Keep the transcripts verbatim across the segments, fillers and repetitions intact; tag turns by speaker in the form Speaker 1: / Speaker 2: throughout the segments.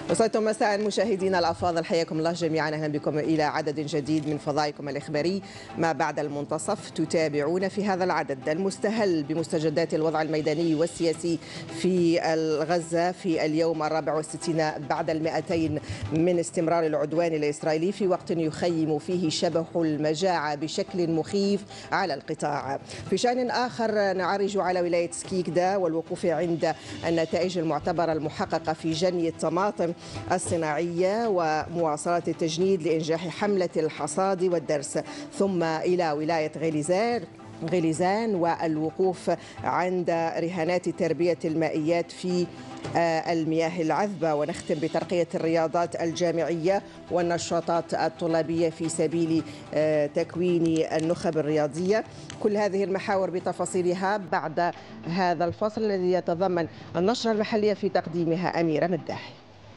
Speaker 1: وصلتم مساء مشاهدينا الأفاضل، حياكم الله جميعا، أهلا بكم إلى عدد جديد من فضائكم الإخباري ما بعد المنتصف. تتابعون في هذا العدد المستهل بمستجدات الوضع الميداني والسياسي في غزة في اليوم الرابع والستين بعد المئتين من استمرار العدوان الإسرائيلي، في وقت يخيم فيه شبح المجاعة بشكل مخيف على القطاع. في شأن آخر نعرج على ولاية سكيكدا والوقوف عند النتائج المعتبرة المحققة في جني الطماطم الصناعية ومواصلة التجنيد لإنجاح حملة الحصاد والدرس، ثم إلى ولاية غليزان غليزان والوقوف عند رهانات تربية المائيات في المياه العذبة، ونختم بترقية الرياضات الجامعية والنشاطات الطلابية في سبيل تكوين النخب الرياضية. كل هذه المحاور بتفاصيلها بعد هذا الفصل الذي يتضمن النشرة المحلية في تقديمها أميرة مداحي.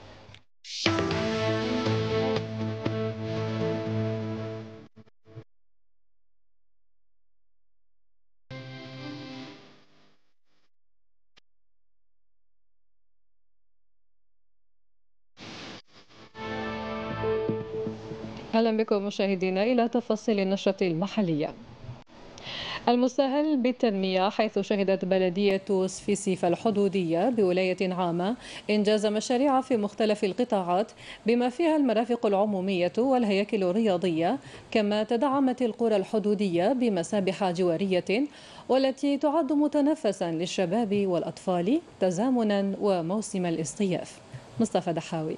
Speaker 2: أهلا بكم مشاهدينا إلى تفاصيل النشرة المحلية. المستهل بالتنمية، حيث شهدت بلدية سفيسيف الحدودية بولاية عامة إنجاز مشاريع في مختلف القطاعات بما فيها المرافق العمومية والهياكل الرياضية، كما تدعمت القرى الحدودية بمسابح جوارية والتي تعد متنفسا للشباب والأطفال تزامنا وموسم الاصطياف. مصطفى دحاوي.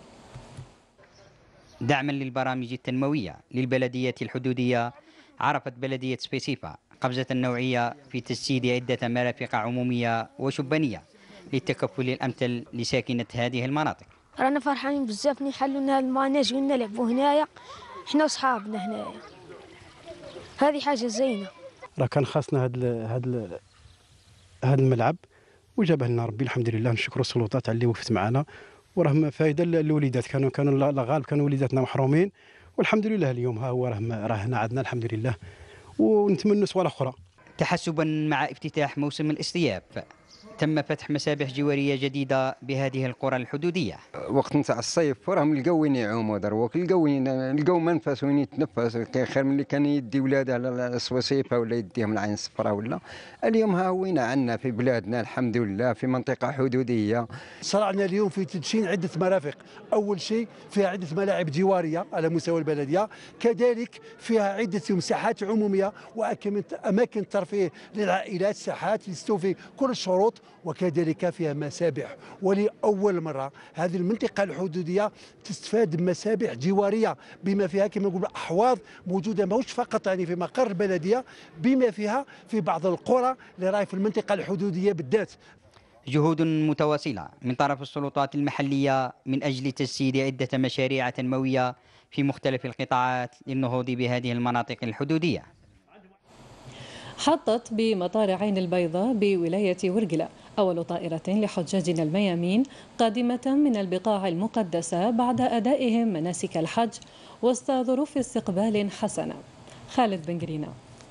Speaker 3: دعما للبرامج التنموية للبلدية الحدودية، عرفت بلدية سبيسيفا قفزة نوعية في تجسيد عدة مرافق عمومية وشبانية للتكفل الأمثل لساكنة هذه المناطق.
Speaker 4: رانا فرحانين بزاف نحلوا لنا الماناج ونلعبوا هنايا، احنا وصحابنا هنايا، هذه حاجة زينة.
Speaker 5: راه كان خاصنا هذا هذا هذا الملعب وجابه لنا ربي، الحمد لله، نشكروا السلطات على اللي وقفت معنا، وراه فائده للوليدات. كانوا كانوا الغالب كانوا وليداتنا محرومين، والحمد لله اليوم ها هو راه راه هنا عندنا الحمد لله، ونتمنوا صوالح اخرى.
Speaker 3: تحسبا مع افتتاح موسم الاصطياف، تم فتح مسابح جواريه جديده بهذه القرى الحدوديه.
Speaker 6: وقت نتاع الصيف راهم لقاو وين يعوموا دروك، لقاو وين لقاو منفس وين يتنفس، كاين خير من اللي كان يدي ولاده على السويسيفه ولا يديهم العين الصفراء. ولا اليوم ها وين عندنا في بلادنا الحمد لله في منطقه حدوديه.
Speaker 7: صرعنا اليوم في تدشين عده مرافق، اول شيء فيها عده ملاعب جواريه على مستوى البلديه، كذلك فيها عده مساحات عموميه واماكن ترفيه للعائلات، ساحات تستوفي كل الشروط، وكذلك فيها مسابح. ولأول مرة هذه المنطقة الحدودية تستفاد بمسابح جوارية بما فيها كما نقول أحواض موجودة ماهوش فقط يعني في مقر البلدية، بما فيها في بعض القرى اللي راهي في المنطقة الحدودية بالذات.
Speaker 3: جهود متواصلة من طرف السلطات المحلية من أجل تجسيد عدة مشاريع تنموية في مختلف القطاعات للنهوض بهذه المناطق الحدودية.
Speaker 2: حطت بمطار عين البيضاء بولاية ورقلة أول طائرة لحجاجنا الميامين قادمة من البقاع المقدسة بعد أدائهم مناسك الحج وسط ظروف استقبال حسنة. خالد بن قرينة.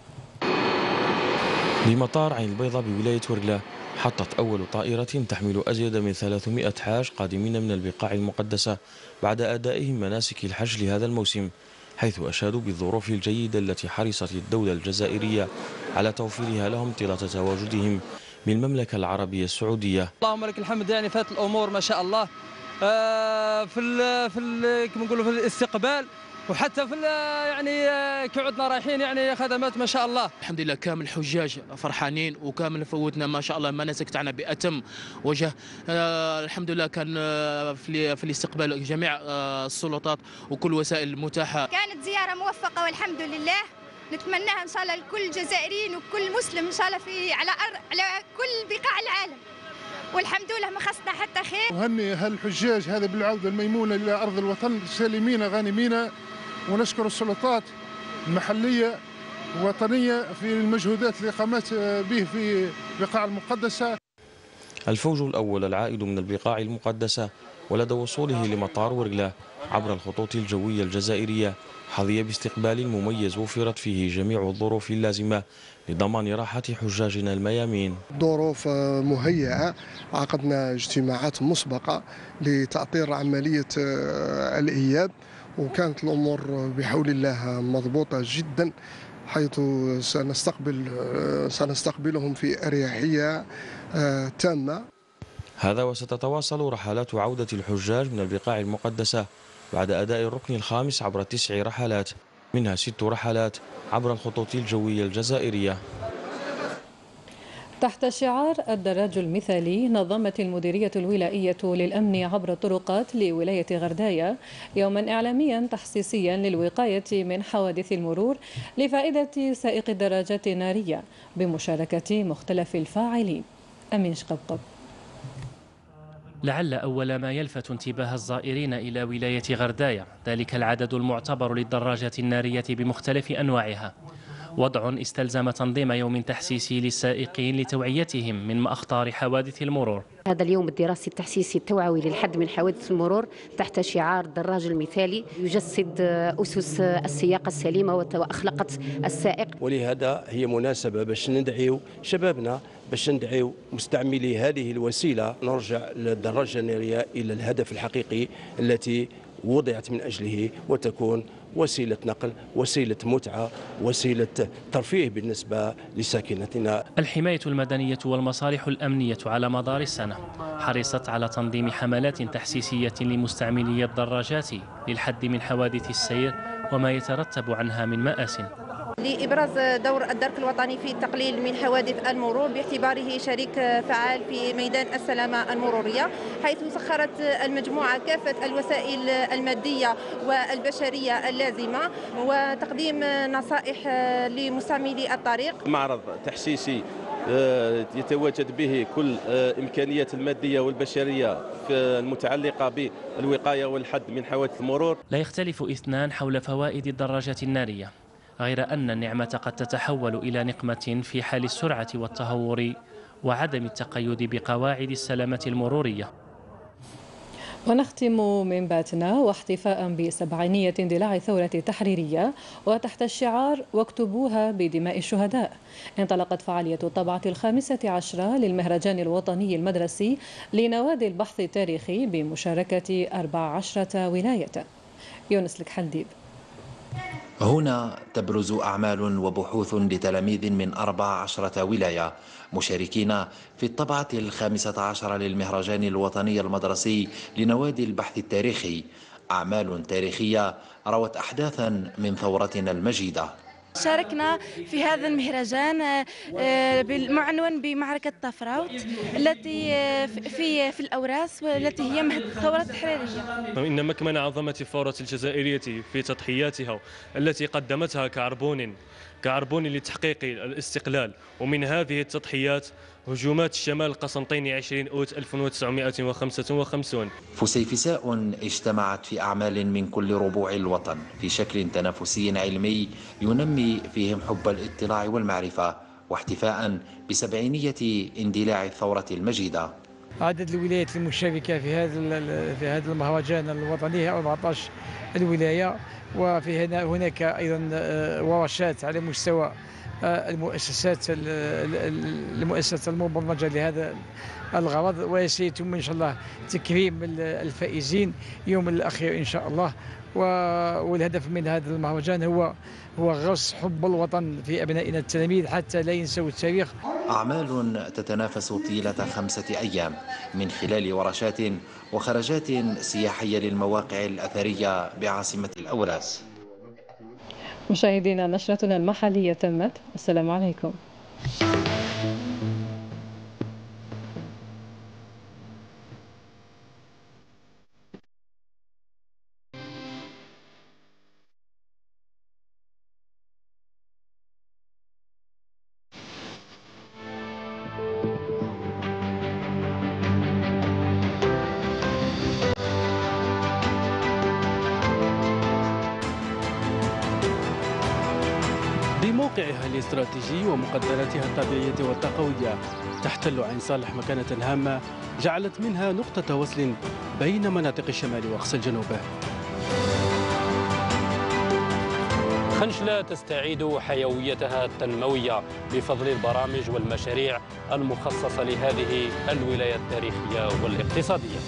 Speaker 8: بمطار عين البيضاء بولاية ورقلة حطت أول طائرة تحمل أزيد من ثلاثمئة حاج قادمين من البقاع المقدسة بعد أدائهم مناسك الحج لهذا الموسم، حيث أشادوا بالظروف الجيدة التي حرصت الدولة الجزائرية على توفيرها لهم طيلة تواجدهم بالمملكة العربية السعودية.
Speaker 9: اللهم لك الحمد، يعني فات الأمور ما شاء الله في ال في ال كما نقولوا في الاستقبال، وحتى في يعني كعدنا رايحين يعني خدمات ما شاء الله.
Speaker 10: الحمد لله كامل الحجاج فرحانين، وكامل فوتنا ما شاء الله المناسك تاعنا بأتم وجه. آه الحمد لله كان في في الاستقبال جميع آه السلطات وكل وسائل المتاحة.
Speaker 11: كانت زيارة موفقة والحمد لله، نتمناها ان شاء الله لكل الجزائريين وكل مسلم ان شاء الله في على على كل بقاع العالم، والحمد لله ما خصنا حتى خير.
Speaker 12: وهني هالحجاج هذا بالعودة الميمونة إلى أرض الوطن سالمين غانمين، ونشكر السلطات المحلية الوطنية في المجهودات اللي قامت به في البقاع المقدسة.
Speaker 8: الفوج الأول العائد من البقاع المقدسة ولدى وصوله لمطار ورقلة عبر الخطوط الجوية الجزائرية حظي باستقبال مميز وفرت فيه جميع الظروف اللازمة لضمان راحة حجاجنا الميامين.
Speaker 13: ظروف مهيئة، عقدنا اجتماعات مسبقة لتأطير عملية الإياب، وكانت الأمور بحول الله مضبوطة جدا، حيث سنستقبل سنستقبلهم في أريحية تامة.
Speaker 8: هذا وستتواصل رحلات عودة الحجاج من البقاع المقدسة بعد أداء الركن الخامس عبر تسع رحلات، منها ست رحلات عبر الخطوط الجوية الجزائرية.
Speaker 2: تحت شعار الدراج المثالي نظمت المديرية الولائية للأمن عبر الطرقات لولاية غرداية يوما إعلاميا تحسيسيا للوقاية من حوادث المرور لفائدة سائق الدراجات النارية بمشاركة مختلف الفاعلين. أمين شقبقب.
Speaker 14: لعل أول ما يلفت انتباه الزائرين إلى ولاية غرداية ذلك العدد المعتبر للدراجات النارية بمختلف أنواعها، وضع استلزم تنظيم يوم تحسيسي للسائقين لتوعيتهم من أخطار حوادث المرور.
Speaker 15: هذا اليوم الدراسي التحسيسي التوعوي للحد من حوادث المرور تحت شعار الدراج المثالي يجسد أسس السياقة السليمة وأخلاق السائق،
Speaker 16: ولهذا هي مناسبة باش ندعيو شبابنا باش ندعيو مستعملي هذه الوسيلة نرجع للدراجة النارية إلى الهدف الحقيقي التي وضعت من أجله، وتكون وسيلة نقل، وسيلة متعة، وسيلة ترفيه بالنسبة لساكنتنا.
Speaker 14: الحماية المدنية والمصالح الأمنية على مدار السنة حرصت على تنظيم حملات تحسيسية لمستعملي الدراجات للحد من حوادث السير وما يترتب عنها من مآسٍ.
Speaker 17: لإبراز دور الدرك الوطني في التقليل من حوادث المرور باعتباره شريك فعال في ميدان السلامة المرورية، حيث سخرت المجموعة كافة الوسائل المادية والبشرية اللازمة وتقديم نصائح لمستعملي الطريق.
Speaker 18: معرض تحسيسي يتواجد به كل الإمكانيات المادية والبشرية المتعلقة بالوقاية والحد من حوادث المرور.
Speaker 14: لا يختلف اثنان حول فوائد الدراجات النارية، غير أن النعمة قد تتحول إلى نقمة في حال السرعة والتهور وعدم التقيد بقواعد السلامة المرورية.
Speaker 2: ونختم منباتنا واحتفاء بسبعينية اندلاع الثورة التحريرية وتحت الشعار واكتبوها بدماء الشهداء، انطلقت فعالية الطبعة الخامسة عشرة للمهرجان الوطني المدرسي لنوادي البحث التاريخي بمشاركة أربع عشرة ولاية. يونس الكحلديب.
Speaker 19: هنا تبرز أعمال وبحوث لتلاميذ من أربع عشرة ولاية مشاركين في الطبعة الخامسة عشرة للمهرجان الوطني المدرسي لنوادي البحث التاريخي، أعمال تاريخية روت أحداثا من ثورتنا المجيدة.
Speaker 20: شاركنا في هذا المهرجان المعنون بمعركة طفراوت التي في في الأوراس والتي هي مهد الثورة التحريرية.
Speaker 21: إن مكمن عظمة الثورة الجزائرية في تضحياتها التي قدمتها كعربون كعربون لتحقيق الاستقلال، ومن هذه التضحيات هجومات شمال قسنطيني عشرين أوت ألف وتسعمائة وخمسة وخمسين.
Speaker 19: فسيفساء اجتمعت في أعمال من كل ربوع الوطن في شكل تنافسي علمي ينمي فيهم حب الاطلاع والمعرفة، واحتفاء بسبعينية اندلاع الثورة المجيدة.
Speaker 22: عدد الولايات المشاركة في هذا في هذا المهرجان الوطني أربعة عشر الولاية، وفي هنا هناك أيضا ورشات على مستوى المؤسسات المؤسسات المبرمجة لهذا الغرض، وسيتم إن شاء الله تكريم الفائزين يوم الأخير إن شاء الله. والهدف من هذا المهرجان هو هو غرس حب الوطن في أبنائنا التلاميذ حتى لا ينسوا التاريخ.
Speaker 19: أعمال تتنافس طيلة خمسة أيام من خلال ورشات وخرجات سياحية للمواقع الأثرية بعاصمة الأوراس.
Speaker 2: مشاهدينا، نشرتنا المحلية تمت. السلام عليكم.
Speaker 1: موقعها الاستراتيجي ومقدراتها الطبيعية والتقوية تحتل عين صالح مكانة هامة جعلت منها نقطة وصل بين مناطق الشمال وأقصى الجنوب.
Speaker 4: خنشلة تستعيد حيويتها التنموية بفضل البرامج والمشاريع المخصصة لهذه الولاية التاريخية والاقتصادية.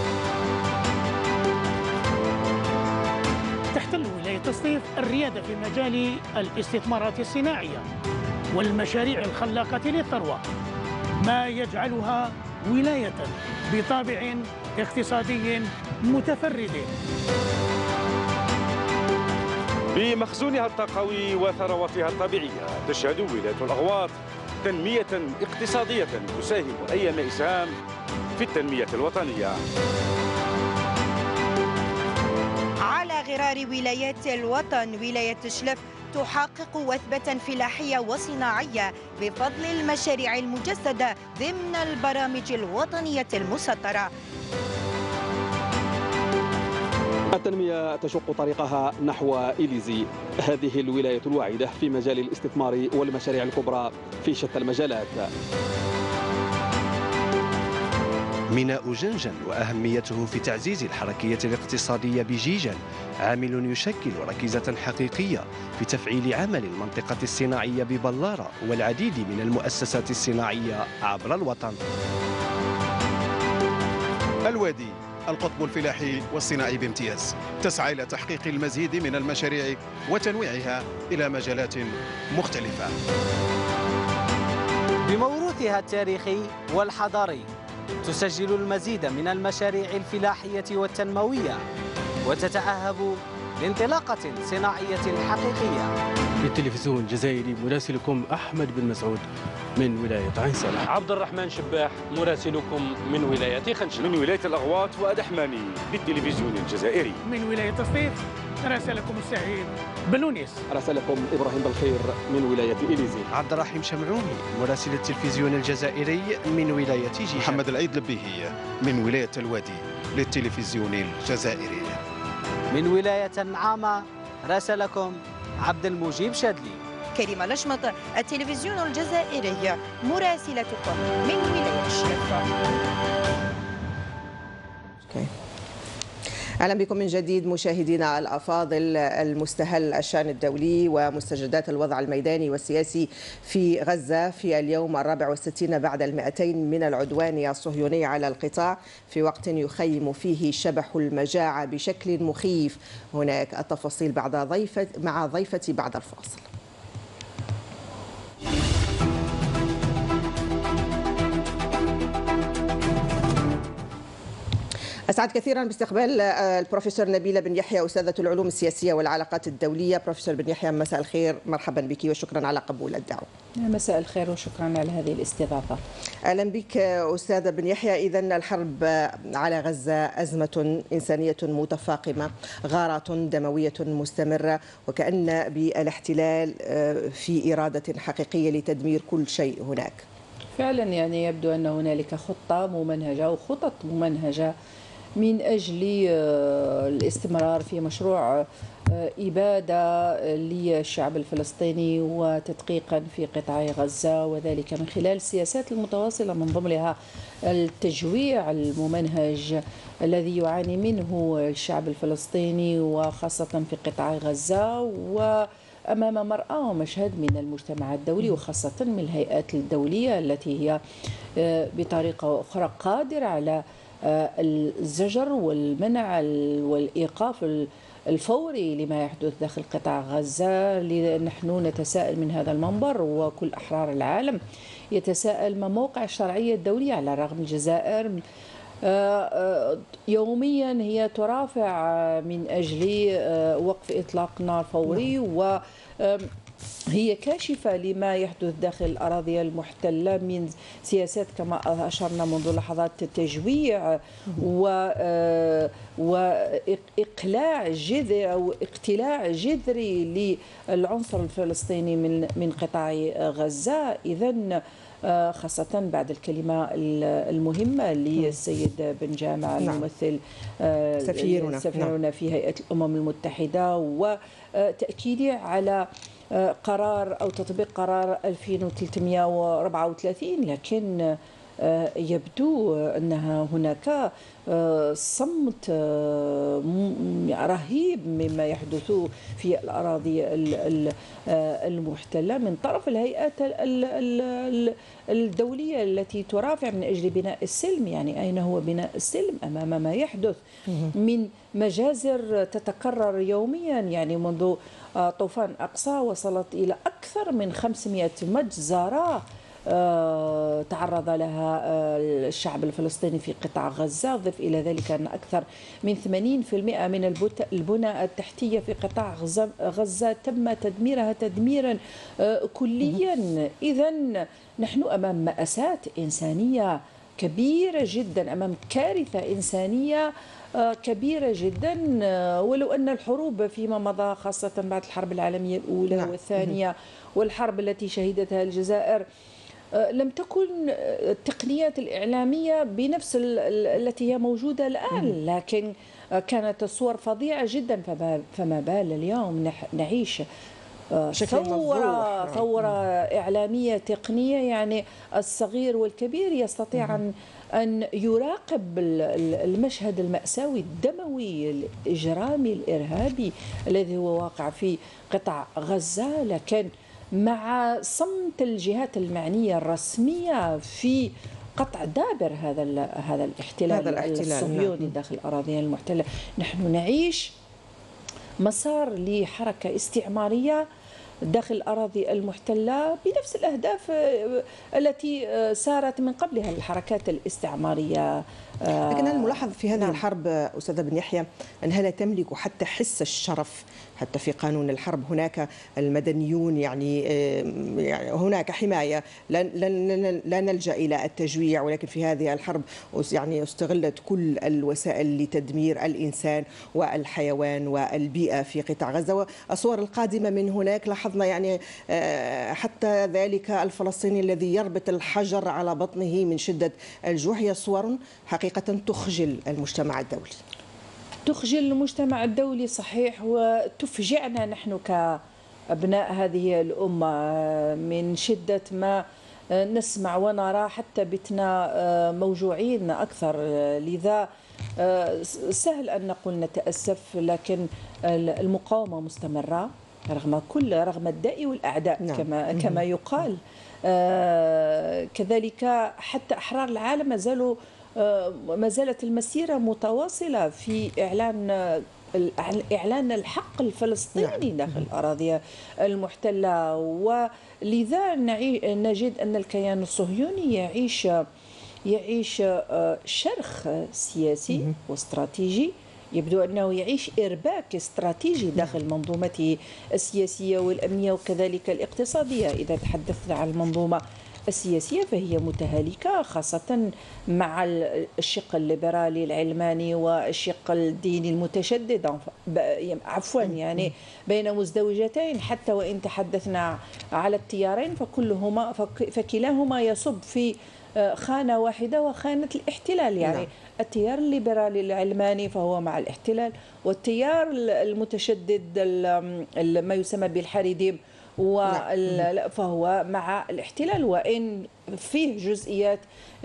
Speaker 23: تحتل ولاية الصيف الريادة في مجال الاستثمارات الصناعية والمشاريع الخلاقة للثروة، ما يجعلها ولاية بطابع اقتصادي متفرد.
Speaker 24: بمخزونها الطاقوي وثرواتها الطبيعية تشهد ولاية الأغواط تنمية اقتصادية تساهم أيام إسهام في التنمية الوطنية.
Speaker 25: على غرار ولايات الوطن، ولاية شلف تحقق وثبة فلاحية وصناعية بفضل المشاريع المجسدة ضمن البرامج الوطنية المسطرة.
Speaker 26: التنمية تشق طريقها نحو إليزي، هذه الولاية الواعدة في مجال الاستثمار والمشاريع الكبرى في شتى المجالات.
Speaker 27: ميناء جنجن وأهميته في تعزيز الحركية الاقتصادية بجيجن عامل يشكل ركيزة حقيقية في تفعيل عمل المنطقة الصناعية ببلارة والعديد من المؤسسات الصناعية عبر الوطن.
Speaker 28: الوادي القطب الفلاحي والصناعي بامتياز، تسعى إلى تحقيق المزيد من المشاريع وتنويعها إلى مجالات مختلفة.
Speaker 29: بموروثها التاريخي والحضاري تسجل المزيد من المشاريع الفلاحية والتنموية وتتأهب لانطلاقة صناعية حقيقية.
Speaker 1: للتلفزيون الجزائري مراسلكم أحمد بن مسعود من ولاية عين صالح.
Speaker 4: عبد الرحمن شباح مراسلكم من ولاية خنشلة.
Speaker 24: من ولاية الأغواط وأدحماني للتلفزيون الجزائري.
Speaker 23: من ولاية الصيف راسلكم السعيد بلونيس.
Speaker 26: راسلكم إبراهيم بالخير من ولاية إليزي.
Speaker 27: عبد الرحيم شمعوني مراسل التلفزيون الجزائري من ولاية جيجان.
Speaker 28: محمد العيد لبيهي من ولاية الوادي للتلفزيون الجزائري.
Speaker 29: من ولاية النعامة راسلكم عبد المجيب شادلي.
Speaker 25: كريمة لشمط، التلفزيون الجزائري مراسلتكم من ولاية شلف. أهلا بكم من جديد مشاهدينا الأفاضل. المستهل الشأن الدولي ومستجدات الوضع الميداني والسياسي في غزة في اليوم الرابع والستين بعد المئتين من العدوان الصهيوني على القطاع، في وقت يخيم فيه شبح المجاعة بشكل مخيف. هناك التفاصيل بعد ضيفة مع ضيفتي بعد الفاصل. أسعد كثيرا باستقبال البروفيسور نبيلة بن يحيى أستاذة العلوم السياسية والعلاقات الدولية. بروفيسور بن يحيى مساء الخير، مرحبا بك وشكرا على قبول الدعوة.
Speaker 30: مساء الخير وشكرا على هذه الاستضافة. أهلا
Speaker 25: بك أستاذة بن يحيى. إذن الحرب على غزة أزمة إنسانية متفاقمة، غارات دموية مستمرة، وكأن بالاحتلال في إرادة حقيقية لتدمير كل شيء هناك.
Speaker 30: فعلا يعني يبدو أن هنالك خطة ممنهجة وخطط ممنهجة من أجل الاستمرار في مشروع إبادة للشعب الفلسطيني وتدقيقا في قطاع غزة، وذلك من خلال السياسات المتواصلة من ضمنها التجويع الممنهج الذي يعاني منه الشعب الفلسطيني وخاصة في قطاع غزة، وأمام مرأى ومشهد من المجتمع الدولي وخاصة من الهيئات الدولية التي هي بطريقة أخرى قادرة على الزجر والمنع والإيقاف الفوري لما يحدث داخل قطاع غزة. نحن نتساءل من هذا المنبر وكل أحرار العالم يتساءل ما موقع الشرعية الدولية، على الرغم من الجزائر يوميا هي ترافع من أجل وقف إطلاق نار فوري، و هي كاشفة لما يحدث داخل الأراضي المحتلة من سياسات كما أشرنا منذ لحظات تجويع وإقلاع جذري أو اقتلاع جذري للعنصر الفلسطيني من من قطاع غزة. إذن خاصة بعد الكلمة المهمة للسيد بن جامع الممثل
Speaker 25: سفيرنا
Speaker 30: سفيرنا في هيئة الأمم المتحدة، وتأكيده على قرار أو تطبيق قرار ألفين وثلاثمئة وأربعة وثلاثين، لكن يبدو أنها هناك صمت رهيب مما يحدث في الأراضي المحتلة من طرف الهيئات الدولية التي ترافع من أجل بناء السلم. يعني أين هو بناء السلم أمام ما يحدث من مجازر تتكرر يوميا؟ يعني منذ طوفان أقصى وصلت إلى أكثر من خمسمئة مجزرة تعرض لها الشعب الفلسطيني في قطاع غزة. ضف إلى ذلك أن أكثر من ثمانين بالمئة من البنى التحتية في قطاع غزة تم تدميرها تدميرا كليا. إذن نحن أمام مأساة إنسانية كبيرة جدا، أمام كارثة إنسانية كبيرة جدا. ولو أن الحروب فيما مضى خاصة بعد الحرب العالمية الأولى نعم. والثانية والحرب التي شهدتها الجزائر لم تكن التقنيات الإعلامية بنفس التي هي موجودة الآن، لكن كانت الصور فظيعة جدا. فما بال اليوم نعيش ثورة ثورة إعلامية تقنية، يعني الصغير والكبير يستطيع أن أن يراقب المشهد المأساوي الدموي الإجرامي الإرهابي الذي هو واقع في قطاع غزة، لكن مع صمت الجهات المعنية الرسمية في قطع دابر هذا هذا الاحتلال, هذا الاحتلال الصهيوني نعم. داخل الأراضي المحتلة. نحن نعيش مسار لحركة استعمارية داخل الأراضي المحتلة بنفس الأهداف التي سارت من قبلها الحركات الاستعمارية.
Speaker 25: لكن الملاحظ في هذه نعم. الحرب أستاذ بن يحيى أنها لا تملك حتى حس الشرف. حتى في قانون الحرب هناك المدنيون، يعني يعني هناك حماية، لا, لا نلجأ إلى التجويع، ولكن في هذه الحرب يعني استغلت كل الوسائل لتدمير الإنسان والحيوان والبيئة في قطاع غزة. والصور القادمة من هناك لاحظنا يعني حتى ذلك الفلسطيني الذي يربط الحجر على بطنه من شدة الجوع. هي صور حقيقة تخجل المجتمع الدولي.
Speaker 30: تخجل المجتمع الدولي صحيح، وتفجعنا نحن كأبناء هذه الأمة من شدة ما نسمع ونرى، حتى بتنا موجوعين أكثر. لذا سهل أن نقول نتأسف، لكن المقاومة مستمرة رغم كل رغم الداء والأعداء نعم. كما كما يقال. كذلك حتى أحرار العالم ما زالوا ما زالت المسيرة متواصلة في إعلان إعلان الحق الفلسطيني نعم. داخل الأراضي المحتلة. ولذا نجد أن الكيان الصهيوني يعيش يعيش شرخ سياسي واستراتيجي. يبدو أنه يعيش إرباك استراتيجي داخل منظومته السياسية والأمنية وكذلك الاقتصادية. إذا تحدثنا عن المنظومة السياسية فهي متهالكة، خاصة مع الشق الليبرالي العلماني والشق الديني المتشدد، عفوا يعني بين مزدوجتين. حتى وإن تحدثنا على التيارين فكلهما فكلاهما يصب في خانة واحدة وخانة الاحتلال. يعني نعم. التيار الليبرالي العلماني فهو مع الاحتلال، والتيار المتشدد ما يسمى بالحريديم فهو مع الاحتلال. وإن فيه جزئيات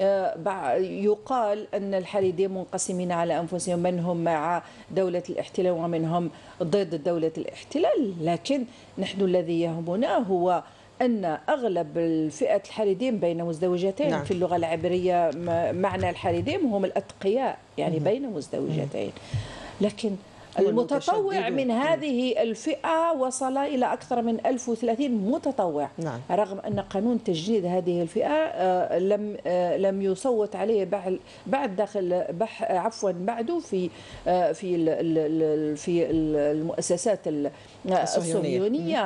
Speaker 30: يقال أن الحريديم منقسمين على أنفسهم، من هم مع دولة الاحتلال ومن هم ضد دولة الاحتلال. لكن نحن الذي يهمنا هو أن أغلب الفئة الحريديم بين مزدوجتين نعم. في اللغة العبرية معنى الحريديم هم الأتقياء، يعني بين مزدوجتين. لكن المتطوع من هذه الفئة وصل إلى أكثر من ألف وثلاثين متطوع نعم. رغم أن قانون تجنيد هذه الفئة لم لم يصوت عليه بعد داخل عفوا بعده في في في المؤسسات الصهيونية،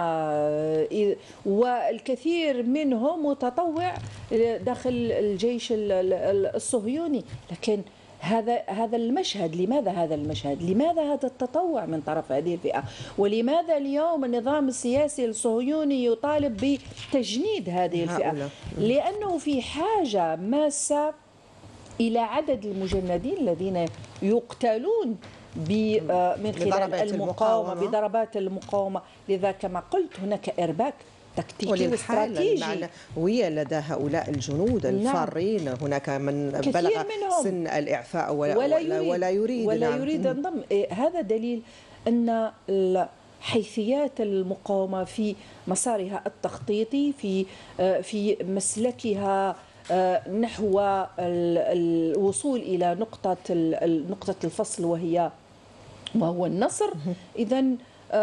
Speaker 30: والكثير منهم متطوع داخل الجيش الصهيوني. لكن هذا هذا المشهد. لماذا هذا المشهد؟ لماذا هذا التطوع من طرف هذه الفئة؟ ولماذا اليوم النظام السياسي الصهيوني يطالب بتجنيد هذه الفئة؟ لأنه في حاجة ماسة إلى عدد المجندين الذين يقتلون من خلال المقاومة بضربات المقاومة. لذا كما قلت هناك إرباك تكتيكي واستراتيجي
Speaker 25: المعنوية لدى هؤلاء الجنود الفارين. نعم. هناك من بلغ سن الإعفاء ولا, ولا يريد
Speaker 30: ولا يريد, ولا نعم. يريد انضم. هذا دليل أن حيثيات المقاومة في مسارها التخطيطي في في مسلكها نحو الوصول إلى نقطة نقطة الفصل وهي وهو النصر. إذن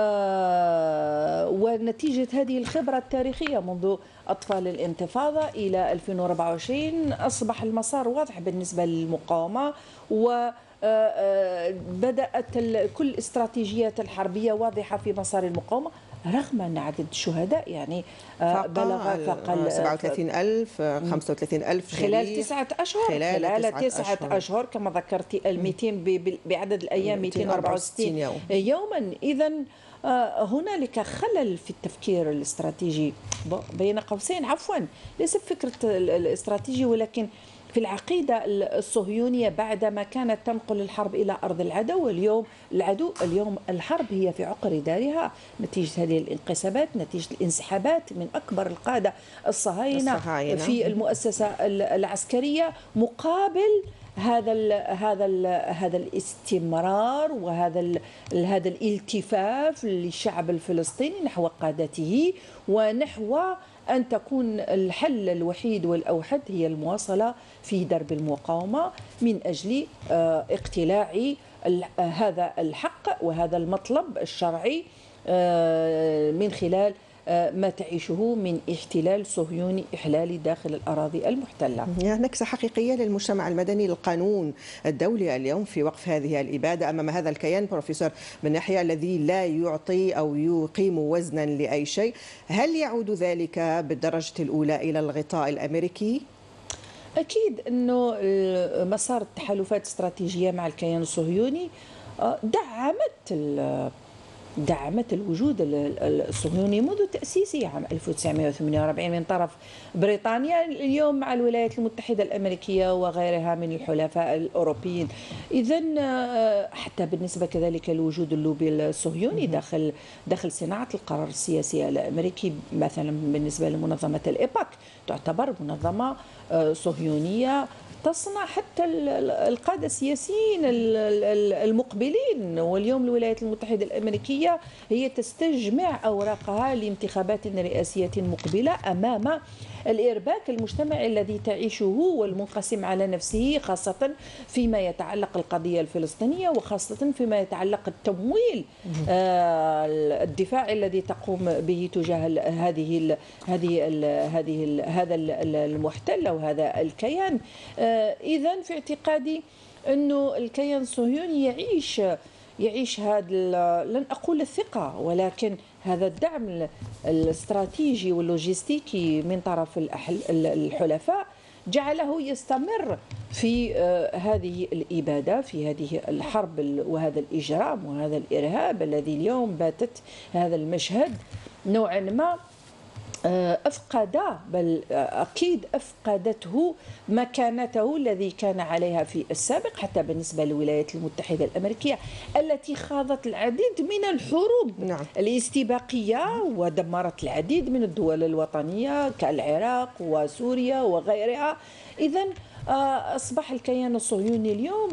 Speaker 30: آه ونتيجة هذه الخبرة التاريخية منذ أطفال الانتفاضة إلى ألفين وأربعة وعشرين أصبح المسار واضح بالنسبة للمقاومة، و بدأت كل الاستراتيجيات الحربية واضحة في مسار المقاومة، رغم أن عدد الشهداء يعني بلغ فقل
Speaker 25: سبعة وثلاثين ألف خمسة وثلاثين ألف
Speaker 30: خلال تسعة أشهر
Speaker 25: خلال,
Speaker 30: خلال تسعة أشهر. أشهر كما ذكرت المئتين بعدد الأيام مئتين وأربعة وستين يوم. يوما. إذن هنالك خلل في التفكير الاستراتيجي بين قوسين، عفوا ليس فكرة الاستراتيجي ولكن في العقيدة الصهيونية، بعدما كانت تنقل الحرب إلى أرض العدو واليوم العدو اليوم الحرب هي في عقر دارها نتيجة هذه الانقسابات، نتيجة الانسحابات من أكبر القادة الصهاينة, الصهاينة. في المؤسسة العسكرية، مقابل هذا ال هذا ال هذا الاستمرار وهذا ال هذا الالتفاف للشعب الفلسطيني نحو قادته ونحو أن تكون الحل الوحيد والأوحد هي المواصلة في درب المقاومة من أجل اقتلاع هذا الحق وهذا المطلب الشرعي من خلال ما تعيشه من احتلال صهيوني إحلالي داخل الأراضي المحتلة.
Speaker 25: نكسة حقيقية للمجتمع المدني للقانون الدولي اليوم في وقف هذه الإبادة أمام هذا الكيان بروفيسور بن يحيى الذي لا يعطي أو يقيم وزنا لأي شيء. هل يعود ذلك بالدرجة الأولى إلى الغطاء الأمريكي؟
Speaker 30: أكيد أنه مسار التحالفات الاستراتيجية مع الكيان الصهيوني دعمت دعمت الوجود الصهيوني منذ تأسيسه عام ألف وتسعمئة وثمانية وأربعين من طرف بريطانيا، اليوم مع الولايات المتحدة الأمريكية وغيرها من الحلفاء الأوروبيين. إذن حتى بالنسبة كذلك لوجود اللوبي الصهيوني داخل داخل صناعة القرار السياسي الأمريكي، مثلا بالنسبة لمنظمة الإيباك تعتبر منظمة صهيونية تصنع حتى القادة السياسيين المقبلين. واليوم الولايات المتحدة الأمريكية هي تستجمع أوراقها لانتخابات رئاسية مقبلة أمام الإرباك المجتمعي الذي تعيشه والمنقسم على نفسه، خاصة فيما يتعلق القضية الفلسطينية وخاصة فيما يتعلق التمويل الدفاع الذي تقوم به تجاه هذه هذه هذه هذا المحتل وهذا الكيان. إذن في اعتقادي أنه الكيان الصهيوني يعيش يعيش هذا، لن أقول الثقة، ولكن هذا الدعم الاستراتيجي واللوجستيكي من طرف الحلفاء جعله يستمر في هذه الإبادة، في هذه الحرب وهذا الإجرام وهذا الإرهاب الذي اليوم باتت هذا المشهد نوعا ما أفقد، بل أكيد أفقدته مكانته الذي كان عليها في السابق، حتى بالنسبة للولايات المتحدة الأمريكية التي خاضت العديد من الحروب نعم. الاستباقية ودمرت العديد من الدول الوطنية كالعراق وسوريا وغيرها. إذن أصبح الكيان الصهيوني اليوم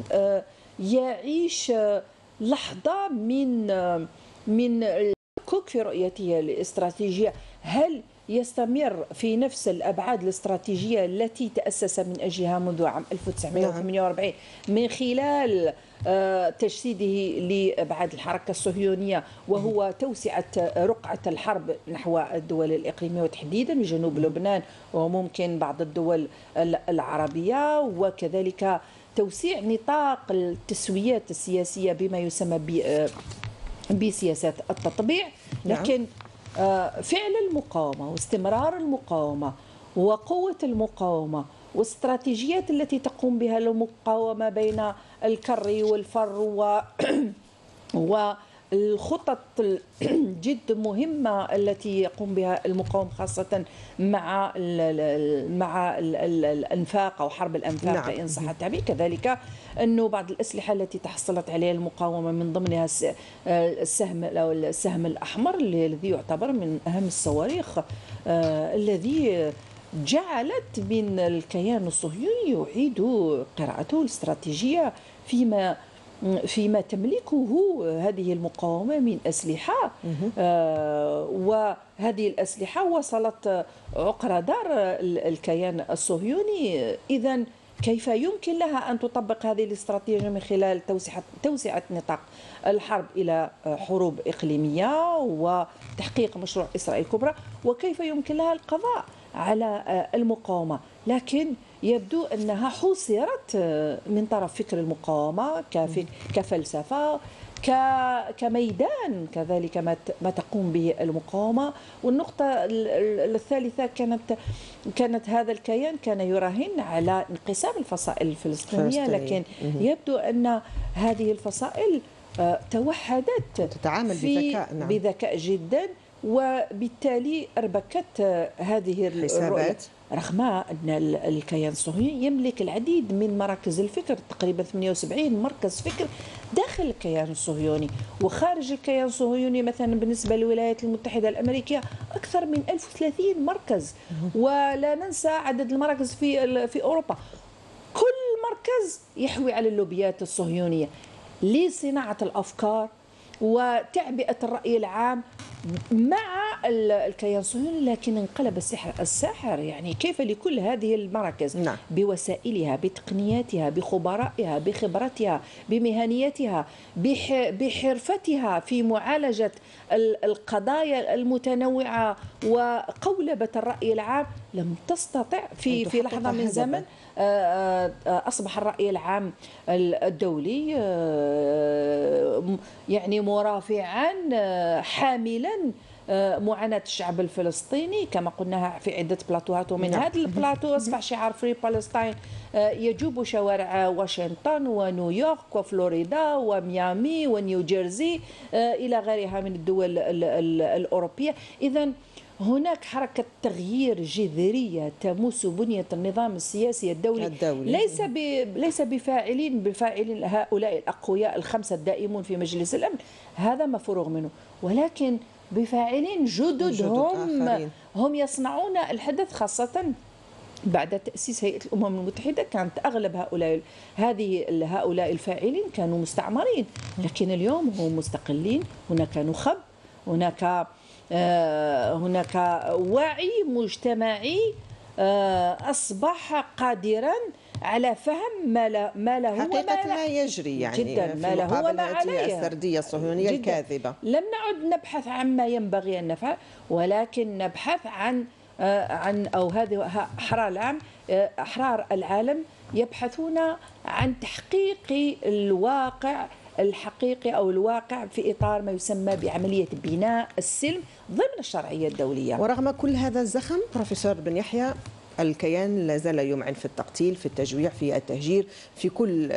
Speaker 30: يعيش لحظة من من الكوك في رؤيته الاستراتيجية. هل يستمر في نفس الأبعاد الاستراتيجية التي تأسس من أجلها منذ عام ألف وتسعمئة وثمانية وأربعين من خلال تجسيده لأبعاد الحركة الصهيونية، وهو توسعة رقعة الحرب نحو الدول الإقليمية وتحديدا جنوب لبنان وممكن بعض الدول العربية، وكذلك توسيع نطاق التسويات السياسية بما يسمى بسياسات التطبيع. لكن فعل المقاومة واستمرار المقاومة وقوة المقاومة والاستراتيجيات التي تقوم بها المقاومة بين الكر والفر و والخطط جد مهمة التي يقوم بها المقاوم خاصة مع ال مع ال الأنفاق أو حرب الأنفاق. نعم. إن صح التعبير. كذلك أنه بعض الأسلحة التي تحصلت عليها المقاومة من ضمنها السهم أو السهم الأحمر الذي يعتبر من أهم الصواريخ الذي جعلت من الكيان الصهيوني يعيد قراءته الاستراتيجية فيما فيما تملكه هذه المقاومة من أسلحة. آه وهذه الأسلحة وصلت عقر دار الكيان الصهيوني. إذن كيف يمكن لها أن تطبق هذه الاستراتيجية من خلال توسعة توسعة نطاق الحرب إلى حروب إقليمية وتحقيق مشروع إسرائيل الكبرى، وكيف يمكن لها القضاء على المقاومة؟ لكن يبدو أنها حوصرت من طرف فكر المقاومة كفلسفة كميدان، كذلك ما تقوم به المقاومة. والنقطة الثالثة كانت كانت هذا الكيان كان يراهن على انقسام الفصائل الفلسطينية، لكن يبدو أن هذه الفصائل توحدت
Speaker 25: تتعامل بذكاء. نعم.
Speaker 30: بذكاء جدا، وبالتالي أربكت هذه الحسابات، رغم أن الكيان الصهيوني يملك العديد من مراكز الفكر، تقريبا ثمانية وسبعين مركز فكر داخل الكيان الصهيوني. وخارج الكيان الصهيوني مثلا بالنسبة للولايات المتحدة الأمريكية أكثر من ألف وثلاثين مركز، ولا ننسى عدد المراكز في في أوروبا. كل مركز يحوي على اللوبيات الصهيونية لصناعة الأفكار وتعبئة الرأي العام مع الكيان الصهيوني. لكن انقلب السحر الساحر، يعني كيف لكل هذه المراكز. نعم. بوسائلها، بتقنياتها، بخبرائها، بخبرتها، بمهنيتها، بحرفتها في معالجة القضايا المتنوعة وقولبة الرأي العام، لم تستطع في في لحظة من زمن أصبح الرأي العام الدولي يعني مرافعا حاملا معاناة الشعب الفلسطيني كما قلناها في عدة بلاطوهات. ومن نعم. هذا البلاطو أصبح شعار فري بالستاين يجوب شوارع واشنطن ونيويورك وفلوريدا وميامي ونيوجيرسي إلى غيرها من الدول الأوروبية. إذن هناك حركة تغيير جذرية تمس بنية النظام السياسي الدولي, الدولي. ليس ب... ليس بفاعلين بفاعلين هؤلاء الأقوياء الخمسة الدائمون في مجلس الأمن، هذا مفروغ منه، ولكن بفاعلين جدد, جدد هم آخرين. هم يصنعون الحدث، خاصة بعد تأسيس هيئة الأمم المتحدة كانت أغلب هؤلاء هذه هؤلاء الفاعلين كانوا مستعمرين، لكن اليوم هم مستقلين. هناك نخب، هناك هناك وعي مجتمعي أصبح قادرا على فهم ما له ما له
Speaker 25: حقيقة ما يجري، يعني
Speaker 30: جدا ما له وما عليه
Speaker 25: السردية الصهيونية الكاذبة.
Speaker 30: لم نعد نبحث عما ينبغي أن نفعل، ولكن نبحث عن عن أو هذه أحرار العالم أحرار العالم يبحثون عن تحقيق الواقع الحقيقي أو الواقع في إطار ما يسمى بعملية بناء السلم ضمن الشرعية الدولية.
Speaker 25: ورغم كل هذا الزخم بروفيسور بن يحيى، الكيان لا زال يمعن في التقتيل، في التجويع، في التهجير، في كل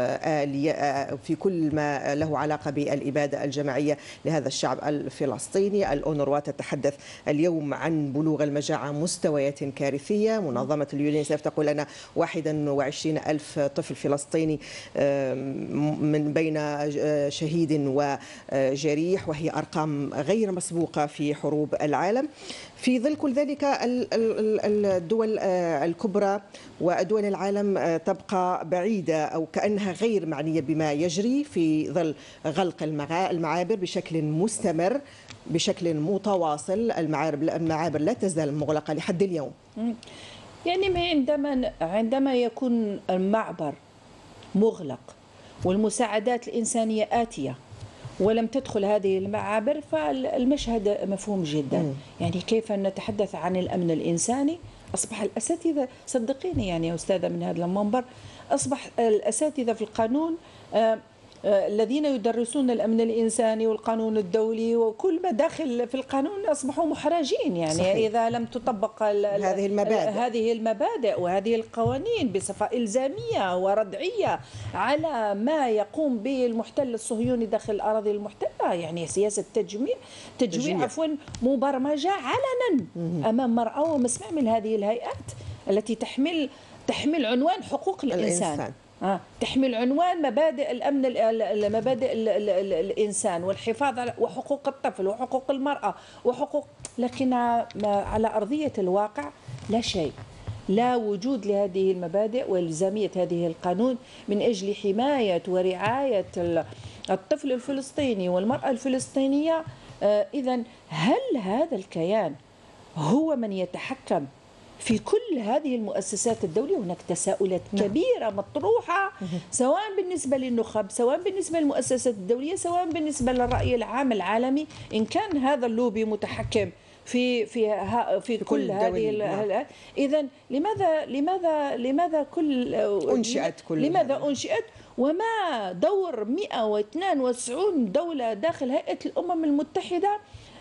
Speaker 25: في كل ما له علاقة بالإبادة الجماعية لهذا الشعب الفلسطيني. الأونروا تتحدث اليوم عن بلوغ المجاعة مستويات كارثية. منظمة اليونيسف تقول أن واحد وعشرين ألف طفل فلسطيني من بين شهيد وجريح، وهي أرقام غير مسبوقة في حروب العالم. في ظل كل ذلك الدول الكبرى ودول العالم تبقى بعيدة أو كأنها غير معنية بما يجري في ظل غلق المعابر بشكل مستمر بشكل متواصل. المعابر المعابر لا تزال مغلقة لحد اليوم.
Speaker 30: يعني عندما عندما يكون المعبر مغلق والمساعدات الإنسانية آتية ولم تدخل هذه المعابر، فالمشهد مفهوم جدا. م. يعني كيف نتحدث عن الأمن الإنساني؟ أصبح الأساتذة، صدقيني يعني يا أستاذة من هذا المنبر، أصبح الأساتذة في القانون الذين يدرسون الأمن الإنساني والقانون الدولي وكل ما داخل في القانون أصبحوا محرجين. يعني صحيح. إذا لم تطبق
Speaker 25: هذه المبادئ
Speaker 30: هذه المبادئ وهذه القوانين بصفة إلزامية وردعية على ما يقوم به المحتل الصهيوني داخل الأراضي المحتلة، يعني سياسة تجميع تجويع عفوا مبرمجة علنا أمام مرأى ومسمع من هذه الهيئات التي تحمل تحمل عنوان حقوق الإنسان, الإنسان. آه. تحمل عنوان مبادئ الأمن مبادئ الإنسان والحفاظ على وحقوق الطفل وحقوق المرأة وحقوق، لكن على أرضية الواقع لا شيء، لا وجود لهذه المبادئ والزامية هذه القانون من أجل حماية ورعاية الطفل الفلسطيني والمرأة الفلسطينية. آه إذن هل هذا الكيان هو من يتحكم في كل هذه المؤسسات الدولية؟ هناك تساؤلات كبيرة مطروحة سواء بالنسبة للنخب، سواء بالنسبة للمؤسسات الدولية، سواء بالنسبة للرأي العام العالمي، إن كان هذا اللوبي متحكم في في في كل, كل هذه. إذن لماذا لماذا لماذا كل
Speaker 25: أنشئت كل
Speaker 30: لماذا أنشئت وما دور مئة واثنين وتسعين دولة داخل هيئة الأمم المتحدة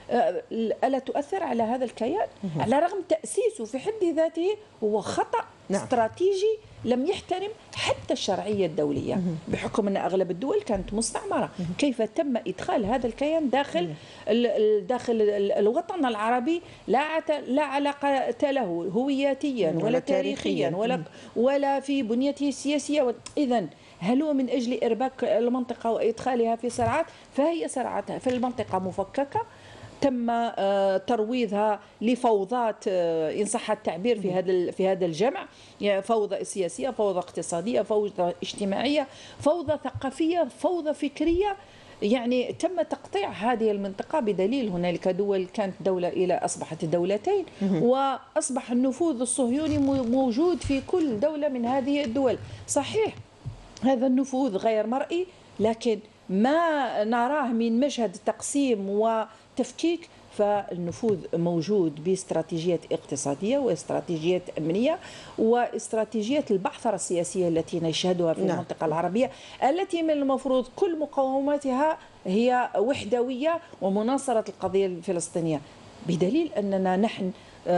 Speaker 30: ألا تؤثر على هذا الكيان؟ على رغم تأسيسه في حد ذاته هو خطأ نعم. استراتيجي لم يحترم حتى الشرعية الدولية بحكم أن أغلب الدول كانت مستعمرة. كيف تم إدخال هذا الكيان داخل داخل الوطن العربي لا لا علاقة له هوياتيا ولا تاريخيا ولا ولا في بنيته السياسية. إذن هل هو من أجل إرباك المنطقة وإدخالها في صراعات؟ فهي صراعات في المنطقة مفككة تم ترويضها لفوضات إن صح التعبير في هذا في هذا الجمع، يعني فوضى سياسية، فوضى اقتصادية، فوضى اجتماعية، فوضى ثقافية، فوضى فكرية. يعني تم تقطيع هذه المنطقة بدليل هنالك دول كانت دولة إلى أصبحت دولتين، وأصبح النفوذ الصهيوني موجود في كل دولة من هذه الدول. صحيح هذا النفوذ غير مرئي، لكن ما نراه من مشهد تقسيم وتفكيك فالنفوذ موجود باستراتيجيات اقتصادية واستراتيجيات أمنية واستراتيجيات البعثرة السياسية التي نشهدها في نعم. المنطقة العربية التي من المفروض كل مقوماتها هي وحدوية ومناصرة القضية الفلسطينية، بدليل أننا نحن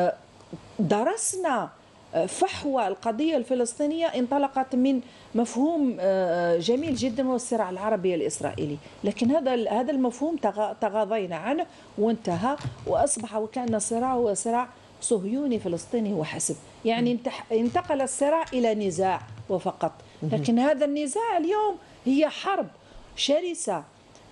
Speaker 30: درسنا فحوى القضية الفلسطينية انطلقت من مفهوم جميل جدا هو الصراع العربي الإسرائيلي، لكن هذا هذا المفهوم تغاضينا عنه وانتهى وأصبح وكأن الصراع هو صراع صهيوني فلسطيني وحسب. يعني انتقل الصراع إلى نزاع وفقط، لكن هذا النزاع اليوم هي حرب شرسة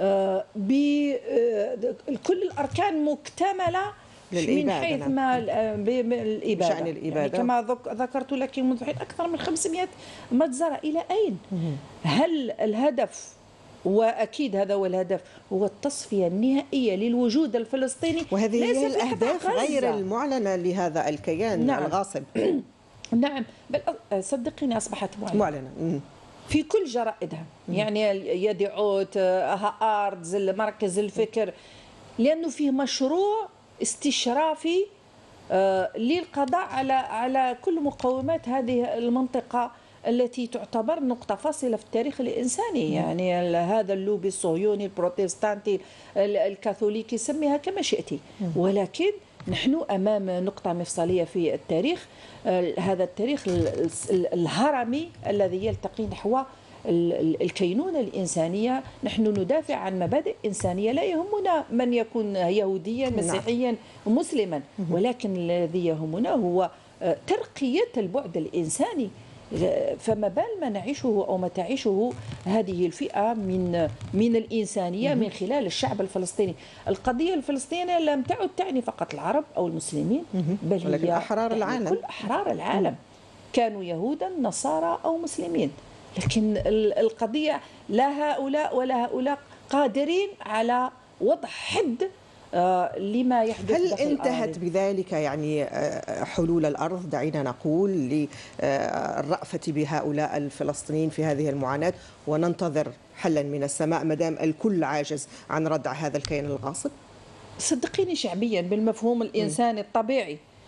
Speaker 30: بكل الأركان مكتملة من حيث ما الإبادة, شأن الإبادة. يعني كما ذكرت لك منذ حين أكثر من خمسمئة مجزرة إلى أين؟ هل الهدف، وأكيد هذا هو الهدف، هو التصفية النهائية للوجود الفلسطيني؟
Speaker 25: وهذه هي الأهداف غير المعلنة لهذا الكيان نعم. الغاصب.
Speaker 30: نعم بل صدقيني أصبحت معلنة, معلنة. في كل جرائدها، يعني يدعوت هآردز مركز الفكر، لأنه فيه مشروع استشرافي للقضاء على على كل مقومات هذه المنطقة التي تعتبر نقطة فاصلة في التاريخ الإنساني. يعني هذا اللوبي الصهيوني البروتستانتي الكاثوليكي سميها كما شئتي، ولكن نحن أمام نقطة مفصلية في التاريخ، هذا التاريخ الهرمي الذي يلتقي نحو الكينونة الإنسانية. نحن ندافع عن مبادئ إنسانية، لا يهمنا من يكون يهوديا مسيحيا مسلما، ولكن الذي يهمنا هو ترقية البعد الإنساني. فما بال ما نعيشه أو ما تعيشه هذه الفئة من من الإنسانية من خلال الشعب الفلسطيني. القضية الفلسطينية لم تعد تعني فقط العرب أو المسلمين، بل هي
Speaker 25: أحرار العالم،
Speaker 30: كل أحرار العالم، كانوا يهودا نصارى أو مسلمين. لكن القضية لا هؤلاء ولا هؤلاء قادرين على وضع حد لما يحدث.
Speaker 25: هل انتهت بذلك يعني حلول الأرض، دعينا نقول، للرأفة بهؤلاء الفلسطينيين في هذه المعاناة وننتظر حلا من السماء مدام الكل عاجز عن ردع هذا الكيان الغاصب؟
Speaker 30: صدقيني شعبيا بالمفهوم الإنساني الطبيعي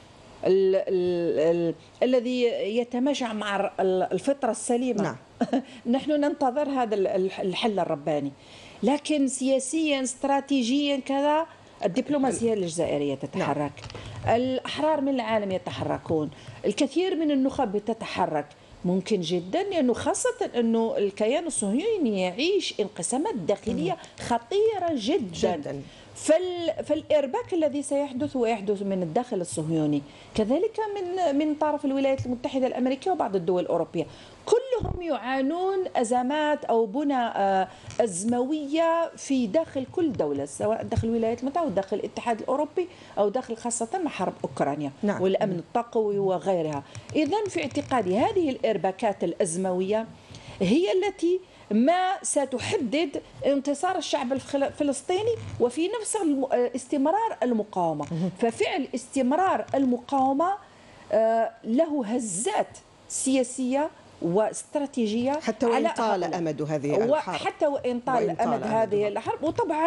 Speaker 30: ال ال ال الذي يتماشى مع الفطرة السليمة. نعم. نحن ننتظر هذا الحل الرباني، لكن سياسيا استراتيجيا كذا الدبلوماسية الجزائرية تتحرك، نعم. الأحرار من العالم يتحركون، الكثير من النخب تتحرك. ممكن جدا لأنه خاصة أنه الكيان الصهيوني يعيش انقسامات داخلية خطيرة جدا, جداً. فال... فالإرباك الذي سيحدث ويحدث من الداخل الصهيوني، كذلك من من طرف الولايات المتحدة الأمريكية وبعض الدول الأوروبية، كلهم يعانون أزمات أو بنى أزموية في داخل كل دولة، سواء داخل الولايات المتحدة أو داخل الاتحاد الأوروبي أو داخل خاصة مع حرب أوكرانيا. نعم. والأمن الطاقوي وغيرها. إذن في اعتقادي هذه الإرباكات الأزموية هي التي ما ستحدد انتصار الشعب الفلسطيني وفي نفس استمرار المقاومة. ففعل استمرار المقاومة له هزات سياسية واستراتيجية
Speaker 25: حتى وإن طال أمد هذه الحرب،
Speaker 30: حتى وإن طال أمد هذه الحرب. وطبعا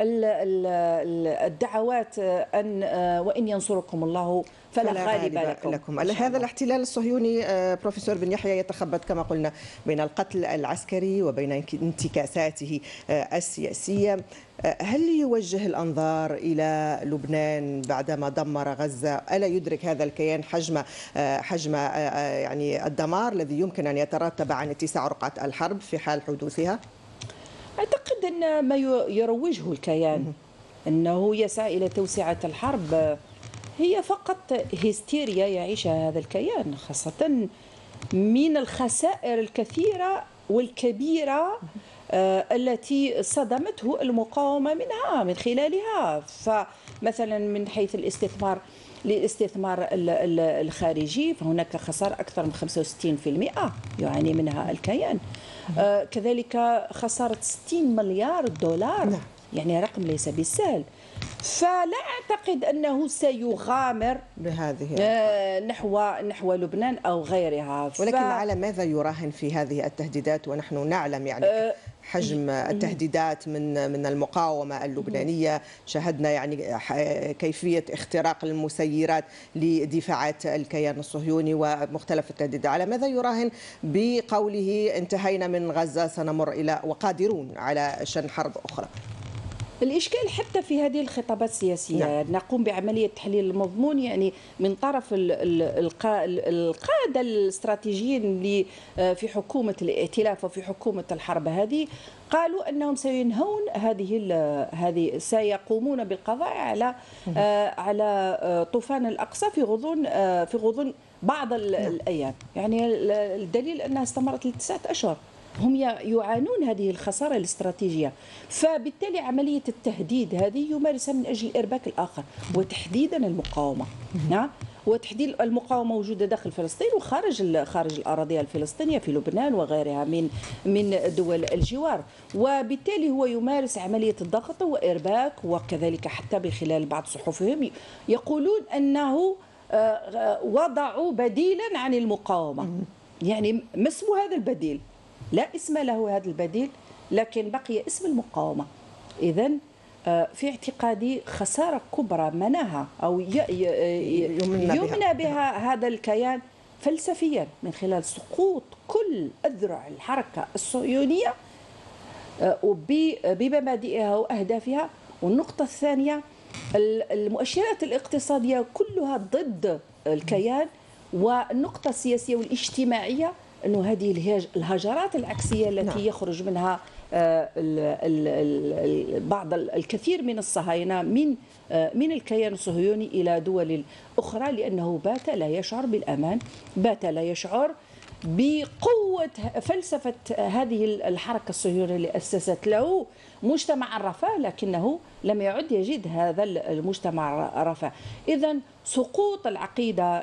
Speaker 30: الدعوات أن وإن ينصركم الله فلا, فلا غالب لكم, لكم.
Speaker 25: هذا الاحتلال الصهيوني بروفيسور بن يحيى يتخبط كما قلنا بين القتل العسكري وبين انتكاساته السياسية. هل يوجه الأنظار إلى لبنان بعدما دمر غزة؟ ألا يدرك هذا الكيان حجم حجم يعني الدمار الذي يمكن أن يترتب عن اتساع رقعة الحرب في حال حدوثها؟
Speaker 30: أعتقد أن ما يروجه الكيان أنه يسعى إلى توسعة الحرب هي فقط هستيريا يعيشها هذا الكيان، خاصة من الخسائر الكثيرة والكبيرة التي صدمته المقاومة منها من خلالها. فمثلا من حيث الاستثمار الاستثمار الخارجي فهناك خسارة أكثر من خمسة وستين بالمئة يعاني منها الكيان. كذلك خسارة ستين مليار دولار، يعني رقم ليس بالسهل. فلا أعتقد أنه سيغامر
Speaker 25: بهذه
Speaker 30: نحو نحو لبنان أو غيرها.
Speaker 25: ولكن ف... على ماذا يراهن في هذه التهديدات ونحن نعلم يعني أه حجم التهديدات من من المقاومة اللبنانية؟ شاهدنا يعني كيفية اختراق المسيرات لدفاعات الكيان الصهيوني ومختلف التهديدات. على ماذا يراهن بقوله انتهينا من غزة سنمر إلى وقادرون على شن حرب أخرى؟
Speaker 30: الإشكال حتى في هذه الخطابات السياسية. نعم. نقوم بعملية تحليل المضمون يعني من طرف القادة الاستراتيجيين في حكومة الائتلاف وفي حكومة الحرب هذه، قالوا أنهم سينهون هذه هذه سيقومون بالقضاء على على طوفان الأقصى في غضون في غضون بعض الأيام. يعني الدليل أنها استمرت لتسعة أشهر. هم يعانون هذه الخسارة الاستراتيجية، فبالتالي عملية التهديد هذه يمارسها من أجل الإرباك الآخر وتحديدا المقاومة. نعم، وتحديد المقاومة موجودة داخل فلسطين وخارج خارج الأراضي الفلسطينية في لبنان وغيرها من من دول الجوار، وبالتالي هو يمارس عملية الضغط وإرباك. وكذلك حتى بخلال بعض صحفهم يقولون أنه وضعوا بديلا عن المقاومة. يعني ما اسم هذا البديل؟ لا اسم له هذا البديل، لكن بقي اسم المقاومة. إذن في اعتقادي خسارة كبرى منها أو يمنى بها هذا الكيان فلسفيا من خلال سقوط كل أذرع الحركة الصهيونية بمبادئها وأهدافها. والنقطة الثانية المؤشرات الاقتصادية كلها ضد الكيان، والنقطة السياسية والاجتماعية أنه هذه الهجرات العكسية التي نعم. يخرج منها بعض الكثير من الصهاينة من من الكيان الصهيوني إلى دول أخرى، لأنه بات لا يشعر بالأمان، بات لا يشعر بقوة فلسفة هذه الحركة الصهيونية اللي أسست له مجتمع الرفاه، لكنه لم يعد يجد هذا المجتمع الرفاه. إذن سقوط العقيدة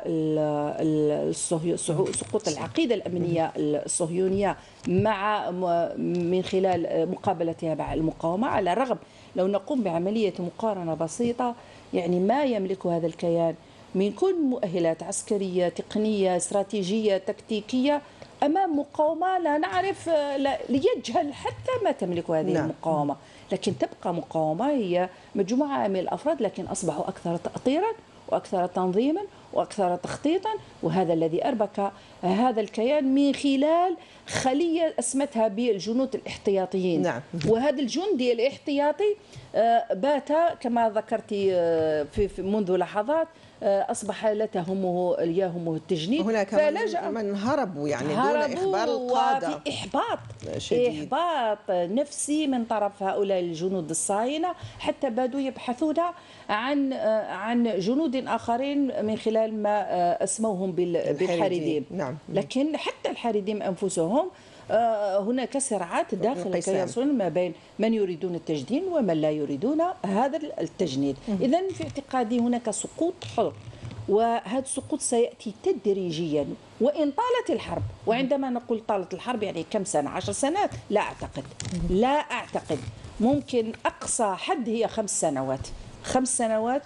Speaker 30: سقوط العقيدة الأمنية الصهيونية مع من خلال مقابلتها مع المقاومة، على الرغم لو نقوم بعملية مقارنة بسيطة يعني ما يملك هذا الكيان من كل مؤهلات عسكرية تقنية استراتيجية تكتيكية أمام مقاومة لا نعرف لا ليجهل حتى ما تملك هذه نعم. المقاومة، لكن تبقى مقاومة هي مجموعة من الأفراد لكن أصبحوا أكثر تأطيرا وأكثر تنظيما وأكثر تخطيطا، وهذا الذي أربك هذا الكيان من خلال خلية اسمتها بالجنود الاحتياطيين.
Speaker 25: نعم.
Speaker 30: وهذا الجندي الاحتياطي بات كما ذكرت في منذ لحظات أصبح لا تهمه يهمه التجنيد.
Speaker 25: هناك من, من هربوا يعني دون إخبار القادة،
Speaker 30: وفي إحباط
Speaker 25: شديد.
Speaker 30: إحباط نفسي من طرف هؤلاء الجنود الصهاينة، حتى بدوا يبحثون عن عن جنود آخرين من خلال ما أسموهم بالحريديم.
Speaker 25: نعم.
Speaker 30: لكن حتى الحريديم أنفسهم هناك صراعات داخل الكيان ما بين من يريدون التجنيد ومن لا يريدون هذا التجنيد. إذن في اعتقادي هناك سقوط حر، وهذا السقوط سيأتي تدريجيا وإن طالت الحرب. وعندما نقول طالت الحرب يعني كم سنة؟ عشر سنوات؟ لا أعتقد لا أعتقد ممكن أقصى حد هي خمس سنوات خمس سنوات.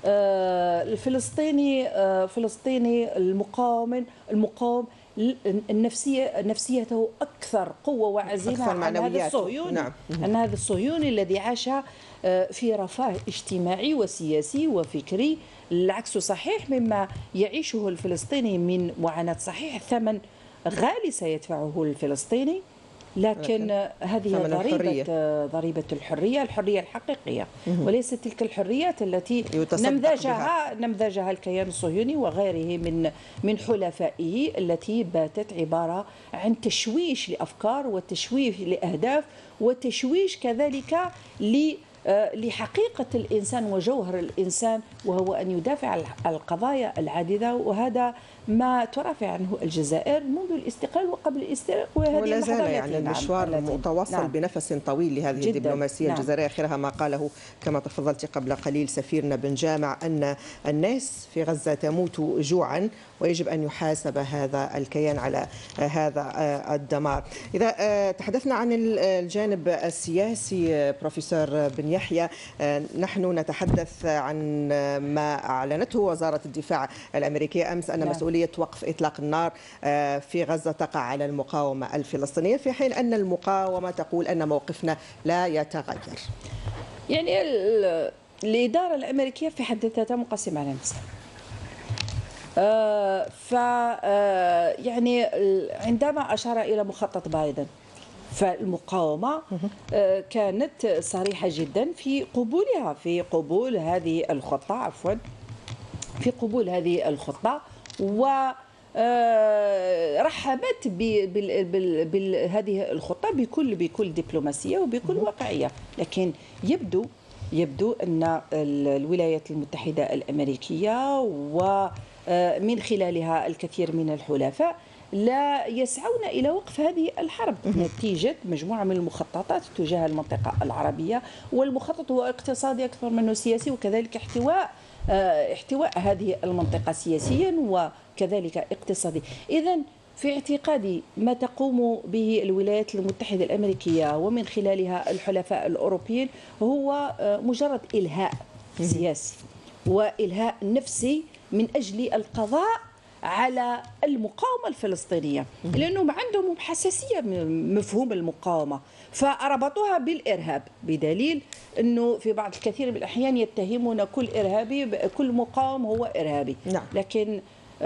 Speaker 30: آه الفلسطيني آه فلسطيني المقاوم المقاوم النفسية نفسيته أكثر قوة وعزيمة عن هذا الصهيوني.
Speaker 25: نعم.
Speaker 30: أن هذا الصهيوني الذي عاش في رفاه اجتماعي وسياسي وفكري، العكس صحيح مما يعيشه الفلسطيني من معاناة. صحيح ثمن غالي سيدفعه الفلسطيني، لكن هذه ضريبة ضريبة الحرية، الحرية الحقيقية، وليست تلك الحريات التي نمذجها نمذجها الكيان الصهيوني وغيره من من حلفائه، التي باتت عبارة عن تشويش لأفكار وتشويش لأهداف وتشويش كذلك ل لحقيقة الإنسان وجوهر الإنسان، وهو أن يدافع عن القضايا العديدة. وهذا ما ترافع عنه الجزائر منذ الاستقلال وقبل الاستقلال،
Speaker 25: ولا زال يعني المشوار نعم. متواصل نعم. بنفس طويل لهذه جداً. الدبلوماسية نعم. الجزائرية. آخرها ما قاله كما تفضلت قبل قليل سفيرنا بن جامع أن الناس في غزة تموت جوعا ويجب أن يحاسب هذا الكيان على هذا الدمار. إذا تحدثنا عن الجانب السياسي بروفيسور بن يحيى، نحن نتحدث عن ما أعلنته وزارة الدفاع الأمريكية أمس أن مسؤولية وقف إطلاق النار في غزة تقع على المقاومة الفلسطينية، في حين أن المقاومة تقول أن موقفنا لا يتغير.
Speaker 30: يعني الإدارة الأمريكية في حد ذاتها منقسمة على نفسها. آه ف آه يعني عندما أشار إلى مخطط بايدن، فالمقاومة آه كانت صريحة جدا في قبولها في قبول هذه الخطة عفوا في قبول هذه الخطة، ورحبت بهذه الخطة بكل بكل دبلوماسية وبكل واقعية. لكن يبدو يبدو أن الولايات المتحدة الأمريكية ومن خلالها الكثير من الحلفاء لا يسعون إلى وقف هذه الحرب نتيجة مجموعة من المخططات تجاه المنطقة العربية. والمخطط هو اقتصادي أكثر منه سياسي، وكذلك احتواء احتواء هذه المنطقة سياسيا وكذلك اقتصادي. إذن في اعتقادي ما تقوم به الولايات المتحدة الأمريكية ومن خلالها الحلفاء الأوروبيين هو مجرد إلهاء سياسي وإلهاء نفسي من أجل القضاء على المقاومة الفلسطينية، لأنهم عندهم حساسية من مفهوم المقاومة فربطوها بالإرهاب، بدليل أنه في بعض الكثير من الأحيان يتهمون كل إرهابي كل مقاوم هو إرهابي.
Speaker 25: نعم.
Speaker 30: لكن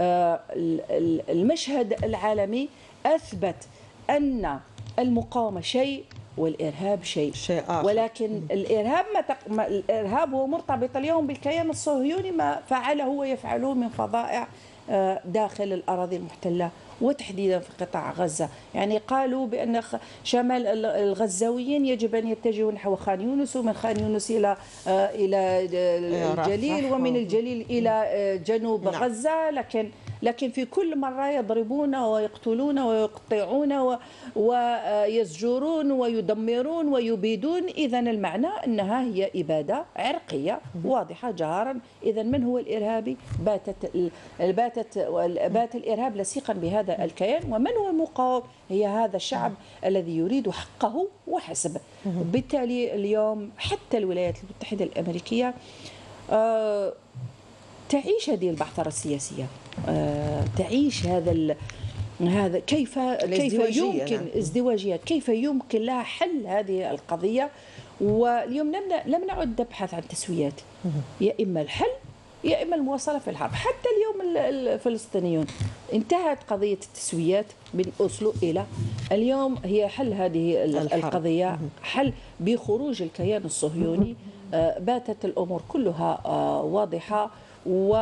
Speaker 30: المشهد العالمي أثبت أن المقاومة شيء والإرهاب شيء,
Speaker 25: شيء آخر.
Speaker 30: ولكن الإرهاب ما تق... ما الإرهاب هو مرتبط اليوم بالكيان الصهيوني، ما فعله ويفعله من فظائع داخل الأراضي المحتلة وتحديدا في قطاع غزة. يعني قالوا بأن شمال الغزاويين يجب أن يتجهوا نحو خان يونس، ومن خان يونس إلى إلى الجليل، ومن الجليل إلى جنوب نعم. غزة. لكن لكن في كل مرة يضربون ويقتلون ويقطعون ويزجرون ويدمرون ويبيدون. إذا المعنى أنها هي إبادة عرقية واضحة جهارا. إذا من هو الإرهابي؟ باتت باتت بات الإرهاب لصيقا بهذا الكيان. ومن هو المقاوم؟ هي هذا الشعب الذي يريد حقه وحسب. بالتالي اليوم حتى الولايات المتحدة الأمريكية آه تعيش هذه البعثرة السياسية، آه تعيش هذا هذا كيف كيف يمكن نعم. ازدواجية، كيف يمكن لها حل هذه القضية. واليوم لم لم نعد نبحث عن تسويات، يا إما الحل يا إما المواصلة في الحرب. حتى اليوم الفلسطينيون انتهت قضية التسويات من أوسلو إلى اليوم هي حل هذه القضية، حل بخروج الكيان الصهيوني. باتت الأمور كلها واضحة، و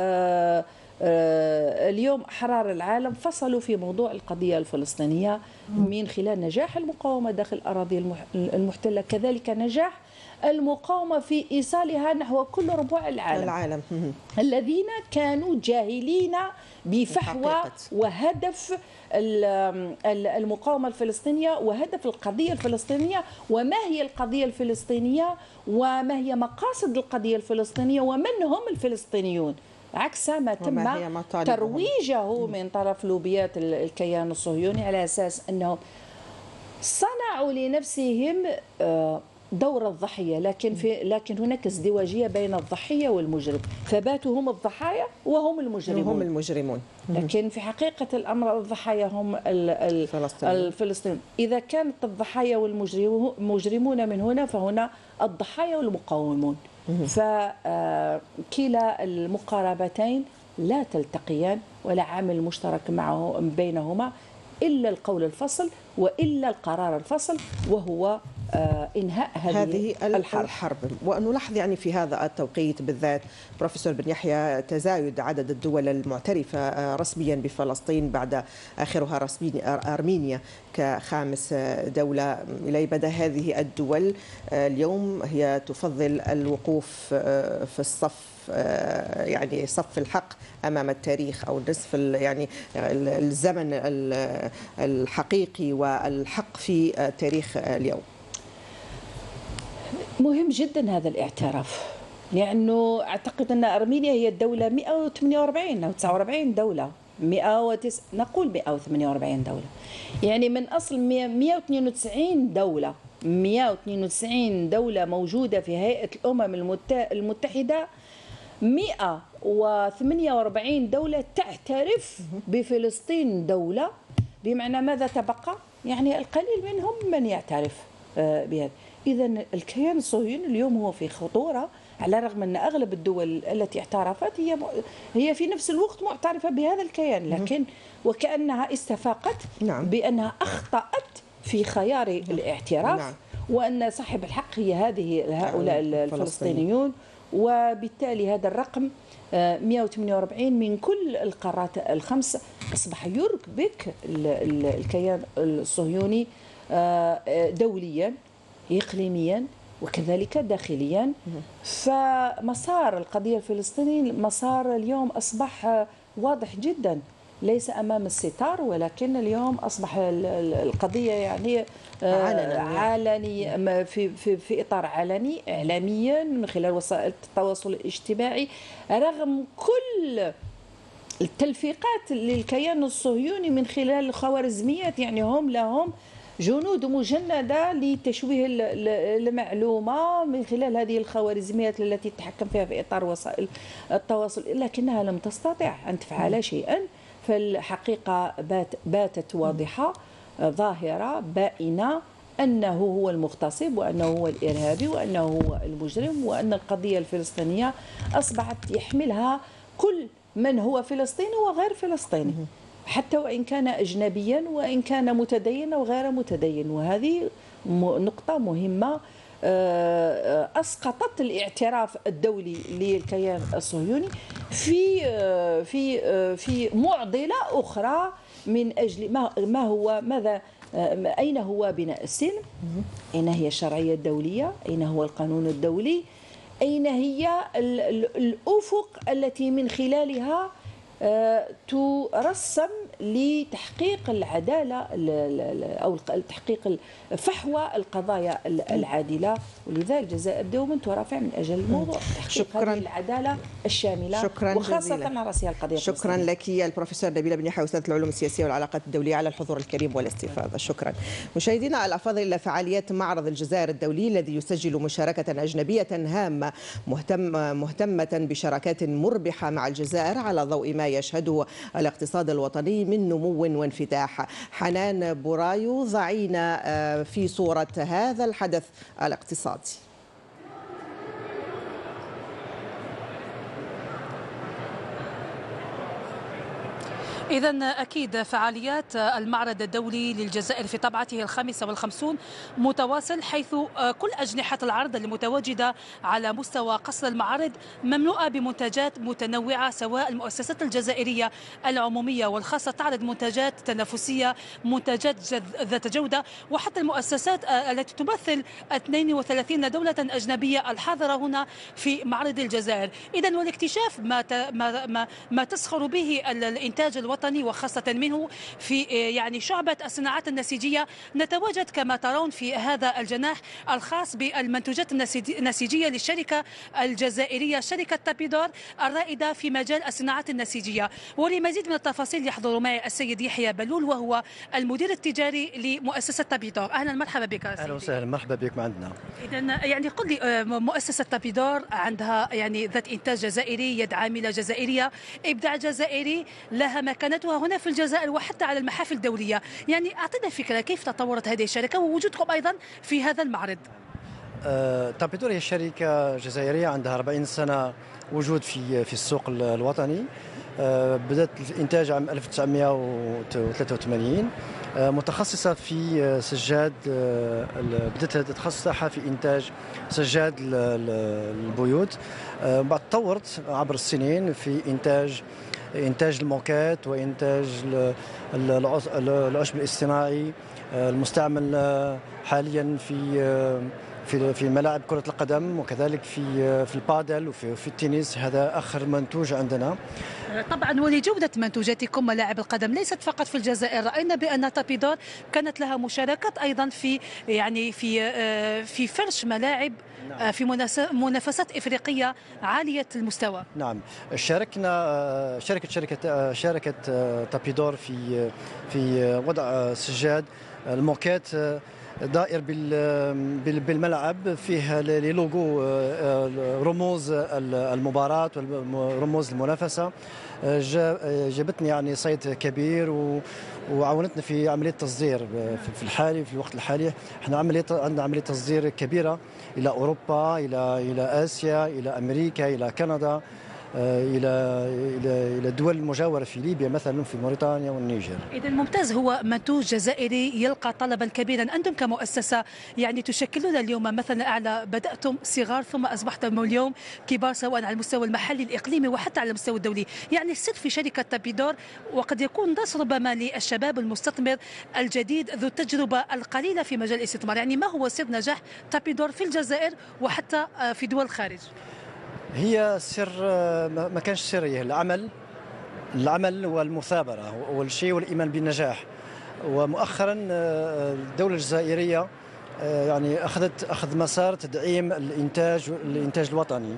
Speaker 30: اليوم أحرار العالم فصلوا في موضوع القضية الفلسطينية من خلال نجاح المقاومة داخل الأراضي المحتلة، كذلك نجاح المقاومة في إيصالها نحو كل ربوع العالم, العالم. الذين كانوا جاهلين بفحوى وهدف المقاومة الفلسطينية وهدف القضية الفلسطينية، وما هي القضية الفلسطينية وما هي مقاصد القضية الفلسطينية ومن هم الفلسطينيون، عكس ما تم ترويجه من طرف لوبيات الكيان الصهيوني على أساس أنهم صنعوا لنفسهم دور الضحية، لكن في لكن هناك ازدواجية بين الضحية والمجرم، فباتوا هم الضحايا وهم المجرمون
Speaker 25: هم المجرمون
Speaker 30: لكن في حقيقة الأمر الضحايا هم الفلسطينيون. إذا كانت الضحايا والمجرمون من هنا، فهنا الضحايا والمقاومون، فكلا المقاربتين لا تلتقيان ولا عامل مشترك معه بينهما إلا القول الفصل وإلا القرار الفصل، وهو إنهاء هذه, هذه الحرب.
Speaker 25: الحرب. ونلاحظ يعني في هذا التوقيت بالذات بروفيسور بن يحيى تزايد عدد الدول المعترفة رسميا بفلسطين بعد آخرها رسميا أرمينيا كخامس دولة. إلى مدى هذه الدول اليوم هي تفضل الوقوف في الصف، يعني صف الحق أمام التاريخ، أو نصف يعني الزمن الحقيقي والحق في التاريخ اليوم.
Speaker 30: مهم جدا هذا الاعتراف، لأنه أعتقد أن أرمينيا هي الدولة مئة وثمانية وأربعين أو تسعة وأربعين دولة، مئة وتسعة نقول مئة وثمانية وأربعين دولة، يعني من أصل مئة واثنين وتسعين دولة مئة واثنين وتسعين دولة موجودة في هيئة الأمم المتحدة، مئة وثمانية وأربعين دولة تعترف بفلسطين دولة، بمعنى ماذا تبقى؟ يعني القليل منهم من يعترف بهذا. إذا الكيان الصهيوني اليوم هو في خطورة، على الرغم أن أغلب الدول التي اعترفت هي هي في نفس الوقت معترفة بهذا الكيان، لكن وكأنها استفاقت نعم. بأنها أخطأت في خيار الاعتراف نعم. وأن صاحب الحق هي هذه هؤلاء الفلسطينيون، وبالتالي هذا الرقم مئة وثمانية وأربعين من كل القارات الخمس أصبح يركبك الكيان الصهيوني دوليا إقليميا وكذلك داخليا. فمسار القضية الفلسطينية مسار اليوم أصبح واضح جدا، ليس أمام الستار، ولكن اليوم أصبح القضية يعني علني في, في, في إطار علني إعلاميا من خلال وسائل التواصل الاجتماعي، رغم كل التلفيقات للكيان الصهيوني من خلال الخوارزميات. يعني هم لهم جنود مجندة لتشويه المعلومة من خلال هذه الخوارزميات التي تتحكم فيها في إطار وسائل التواصل، لكنها لم تستطع أن تفعل شيئا. فالحقيقة بات باتت واضحة ظاهرة بائنة أنه هو المغتصب، وأنه هو الإرهابي، وأنه هو المجرم، وأن القضية الفلسطينية أصبحت يحملها كل من هو فلسطيني وغير فلسطيني، حتى وإن كان أجنبيا وإن كان متدين أو غير متدين. وهذه نقطة مهمة أسقطت الاعتراف الدولي للكيان الصهيوني في في في معضلة أخرى من أجل ما ما هو ماذا أين هو بناء السلم؟ أين هي الشرعية الدولية؟ أين هو القانون الدولي؟ أين هي الأفق التي من خلالها ترسم لتحقيق العدالة أو تحقيق فحوى القضايا العادلة؟ ولذا الجزائر دوما ترافع من أجل الموضوع تحقيق هذه العدالة الشاملة،
Speaker 25: شكرا
Speaker 30: وخاصة
Speaker 25: جزيلا.
Speaker 30: على رأسها القضية
Speaker 25: شكرا لك البروفيسور نبيلة بن يحيى أستاذة العلوم السياسية والعلاقات الدولية على الحضور الكريم والاستفاضة. شكرا. مشاهدينا الأفاضل، فعاليات معرض الجزائر الدولي الذي يسجل مشاركة أجنبية هامة مهتم مهتمة بشراكات مربحة مع الجزائر على ضوء ما يشهده الاقتصاد الوطني من نمو وانفتاح. حنان بورايو ضعينا في صورة هذا الحدث الاقتصادي.
Speaker 3: إذا أكيد فعاليات المعرض الدولي للجزائر في طبعته الخامسة والخمسون متواصل، حيث كل أجنحة العرض المتواجدة على مستوى قصر المعارض مملوءة بمنتجات متنوعة، سواء المؤسسات الجزائرية العمومية والخاصة تعرض منتجات تنافسية، منتجات ذات جودة، وحتى المؤسسات التي تمثل اثنين وثلاثين دولة أجنبية الحاضرة هنا في معرض الجزائر. إذا والاكتشاف ما ما ما, ما تسخر به الإنتاج الوطني وخاصة منه في يعني شعبة الصناعات النسيجية. نتواجد كما ترون في هذا الجناح الخاص بالمنتوجات النسيجية للشركة الجزائرية شركة تابيدور الرائدة في مجال الصناعات النسيجية. ولمزيد من التفاصيل يحضر معي السيد يحيى بلول وهو المدير التجاري لمؤسسة تابيدور. أهلا مرحبا بك سيدي.
Speaker 5: أهلا وسهلا، مرحبا بك معنا.
Speaker 3: إذا يعني قل لي، مؤسسة تابيدور عندها يعني ذات إنتاج جزائري، يد عاملة جزائرية، إبداع جزائري، لها مكانتها هنا في الجزائر وحتى على المحافل الدولية. يعني أعطينا فكرة كيف تطورت هذه الشركة ووجودكم أيضا في هذا المعرض.
Speaker 5: أه تابيدور هي شركة جزائرية عندها أربعين سنة وجود في في السوق الوطني. أه بدأت الإنتاج عام ألف وتسعمائة وثلاثة وثمانين، أه متخصصة في سجاد، أه بدأت التخصص تاعها في إنتاج سجاد البيوت. أه بعد تطورت عبر السنين في إنتاج إنتاج الموكات وإنتاج العشب الاصطناعي المستعمل حاليا في في في ملاعب كرة القدم، وكذلك في في البادل وفي في التنس. هذا آخر منتوج عندنا.
Speaker 3: طبعا ولجودة منتوجاتكم ملاعب القدم ليست فقط في الجزائر، رأينا بأن تابيدور كانت لها مشاركات أيضا في يعني في في فرش ملاعب في منافسات إفريقية عالية المستوى.
Speaker 5: نعم، شاركنا شركة شركة شاركت تابيدور في في وضع سجاد الموكات دائر بالملعب، فيه لوجو رموز المباراة ورموز المنافسة. جابتني يعني صيت كبير وعاونتنا في عملية تصدير في الحالي في الوقت الحالي. احنا عملية عندنا عملية تصدير كبيرة إلى أوروبا، إلى إلى آسيا، إلى أمريكا، إلى كندا، إلى إلى إلى الدول المجاورة في ليبيا مثلا، في موريتانيا والنيجر.
Speaker 3: إذا ممتاز، هو منتوج جزائري يلقى طلبا كبيرا. أنتم كمؤسسة يعني تشكلون اليوم مثلا أعلى، بدأتم صغار ثم أصبحتم اليوم كبار، سواء على المستوى المحلي الإقليمي وحتى على المستوى الدولي. يعني السر في شركة تابيدور وقد يكون درس ربما للشباب المستثمر الجديد ذو التجربة القليلة في مجال الاستثمار. يعني ما هو سر نجاح تابيدور في الجزائر وحتى في دول الخارج؟
Speaker 5: هي سر ما كانش سر، هي العمل العمل والمثابرة أول شيء، والإيمان بالنجاح. ومؤخرا الدولة الجزائرية يعني أخذت أخذ مسار تدعيم الإنتاج الإنتاج الوطني.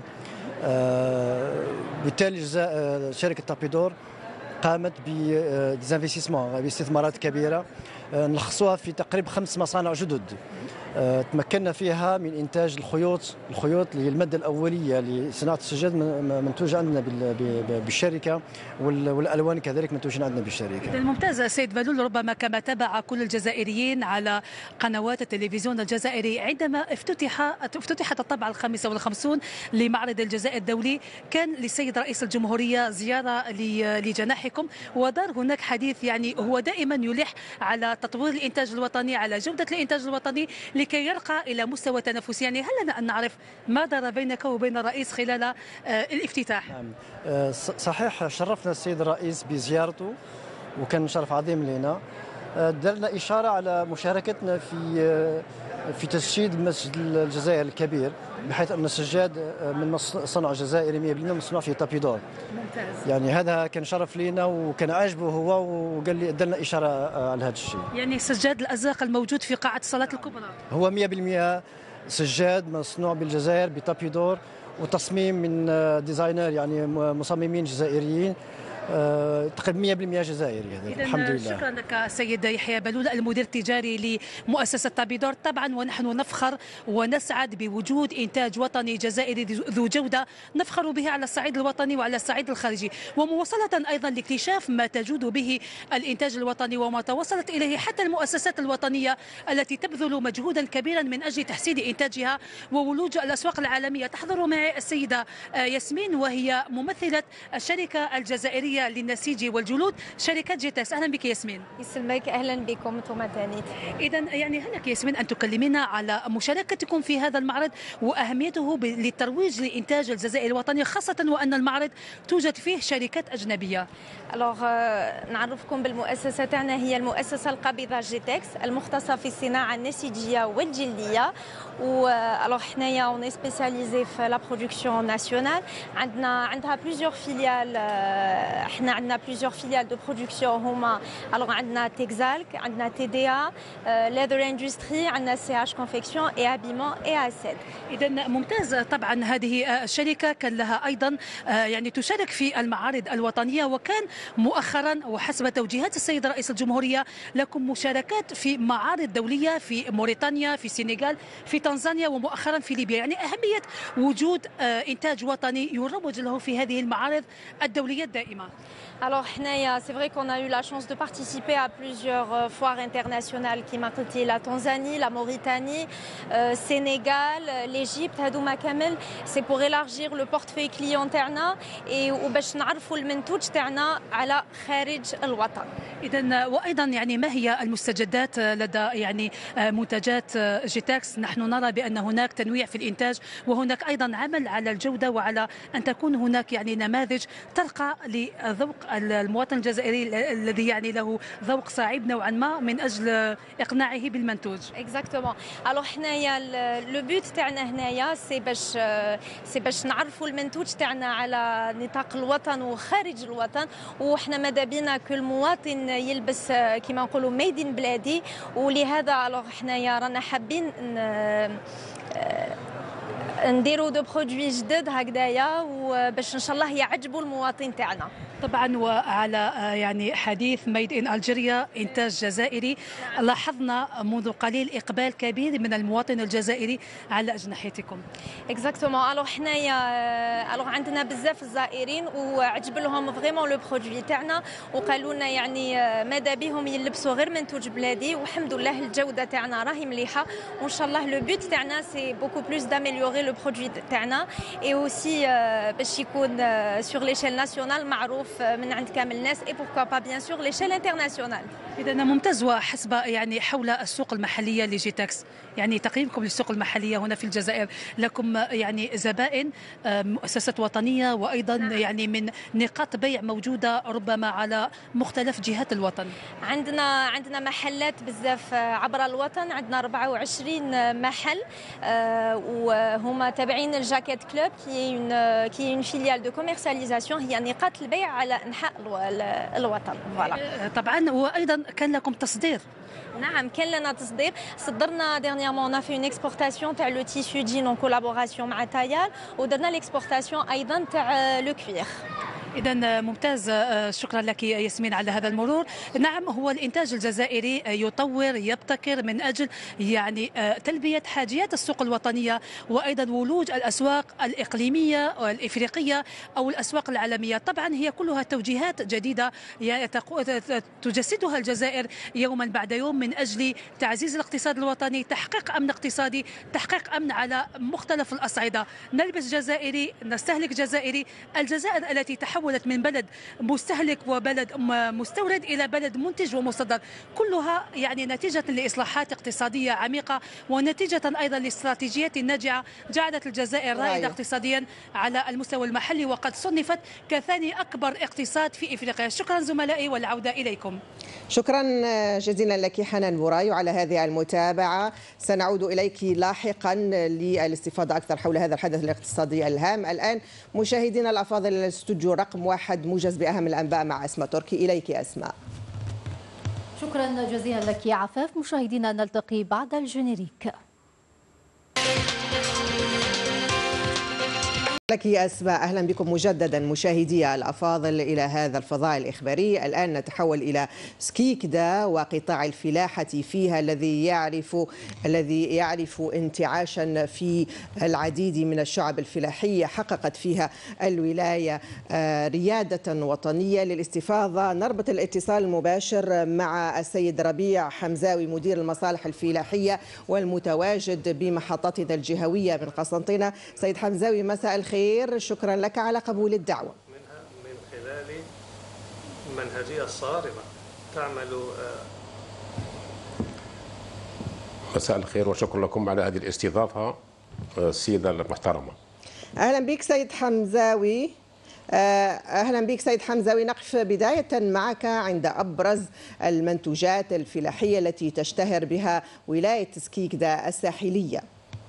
Speaker 5: بالتالي شركة تابيدور قامت بديزانفيستيسمون، باستثمارات كبيرة نلخصوها في تقريبا خمس مصانع جدد. تمكنا فيها من إنتاج الخيوط الخيوط اللي هي المادة الأولية لصناعة السجاد منتوجة عندنا بالشركة، والألوان كذلك منتوجة عندنا بالشركة.
Speaker 3: ممتاز سيد بلول، ربما كما تابع كل الجزائريين على قنوات التلفزيون الجزائري عندما افتتح افتتحت الطبعة الخامسة والخمسون لمعرض الجزائر الدولي، كان للسيد رئيس الجمهورية زيارة لجناحكم، ودار هناك حديث يعني هو دائما يلح على تطوير الإنتاج الوطني، على جودة الإنتاج الوطني لكي يرقى إلى مستوى تنافسي. يعني هل لنا أن نعرف ما دار بينك وبين الرئيس خلال الافتتاح؟
Speaker 5: نعم صحيح، شرفنا السيد الرئيس بزيارته وكان شرف عظيم لنا. درنا إشارة على مشاركتنا في في تسجيل المسجد الجزائر الكبير، بحيث أن السجاد من صنع جزائري مئة بالمئة مصنوع في تابيدور.
Speaker 3: ممتاز.
Speaker 5: يعني هذا كان شرف لنا وكان عاجبه هو، وقال لي درنا إشارة على هذا الشيء.
Speaker 3: يعني سجاد الأزرق الموجود في قاعة الصلاة الكبرى
Speaker 5: هو مئة بالمئة سجاد مصنوع بالجزائر بتابيدور، وتصميم من ديزاينر يعني مصممين جزائريين، تقريبا مئة بالمئة جزائري. الحمد لله.
Speaker 3: شكرا لك سيد يحيى بلول، المدير التجاري لمؤسسة تابيدور. طبعا ونحن نفخر ونسعد بوجود إنتاج وطني جزائري ذو جودة نفخر به على الصعيد الوطني وعلى الصعيد الخارجي، ومواصلة أيضا لاكتشاف ما تجود به الإنتاج الوطني وما توصلت إليه حتى المؤسسات الوطنية التي تبذل مجهودا كبيرا من أجل تحسين إنتاجها وولوج الأسواق العالمية. تحضر معي السيدة ياسمين وهي ممثلة الشركة الجزائرية الوطنية للنسيج والجلود شركة جيتكس. أهلا بك ياسمين.
Speaker 6: يسلمك، أهلا بكم انتم تاني.
Speaker 3: إذا يعني هل لك ياسمين أن تكلمينا على مشاركتكم في هذا المعرض وأهميته للترويج لإنتاج الجزائر الوطني، خاصة وأن المعرض توجد فيه شركات أجنبية؟
Speaker 6: الوغ نعرفكم بالمؤسسة تاعنا، هي المؤسسة القابضة جيتكس المختصة في الصناعة النسيجية والجلدية. و الوغ حنايا اون سبيسياليزي في لا برودكسيون ناسيونال. عندنا عندها بليزيور فيليال، حنا عندنا بليزيور فيليال دو برودكسيون هما الوغ عندنا تكزالك، عندنا تي دي ا، ليذر اندستري، عندنا سي اش كونفيكسيون اي ابيمون اي اسيد.
Speaker 3: اذا ممتاز. طبعا هذه الشركة كان لها ايضا يعني تشارك في المعارض الوطنية، وكان مؤخرا وحسب توجيهات السيد رئيس الجمهورية لكم مشاركات في معارض دولية في موريتانيا، في السنغال، في تنزانيا، ومؤخرا في ليبيا. يعني أهمية وجود إنتاج وطني يروج له في هذه المعارض الدولية الدائمة.
Speaker 6: Alors, c'est vrai qu'on a eu la chance de participer à plusieurs foires internationales qui m'ont la Tanzanie, la Mauritanie, euh, Sénégal, l'Égypte. هذوما كامل c'est pour élargir le portefeuille client تاعنا وباش نعرفوا المنتوج تاعنا على خارج الوطن.
Speaker 3: إذا وأيضا يعني ما هي المستجدات لدى يعني منتجات جيتكس؟ نحن نرى بأن هناك تنويع في الإنتاج، وهناك أيضا عمل على الجودة وعلى أن تكون هناك يعني نماذج ترقى لذوق المواطن الجزائري الذي يعني له ذوق صعيب نوعا ما من أجل إقناعه بالمنتوج.
Speaker 6: اكزاكتومون. الوغ حنايا لو بوت تاعنا هنايا سي باش سي باش نعرفوا المنتوج تاعنا على نطاق الوطن وخارج الوطن، وحنا ماذا بينا كل المواطن يلبس كما نقولوا ميدين بلادي. ولهذا الوغ حنايا رانا حابين نديروا دو برودوي جدد هكذايا وباش ان شاء الله يعجبوا المواطن تاعنا.
Speaker 3: طبعا وعلى يعني حديث ميد ان الجيريا انتاج جزائري، لاحظنا منذ قليل اقبال كبير من المواطن الجزائري على اجنحتكم.
Speaker 6: اكزاكتومون. الوغ حنايا الوغ عندنا بزاف الزائرين وعجب لهم فريمون لو برودوي تاعنا، وقالوا لنا يعني ماذا بهم يلبسوا غير منتوج بلادي، والحمد لله الجوده تاعنا راهي مليحه، وان شاء الله لو بوت تاعنا سي بوكو بلوس داميليوري لو برودوي تاعنا اي اوسي باش يكون سور ليشيل ناسيونال معروف من عند كامل الناس اي بوركوا با بيان سور ليشيل انترناسيونال.
Speaker 3: اذا ممتاز. وحسب يعني حول السوق المحليه لجيتكس، يعني تقييمكم للسوق المحليه هنا في الجزائر، لكم يعني زبائن مؤسسات وطنيه وايضا يعني من نقاط بيع موجوده ربما على مختلف جهات الوطن.
Speaker 6: عندنا عندنا محلات بزاف عبر الوطن، عندنا أربعة وعشرين محل وهما تابعين الجاكيت كلوب كي اون كي اون فيليال دو كوميرسياليزاسيون، هي نقاط البيع على انحاء الوطن. فوالا.
Speaker 3: طبعا وايضا كان لكم تصدير.
Speaker 6: نعم كان لنا تصدير، صدرنا ديرنييرمون اون في اون اكسبورتاسيون تاع لو تيسو جين اون كولابوراسيون مع تايال، ودرنا ليكسبورتاسيون ايضا تاع لو كوير.
Speaker 3: إذا ممتاز. شكرا لك ياسمين على هذا المرور. نعم هو الإنتاج الجزائري يطور يبتكر من أجل يعني تلبية حاجيات السوق الوطنية، وأيضا ولوج الأسواق الإقليمية والإفريقية أو الأسواق العالمية. طبعا هي كلها توجيهات جديدة تجسدها الجزائر يوما بعد يوم من أجل تعزيز الاقتصاد الوطني، تحقيق أمن اقتصادي، تحقيق أمن على مختلف الأصعدة. نلبس جزائري، نستهلك جزائري. الجزائر التي تحولت من بلد مستهلك وبلد مستورد إلى بلد منتج ومصدر، كلها يعني نتيجة لإصلاحات اقتصادية عميقة، ونتيجة أيضا لاستراتيجيات ناجعة جعلت الجزائر رائدة اقتصاديا على المستوى المحلي، وقد صنفت كثاني أكبر اقتصاد في إفريقيا. شكرا زملائي والعودة إليكم.
Speaker 25: شكرا جزيلا لك حنان بوراي على هذه المتابعة. سنعود إليك لاحقا للاستفاضة أكثر حول هذا الحدث الاقتصادي الهام. الآن مشاهدينا الأفاضل، الاستوديو رقم واحد موجز بأهم الأنباء مع أسماء تركي. إليك أسماء.
Speaker 7: شكرا جزيلا لك يا عفاف. مشاهدينا نلتقي بعد الجينيريك.
Speaker 25: لك يا أسماء، أهلا بكم مجددا مشاهدي الأفاضل إلى هذا الفضاء الإخباري. الآن نتحول إلى سكيكدا وقطاع الفلاحة فيها الذي يعرف الذي يعرف انتعاشا في العديد من الشعب الفلاحية. حققت فيها الولاية ريادة وطنية. للاستفاضة نربط الاتصال المباشر مع السيد ربيع حمزاوي مدير المصالح الفلاحية والمتواجد بمحطتنا الجهوية من قسنطينة. سيد حمزاوي مساء الخير، شكرا لك على قبول الدعوة.
Speaker 8: من خلال
Speaker 21: المنهجية الصارمة تعمل.
Speaker 8: مساء الخير وشكرا لكم على هذه الاستضافة السيدة المحترمة.
Speaker 25: أهلا بك سيد حمزاوي. أهلا بك سيد حمزاوي. نقف بداية معك عند أبرز المنتوجات الفلاحية التي تشتهر بها ولاية سكيكدا الساحلية.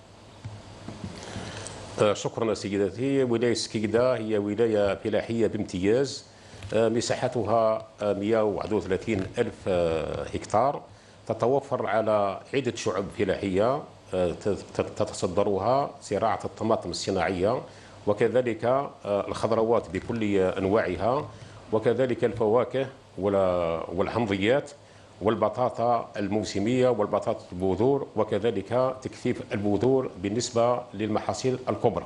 Speaker 8: شكرا سيدتي. ولاية سكيكدا هي ولاية فلاحية بامتياز، مساحتها مئة وواحد وثلاثين ألف هكتار، تتوفر على عدة شعب فلاحية تتصدرها زراعة الطماطم الصناعية، وكذلك الخضروات بكل أنواعها، وكذلك الفواكه والحمضيات والبطاطا الموسمية والبطاطا البذور، وكذلك تكثيف البذور بالنسبة للمحاصيل الكبرى.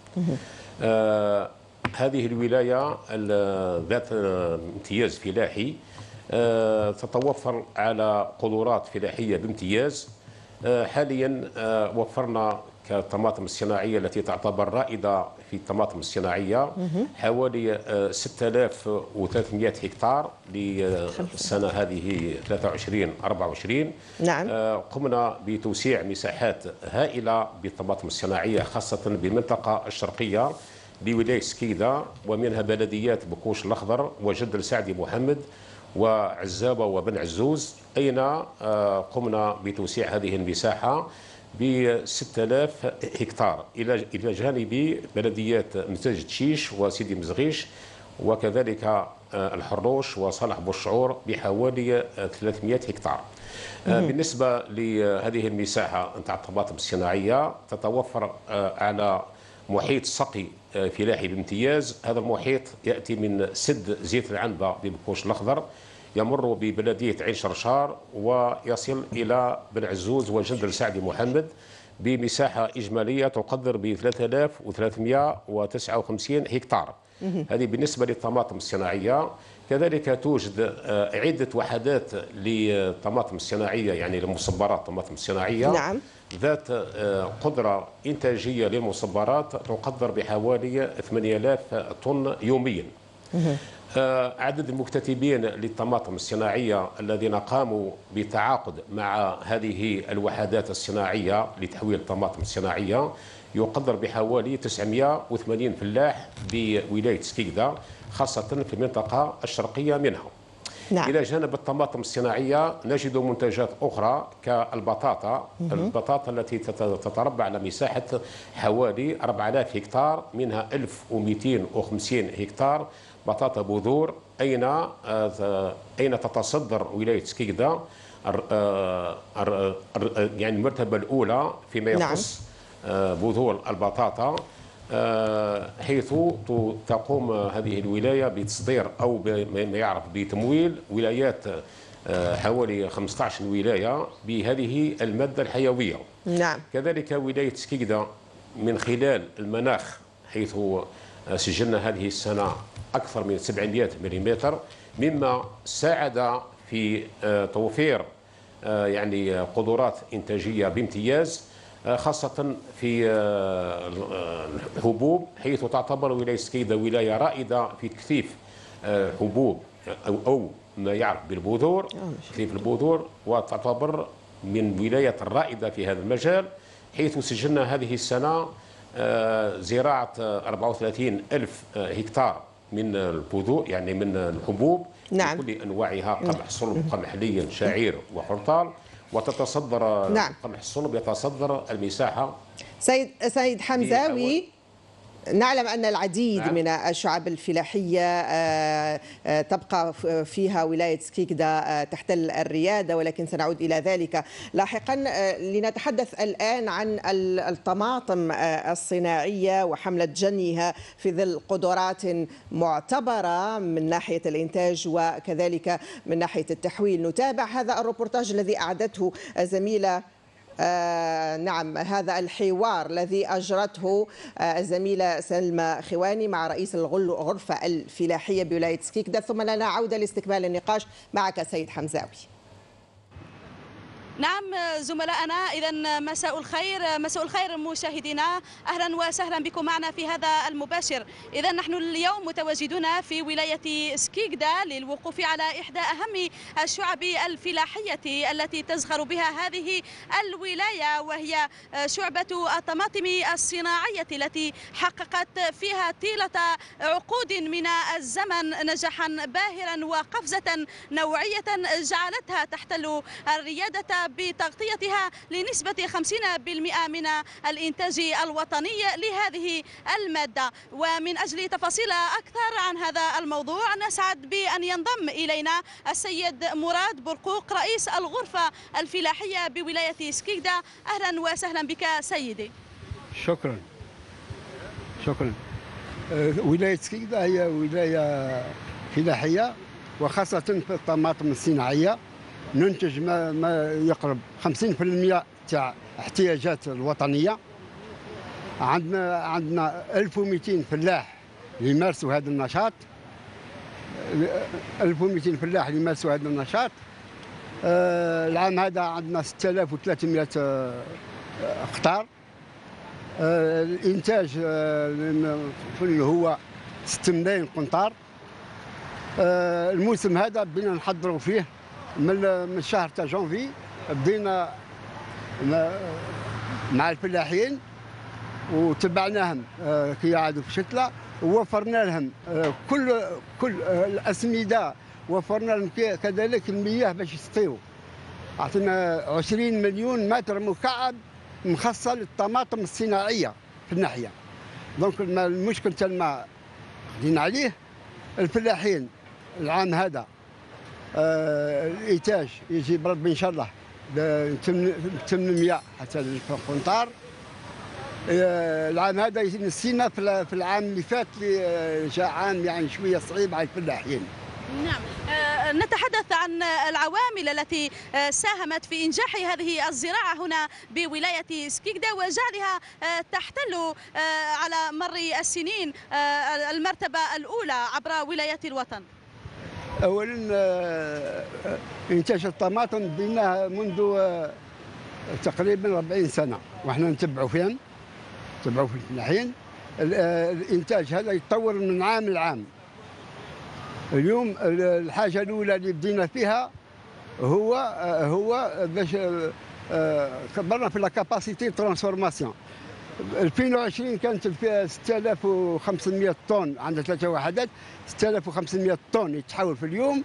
Speaker 8: آه هذه الولاية ذات امتياز فلاحي آه تتوفر على قدرات فلاحية بامتياز. آه حاليا آه وفرنا كالطماطم الصناعية التي تعتبر رائدة في الطماطم الصناعية حوالي ستة آلاف وثلاثمئة هكتار للسنة هذه ثلاثة وعشرين أربعة وعشرين.
Speaker 25: نعم.
Speaker 8: قمنا بتوسيع مساحات هائلة بالطماطم الصناعية خاصة بالمنطقة الشرقية لولاية سكيكدا، ومنها بلديات بكوش الأخضر وجدل سعدي محمد وعزابة وبن عزوز، أين قمنا بتوسيع هذه المساحة ب ستة آلاف هكتار إلى إلى جانب بلديات نتاج تشيش وسيدي مزغيش، وكذلك الحروش وصالح بوشعور بحوالي ثلاثمئة هكتار. بالنسبة لهذه المساحة نتاع الطماطم الصناعية تتوفر على محيط سقي فلاحي بامتياز. هذا المحيط يأتي من سد زيت العنبة ببكوش الأخضر، يمر ببلدية عين شرشار ويصل إلى بن عزوز وجندل سعدي محمد بمساحة إجمالية تقدر ب ثلاثة آلاف وثلاثمئة وتسعة وخمسين هكتار. هذه بالنسبة للطماطم الصناعية. كذلك توجد عدة وحدات للطماطم الصناعية، يعني لمصبرات الطماطم الصناعية.
Speaker 25: نعم.
Speaker 8: ذات قدرة إنتاجية للمصبرات تقدر بحوالي ثمانية آلاف طن يوميا. عدد المكتتبين للطماطم الصناعية الذين قاموا بالتعاقد مع هذه الوحدات الصناعية لتحويل الطماطم الصناعية يقدر بحوالي تسعمئة وثمانين فلاح بولاية سكيكدا، خاصة في المنطقة الشرقية منها.
Speaker 25: نعم.
Speaker 8: إلى جانب الطماطم الصناعية نجد منتجات أخرى كالبطاطا. البطاطا التي تتربع على مساحة حوالي أربعة آلاف هكتار، منها ألف ومئتين وخمسين هكتار بطاطا بذور، أين أين تتصدر ولاية سكيكدا يعني المرتبة الأولى فيما يخص بذور البطاطا، حيث تقوم هذه الولاية بتصدير أو ما يعرف بتمويل ولايات حوالي خمسة عشر ولاية بهذه المادة الحيوية.
Speaker 25: نعم.
Speaker 8: كذلك ولاية سكيكدا من خلال المناخ، حيث سجلنا هذه السنة أكثر من سبعمئة ملم، مما ساعد في توفير يعني قدرات إنتاجية بامتياز، خاصة في الحبوب، حيث تعتبر ولاية سكيكدا ولاية رائدة في تكثيف حبوب أو, أو ما يعرف بالبذور، تكثيف البذور، وتعتبر من ولاية الرائدة في هذا المجال، حيث سجلنا هذه السنة زراعة أربعة وثلاثين ألف هكتار من البذور، يعني من الحبوب.
Speaker 25: نعم.
Speaker 8: بكل أنواعها، قمح صلب، قمح لين، شعير وحرطال، وتتصدر
Speaker 25: نعم.
Speaker 8: قمح الصلب يتصدر المساحة.
Speaker 25: سيد سيد حمزاوي، نعلم أن العديد نعم. من الشعب الفلاحية تبقى فيها ولاية سكيكدا تحتل الريادة، ولكن سنعود إلى ذلك لاحقا. لنتحدث الآن عن الطماطم الصناعية وحملة جنيها في ظل قدرات معتبرة من ناحية الإنتاج وكذلك من ناحية التحويل. نتابع هذا الروبورتاج الذي أعدته زميلة آه نعم هذا الحوار الذي أجرته آه الزميلة سلمى خواني مع رئيس الغرفة الفلاحية بولاية سكيكدا، ثم لنا عودة لاستكمال النقاش معك سيد حمزاوي.
Speaker 9: نعم زملائنا، إذا مساء الخير مساء الخير مشاهدينا، أهلا وسهلا بكم معنا في هذا المباشر. إذا نحن اليوم متواجدون في ولاية سكيغدا للوقوف على إحدى أهم الشعب الفلاحية التي تزخر بها هذه الولاية، وهي شعبة الطماطم الصناعية التي حققت فيها طيلة عقود من الزمن نجاحا باهرا وقفزة نوعية جعلتها تحتل الريادة بتغطيتها لنسبة خمسين بالمئة من الإنتاج الوطني لهذه المادة. ومن أجل تفاصيل أكثر عن هذا الموضوع نسعد بأن ينضم إلينا السيد مراد برقوق رئيس الغرفة الفلاحية بولاية سكيغدا. أهلا وسهلا بك سيدي.
Speaker 10: شكرا شكرا. ولاية سكيغدا هي ولاية فلاحية، وخاصة في الطماطم الصناعية ننتج ما, ما يقرب خمسين بالمئة تاع احتياجات الوطنية. عندنا عندنا ألف ومئتين فلاح اللي يمارسوا هذا النشاط، ألف ومئتين فلاح اللي يمارسوا هذا النشاط. آه العام هذا عندنا ستة آلاف وثلاثمئة آه هكتار. آه الانتاج آه هو ستة ملايين قنطار. آه الموسم هذا بدينا نحضروا فيه من من شهر تاع جونفي، بدينا مع الفلاحين وتبعناهم كي يعادوا في شتله، ووفرنا لهم كل كل الاسمده، وفرنا لهم كذلك المياه باش يسقيوا. اعطينا عشرين مليون متر مكعب مخصص للطماطم الصناعيه في الناحيه. دونك المشكل تاع الماء خدينا عليه. الفلاحين العام هذا آه الانتاج يجي بربي ان شاء الله ثمانمئة حتى القنطار. آه العام هذا نسينا في العام اللي فات اللي جاء عام يعني شويه صعيب على الفلاحين.
Speaker 9: نعم، آه نتحدث عن العوامل التي آه ساهمت في إنجاح هذه الزراعة هنا بولاية سكيغدا وجعلها آه تحتل آه على مر السنين آه المرتبة الأولى عبر ولايات الوطن.
Speaker 10: اولا انتاج الطماطم بديناه منذ تقريبا أربعين سنه وحنا نتبعوا فيهم، نتبعوا في الفلاحين. الانتاج هذا يتطور من عام لعام. اليوم الحاجه الاولى اللي بدينا فيها هو هو باش كبرنا في لا كاباسيتي ترانسفورماسيون. ألفين وعشرين كانت فيها ستة آلاف وخمسمئة طن، عندها ثلاثة وحدات، ستة آلاف وخمسمئة طن يتحول في اليوم.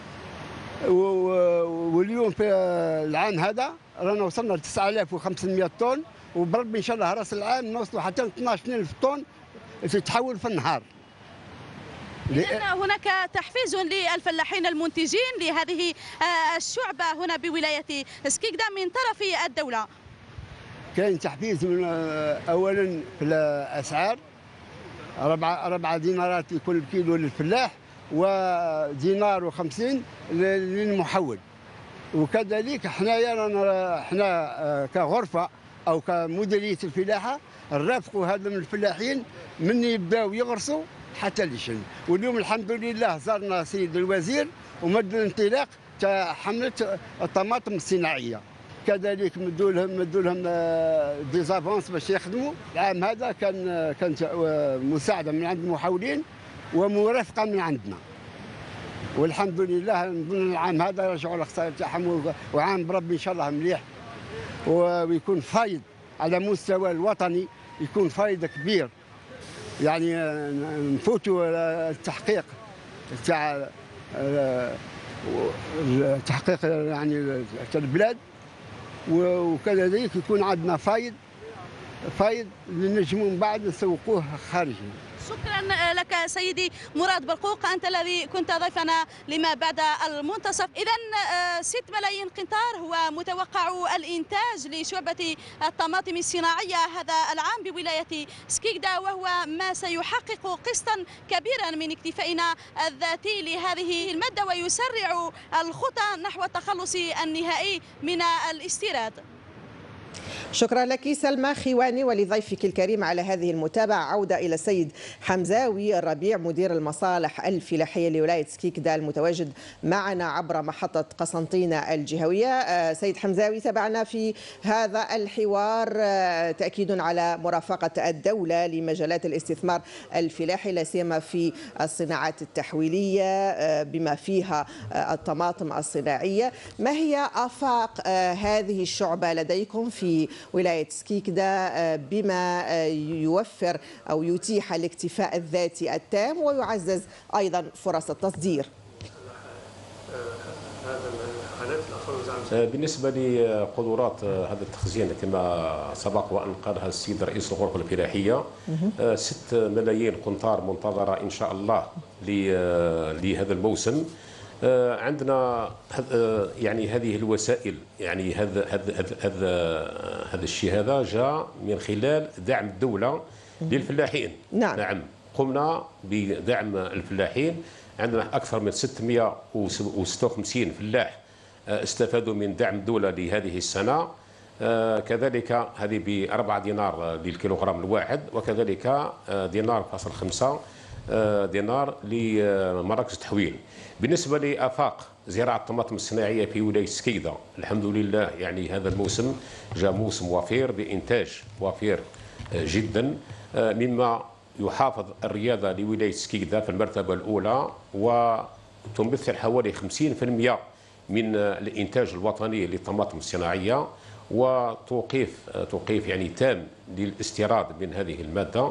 Speaker 10: واليوم في العام هذا رانا وصلنا ل تسعة آلاف وخمسمئة طن، وبربي ان شاء الله راس العام نوصلوا حتى ل اثناش ألف طن تتحول في النهار.
Speaker 9: إذن هناك تحفيز للفلاحين المنتجين لهذه الشعبة هنا بولاية سكيغدا من طرف الدولة.
Speaker 10: كاين تحفيز من اولا في الاسعار، ربعة ربعة دينارات لكل كيلو للفلاح، ودينار وخمسين للمحول. وكذلك حنايا رانا حنا كغرفه او كمديريه الفلاحه نرافقوا هذا من الفلاحين من يبداو يغرسوا حتى ليشن. واليوم الحمد لله زارنا سيد الوزير ومد الانطلاق تاع حمله الطماطم الصناعيه. كذلك مدوا لهم مدوا لهم ديزافونس باش يخدموا. العام هذا كان كانت مساعده من عند المحاولين ومرافقه من عندنا، والحمد لله نظن العام هذا رجعوا الخسائر تاعهم، وعام بربي ان شاء الله مليح ويكون فايد على مستوى الوطني، يكون فايد كبير. يعني نفوتوا التحقيق تاع التحقيق يعني تاع البلاد، وكذلك يكون عندنا فايد فايد اللي نجموا من بعد نسوقوه خارجي.
Speaker 9: شكرا لك سيدي مراد برقوق، أنت الذي كنت ضيفنا لما بعد المنتصف. إذا ست ملايين قنطار هو متوقع الإنتاج لشعبة الطماطم الصناعية هذا العام بولاية سكيغدا، وهو ما سيحقق قسطا كبيرا من اكتفائنا الذاتي لهذه المادة ويسرع الخطى نحو التخلص النهائي من الاستيراد.
Speaker 25: شكرا لك سلمى خواني ولضيفك الكريم على هذه المتابعة. عودة إلى السيد حمزاوي الربيع مدير المصالح الفلاحية لولاية سكيكدا المتواجد معنا عبر محطة قسنطينة الجهوية. سيد حمزاوي، تابعنا في هذا الحوار تأكيد على مرافقة الدولة لمجالات الاستثمار الفلاحي لا سيما في الصناعات التحويلية بما فيها الطماطم الصناعية. ما هي آفاق هذه الشعبة لديكم في ولاية سكيكدا بما يوفر أو يتيح الاكتفاء الذاتي التام ويعزز أيضا فرص التصدير؟
Speaker 8: بالنسبة لقدرات هذا التخزين كما سبق وأن قالها السيد رئيس الغرفة الفلاحية، ست ملايين قنطار منتظرة إن شاء الله لهذا الموسم. عندنا يعني هذه الوسائل، يعني هذا هذا هذا هذا الشيء هذا جاء من خلال دعم الدولة للفلاحين.
Speaker 25: نعم.
Speaker 8: نعم قمنا بدعم الفلاحين. عندنا أكثر من ستمائة وستة وخمسين فلاح استفادوا من دعم الدولة لهذه السنة. كذلك هذه بأربعة دينار للكيلوغرام الواحد، وكذلك دينار فاصل خمسة دينار لمراكز التحويل. بالنسبة لآفاق زراعة الطماطم الصناعية في ولاية سكيكدا، الحمد لله يعني هذا الموسم جاء موسم وفير بإنتاج وفير جدا، مما يحافظ الرياضة لولاية سكيكدا في المرتبة الأولى، وتمثل حوالي خمسين بالمئة من الإنتاج الوطني للطماطم الصناعية، وتوقيف توقيف يعني تام للاستيراد من هذه المادة.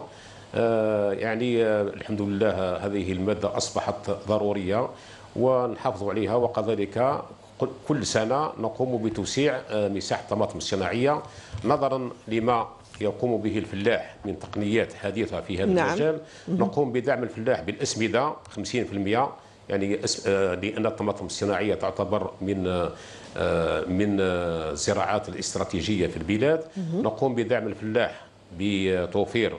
Speaker 8: يعني الحمد لله هذه المادة أصبحت ضرورية ونحافظ عليها، وكذلك كل سنة نقوم بتوسيع مساحة الطماطم الصناعية نظرا لما يقوم به الفلاح من تقنيات حديثة في هذا
Speaker 25: نعم.
Speaker 8: المجال. نقوم بدعم الفلاح بالأسمدة خمسين بالمئة، يعني لأن الطماطم الصناعية تعتبر من من الزراعات الاستراتيجية في البلاد. نقوم بدعم الفلاح بتوفير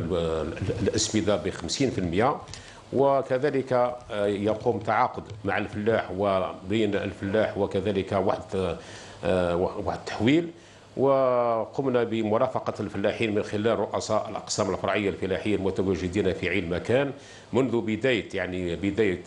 Speaker 8: الأسمدة ب خمسين بالمئة، وكذلك يقوم تعاقد مع الفلاح وبين الفلاح وكذلك واحد واحد التحويل. وقمنا بمرافقة الفلاحين من خلال رؤساء الأقسام الفرعية الفلاحية المتواجدين في عين مكان منذ بداية يعني بداية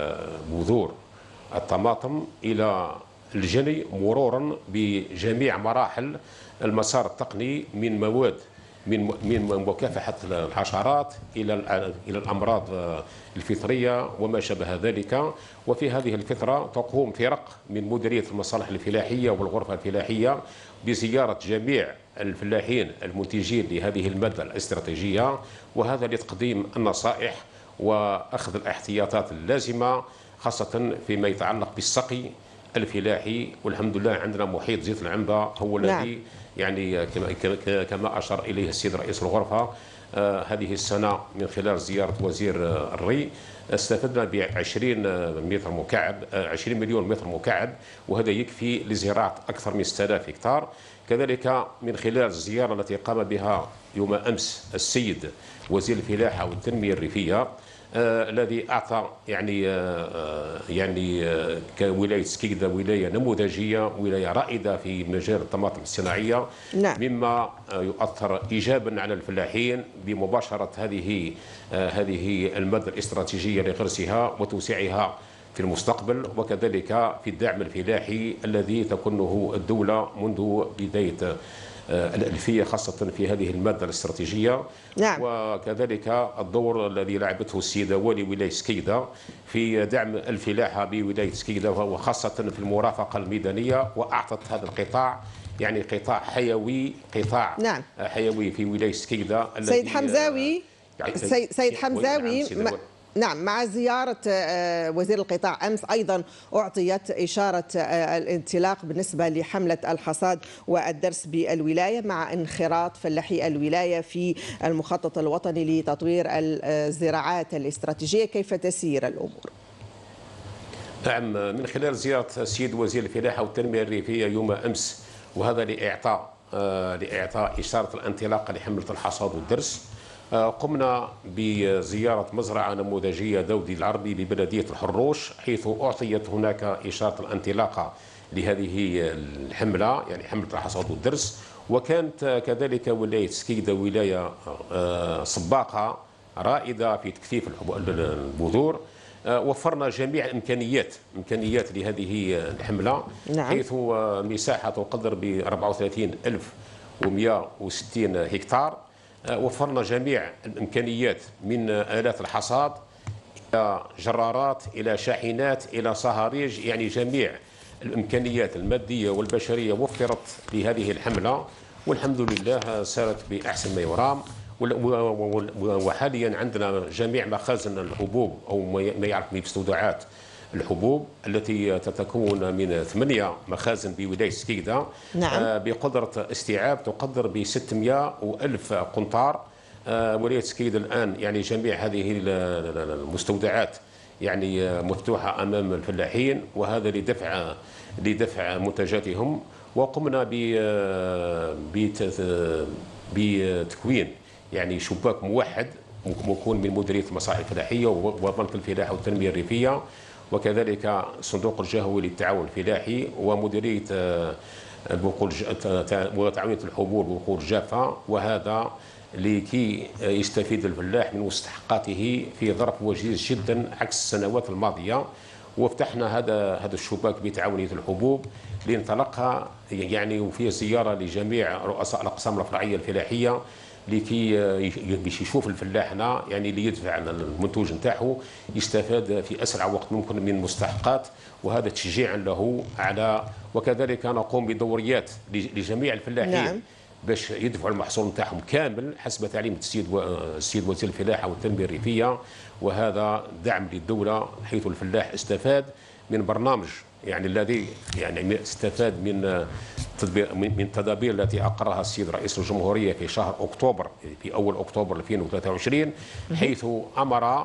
Speaker 8: بذور الطماطم إلى الجني، مرورا بجميع مراحل المسار التقني من مواد من من مكافحة الحشرات إلى إلى الأمراض الفطرية وما شابه ذلك. وفي هذه الفترة تقوم فرق من مديرية المصالح الفلاحية والغرفة الفلاحية بزيارة جميع الفلاحين المنتجين لهذه المادة الاستراتيجية، وهذا لتقديم النصائح وأخذ الاحتياطات اللازمة خاصة فيما يتعلق بالسقي الفلاحي. والحمد لله عندنا محيط زيت العنبة هو الذي نعم. يعني كما كما أشار إليه السيد رئيس الغرفة، آه هذه السنة من خلال زيارة وزير الري استفدنا ب عشرين متر مكعب عشرين مليون متر مكعب، وهذا يكفي لزراعة أكثر من ستة آلاف هكتار. كذلك من خلال الزيارة التي قام بها يوم أمس السيد وزير الفلاحة والتنمية الريفية، آه الذي أعطى يعني آه يعني آه كولاية سكيكدا ولاية نموذجية، ولاية رائدة في مجال الطماطم الصناعية.
Speaker 25: نعم.
Speaker 8: مما آه يؤثر إيجابا على الفلاحين بمباشرة هذه آه هذه المادة الاستراتيجية لغرسها وتوسيعها في المستقبل، وكذلك في الدعم الفلاحي الذي تكنه الدولة منذ بداية الألفية خاصة في هذه المادة الاستراتيجية.
Speaker 25: نعم.
Speaker 8: وكذلك الدور الذي لعبته السيدة والي ولاية سكيكدا في دعم الفلاحة بولاية سكيكدا وخاصة في المرافقة الميدانية، وأعطت هذا القطاع يعني قطاع حيوي قطاع
Speaker 25: نعم.
Speaker 8: حيوي في ولاية سكيكدا.
Speaker 25: سيد حمزاوي يعني سيد حمزاوي نعم، مع زيارة وزير القطاع أمس أيضا أعطيت إشارة الانطلاق بالنسبة لحملة الحصاد والدرس بالولاية مع انخراط فلاحي الولاية في المخطط الوطني لتطوير الزراعات الاستراتيجية. كيف تسير الأمور؟
Speaker 8: نعم، من خلال زيارة السيد وزير الفلاحة والتنمية الريفية يوم أمس، وهذا لإعطاء لإعطاء إشارة الانطلاق لحملة الحصاد والدرس، قمنا بزيارة مزرعة نموذجية دودي العربي ببلدية الحروش، حيث أعطيت هناك إشارة الانطلاق لهذه الحملة يعني حملة الحصاد والدرس. وكانت كذلك ولاية سكيدة ولاية سباقة رائدة في تكثيف البذور. وفرنا جميع الامكانيات امكانيات لهذه الحمله. نعم. حيث مساحه تقدر ب أربعة وثلاثين ألف ومئة وستين هكتار. وفرنا جميع الامكانيات من آلات الحصاد الى جرارات الى شاحنات الى صهاريج، يعني جميع الامكانيات الماديه والبشريه وفرت لهذه الحمله، والحمد لله سارت باحسن ما يرام. وحاليا عندنا جميع مخازن الحبوب او ما يعرف بمستودعات الحبوب التي تتكون من ثمانية مخازن بولاية سكيدة. نعم. بقدرة استيعاب تقدر ب ستمئة وألف قنطار. ولاية سكيدة الآن يعني جميع هذه المستودعات يعني مفتوحة أمام الفلاحين، وهذا لدفع لدفع منتجاتهم. وقمنا بتكوين يعني شباك موحد مكون من مديرية المصالح الفلاحية وبنك الفلاحة والتنمية الريفية، وكذلك صندوق الجهوي للتعاون الفلاحي ومديرية البقول وتعاونية الحبوب والبقول الجافة، وهذا لكي يستفيد الفلاح من مستحقاته في ظرف وجيز جدا عكس السنوات الماضية. وفتحنا هذا هذا الشباك بتعاونية الحبوب لانطلاقها يعني، وفيه زيارة لجميع رؤساء الأقسام الفرعية الفلاحية لكي باش يشوف الفلاح هنا يعني اللي يدفع المنتوج نتاعو يستفاد في اسرع وقت ممكن من المستحقات، وهذا تشجيعا له على. وكذلك نقوم بدوريات لجميع الفلاحين. نعم. باش يدفعوا المحصول نتاعهم كامل حسب تعليم السيد السيد وزير الفلاحه والتنميه الريفيه، وهذا دعم للدوله حيث الفلاح استفاد من برنامج يعني الذي يعني استفاد من تدبير من التدابير التي اقرها السيد رئيس الجمهوريه في شهر اكتوبر في اول اكتوبر ألفين وثلاثة وعشرين، حيث امر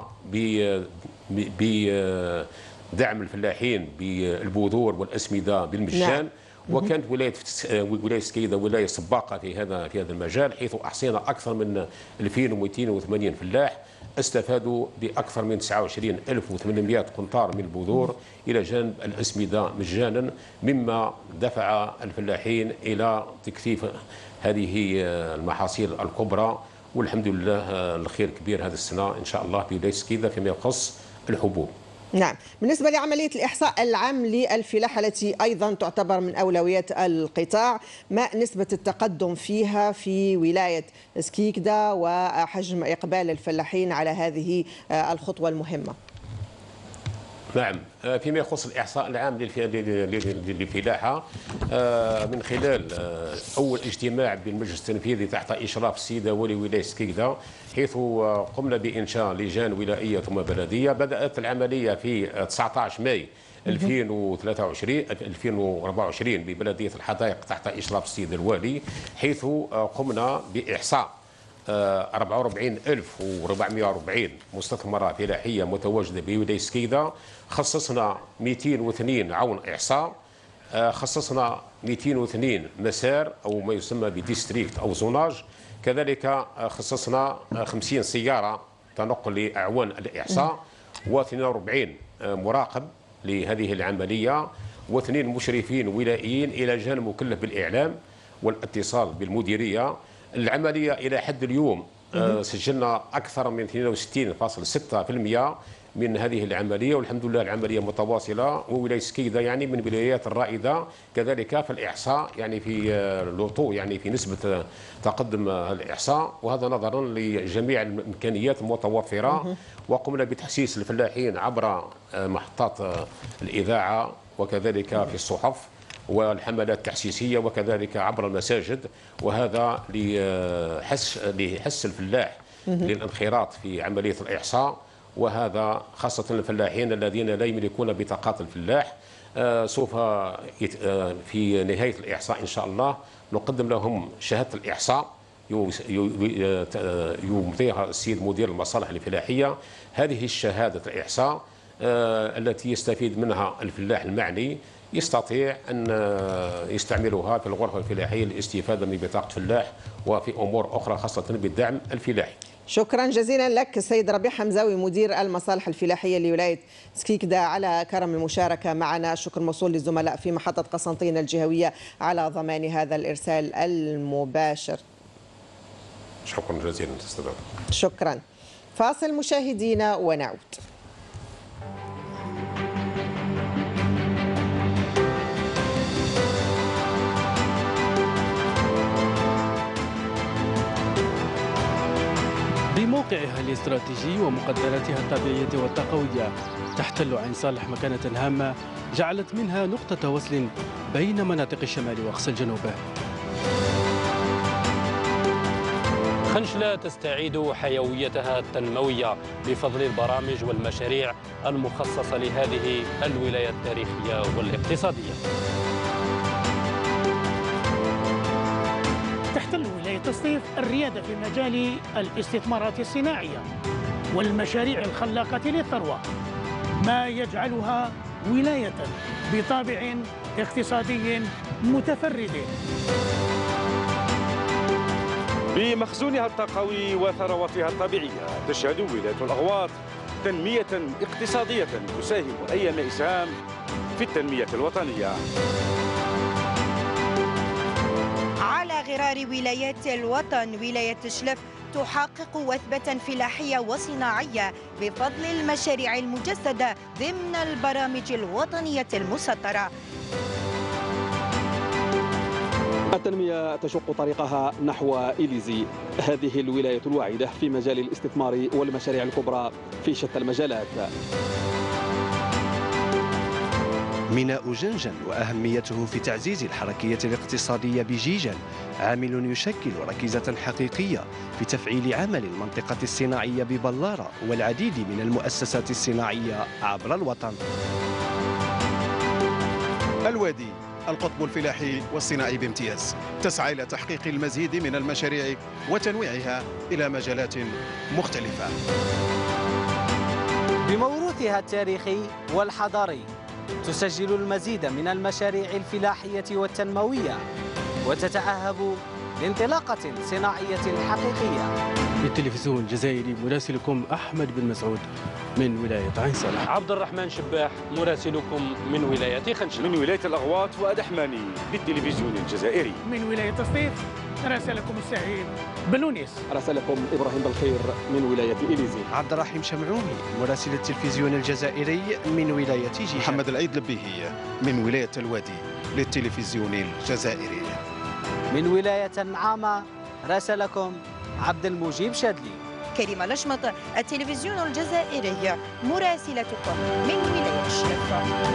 Speaker 8: بدعم الفلاحين بالبذور والاسمده بالمجان. نعم. وكانت ولايه ولايه سكيدة ولايه سباقه في هذا في هذا المجال، حيث احصينا اكثر من ألفين ومئتين وثمانين فلاح استفادوا باكثر من تسعة وعشرين ألف وثمانمئة قنطار من البذور الى جانب الاسمده مجانا، مما دفع الفلاحين الى تكثيف هذه المحاصيل الكبرى. والحمد لله الخير كبير هذه السنه ان شاء الله بولايه سكيدة فيما يخص الحبوب.
Speaker 25: نعم. بالنسبة لعملية الإحصاء العام للفلاحة التي أيضا تعتبر من أولويات القطاع، ما نسبة التقدم فيها في ولاية سكيكدا وحجم إقبال الفلاحين على هذه الخطوة المهمة؟
Speaker 8: نعم. فيما يخص الإحصاء العام للفلاحة، من خلال أول اجتماع بالمجلس التنفيذي تحت إشراف السيد ولي ولاية سكيكدا، حيث قمنا بإنشاء لجان ولائية ثم بلدية. بدأت العملية في تسعة عشر ماي ألفين وثلاثة وعشرين ألفين وأربعة وعشرين ببلدية الحدائق تحت إشراف السيد الوالي، حيث قمنا بإحصاء أربعة وأربعين ألف وأربعمئة وأربعين مستثمرة فلاحية متواجدة بولاية سكيدة. خصصنا مئتين واثنين عون إحصاء، خصصنا مئتين واثنين مسار أو ما يسمى بديستريكت أو زوناج. كذلك خصصنا خمسين سيارة تنقل لأعوان الإحصاء، واثنين وأربعين مراقب لهذه العملية، واثنين مشرفين ولائيين إلى جانب مكلف بالإعلام والاتصال بالمديرية. العملية إلى حد اليوم سجلنا أكثر من اثنين وستين فاصلة ستة بالمئة من هذه العملية، والحمد لله العملية متواصلة. وولاية سكيدة يعني من الولايات الرائدة كذلك في الإحصاء، يعني في لوطو يعني في نسبة تقدم الإحصاء، وهذا نظرا لجميع الإمكانيات المتوفرة. وقمنا بتحسيس الفلاحين عبر محطات الإذاعة وكذلك في الصحف والحملات التحسيسية وكذلك عبر المساجد، وهذا لحس لحس الفلاح للانخراط في عملية الإحصاء، وهذا خاصة الفلاحين الذين لا يملكون بطاقات الفلاح. سوف في نهاية الإحصاء إن شاء الله نقدم لهم شهادة الإحصاء يمضيها السيد مدير المصالح الفلاحية. هذه الشهادة الإحصاء التي يستفيد منها الفلاح المعني يستطيع أن يستعملها في الغرفة الفلاحية للاستفادة من بطاقة فلاح وفي أمور أخرى خاصة بالدعم الفلاحي.
Speaker 25: شكرا جزيلا لك السيد ربيع حمزاوي مدير المصالح الفلاحية لولاية سكيكدا على كرم المشاركة معنا. الشكر موصول للزملاء في محطة قسنطين الجهوية على ضمان هذا الإرسال المباشر.
Speaker 8: شكرا جزيلا.
Speaker 25: شكرا. فاصل مشاهدينا ونعود.
Speaker 1: بموقعها الاستراتيجي ومقدراتها الطبيعية والتقوية تحتل عين صالح مكانة هامة جعلت منها نقطة وصل بين مناطق الشمال وأقصى الجنوب.
Speaker 4: خنشلة تستعيد حيويتها التنموية بفضل البرامج والمشاريع المخصصة لهذه الولاية التاريخية والاقتصادية.
Speaker 23: تحتل ولاية الصيف الريادة في مجال الاستثمارات الصناعية والمشاريع الخلاقة للثروة، ما يجعلها ولاية بطابع اقتصادي متفرد.
Speaker 24: بمخزونها الطاقوي وثرواتها الطبيعية تشهد ولاية الأغواط تنمية اقتصادية تساهم أيام إسهام في التنمية الوطنية.
Speaker 11: على غرار ولايات الوطن، ولاية شلف تحقق وثبة فلاحية وصناعية بفضل المشاريع المجسدة ضمن البرامج الوطنية المسطرة.
Speaker 26: التنمية تشق طريقها نحو إليزي، هذه الولاية الواعدة في مجال الاستثمار والمشاريع الكبرى في شتى المجالات.
Speaker 27: ميناء جنجل وأهميته في تعزيز الحركية الاقتصادية بجيجل عامل يشكل ركيزة حقيقية في تفعيل عمل المنطقة الصناعية ببلارة والعديد من المؤسسات الصناعية عبر الوطن.
Speaker 28: الوادي القطب الفلاحي والصناعي بامتياز تسعى إلى تحقيق المزيد من المشاريع وتنويعها إلى مجالات مختلفة.
Speaker 29: بموروثها التاريخي والحضاري تسجل المزيد من المشاريع الفلاحية والتنموية وتتأهب لانطلاقة صناعية حقيقية.
Speaker 1: للتلفزيون الجزائري مراسلكم أحمد بن مسعود من ولاية عين صالح.
Speaker 4: عبد الرحمن شباح مراسلكم من ولاية خنشلة.
Speaker 24: من ولاية الأغواط وأدحماني للتلفزيون الجزائري.
Speaker 23: من ولاية الصيف راسلكم السعيد بلونيس.
Speaker 26: راسلكم إبراهيم بالخير من ولاية إليزي.
Speaker 27: عبد الرحيم شمعوني مراسل التلفزيون الجزائري من ولاية جيجان.
Speaker 28: محمد العيد لبيهي من ولاية الوادي للتلفزيون الجزائري.
Speaker 29: من ولاية النعامة راسلكم عبد المجيب شادلي.
Speaker 11: كريمة لشمط التلفزيون الجزائري مراسلتكم من ولاية الشرف.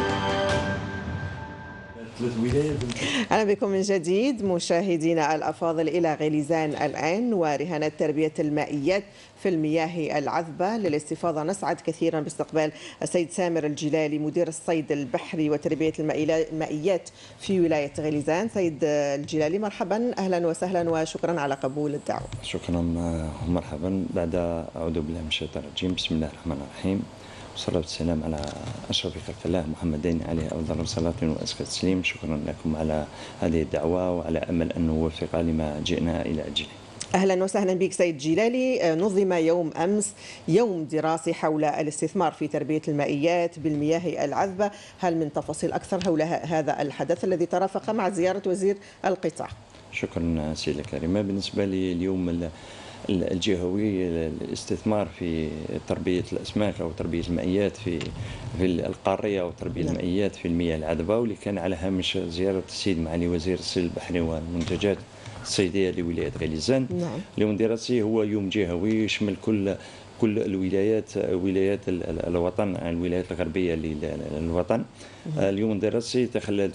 Speaker 25: أهلا بكم من جديد مشاهدينا الأفاضل إلى غليزان الآن ورهانات تربية المائيات في المياه العذبة. للاستفاضة نسعد كثيرا باستقبال السيد سامر الجلالي مدير الصيد البحري وتربية المائيات في ولاية غليزان. سيد الجلالي مرحبا، أهلا وسهلا وشكرا على قبول الدعوة.
Speaker 12: شكرا ومرحبا. بعد أعوذ بالله من الشيطان الرجيم، بسم الله الرحمن الرحيم، والصلاة والسلام على أشرف خلق الله محمدين عليه أفضل الصلاة وأزكى التسليم. شكرا لكم على هذه الدعوة وعلى أمل أن نوفق لما جئنا إلى أجله.
Speaker 25: أهلا وسهلا بك سيد جلالي. نظم يوم أمس يوم دراسي حول الاستثمار في تربية المائيات بالمياه العذبة. هل من تفاصيل أكثر حول هذا الحدث الذي ترافق مع زيارة وزير القطاع؟
Speaker 12: شكرا سيدة كريمة. بالنسبة لي اليوم الجهوي الاستثمار في تربية الأسماك أو تربية المائيات في في القارية أو تربية نعم. المائيات في المياه العذبة، واللي كان على هامش زيارة السيد معالي وزير الصيد البحري والمنتجات الصيدية لولاية غليزان. نعم. اليوم دراسي هو يوم جهوي يشمل كل كل الولايات ولايات الوطن، الولايات الغربية للوطن. اليوم الدراسي تخللت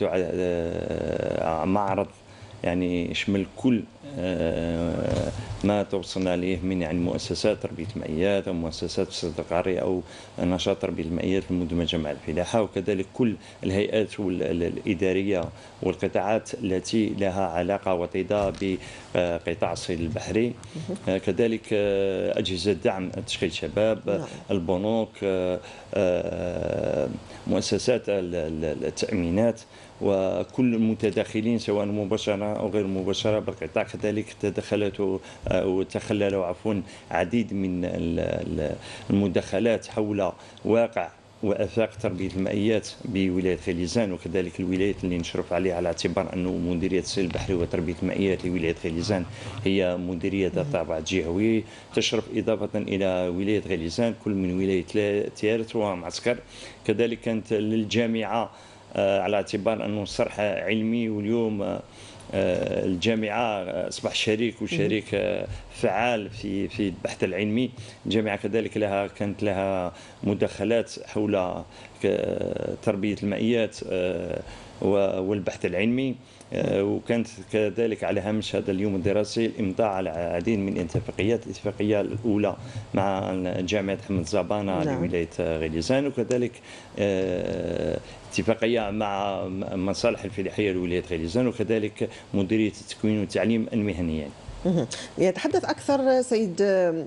Speaker 12: معرض يعني يشمل كل ما توصلنا اليه من يعني مؤسسات تربيه المائيات او مؤسسات الصيد القاري او نشاط تربيه المائيات المدمجه مع الفلاحه، وكذلك كل الهيئات الاداريه والقطاعات التي لها علاقه وطيده بقطاع الصيد البحري، كذلك اجهزه دعم تشغيل شباب، البنوك، مؤسسات التامينات، وكل المتداخلين سواء مباشره او غير مباشره بالقطاع وكذلك تدخلت وتخللوا عفوا عديد من المداخلات حول واقع وافاق تربيه المائيات بولايه خليزان، وكذلك الولايات اللي نشرف عليها، على اعتبار انه مديريه السيل البحري وتربيه المائيات لولايه خليزان هي مديريه ذات طابع جهوي تشرف اضافه الى ولايه خليزان، كل من ولايه تيارت ومعسكر. كذلك كانت للجامعه على اعتبار انه صرح علمي، واليوم الجامعة أصبح شريك وشريك فعال في في البحث العلمي. الجامعة كذلك لها كانت لها مداخلات حول تربية المائيات والبحث العلمي، وكانت كذلك على هامش هذا اليوم الدراسي الإمضاء على العديد من الاتفاقيات. الاتفاقية الأولى مع جامعة حمد زبانة نعم. لولاية غليزان، وكذلك اتفاقية مع مصالح الفلاحية لولاية غليزان، وكذلك مديرية التكوين والتعليم المهني.
Speaker 25: يتحدث أكثر سيد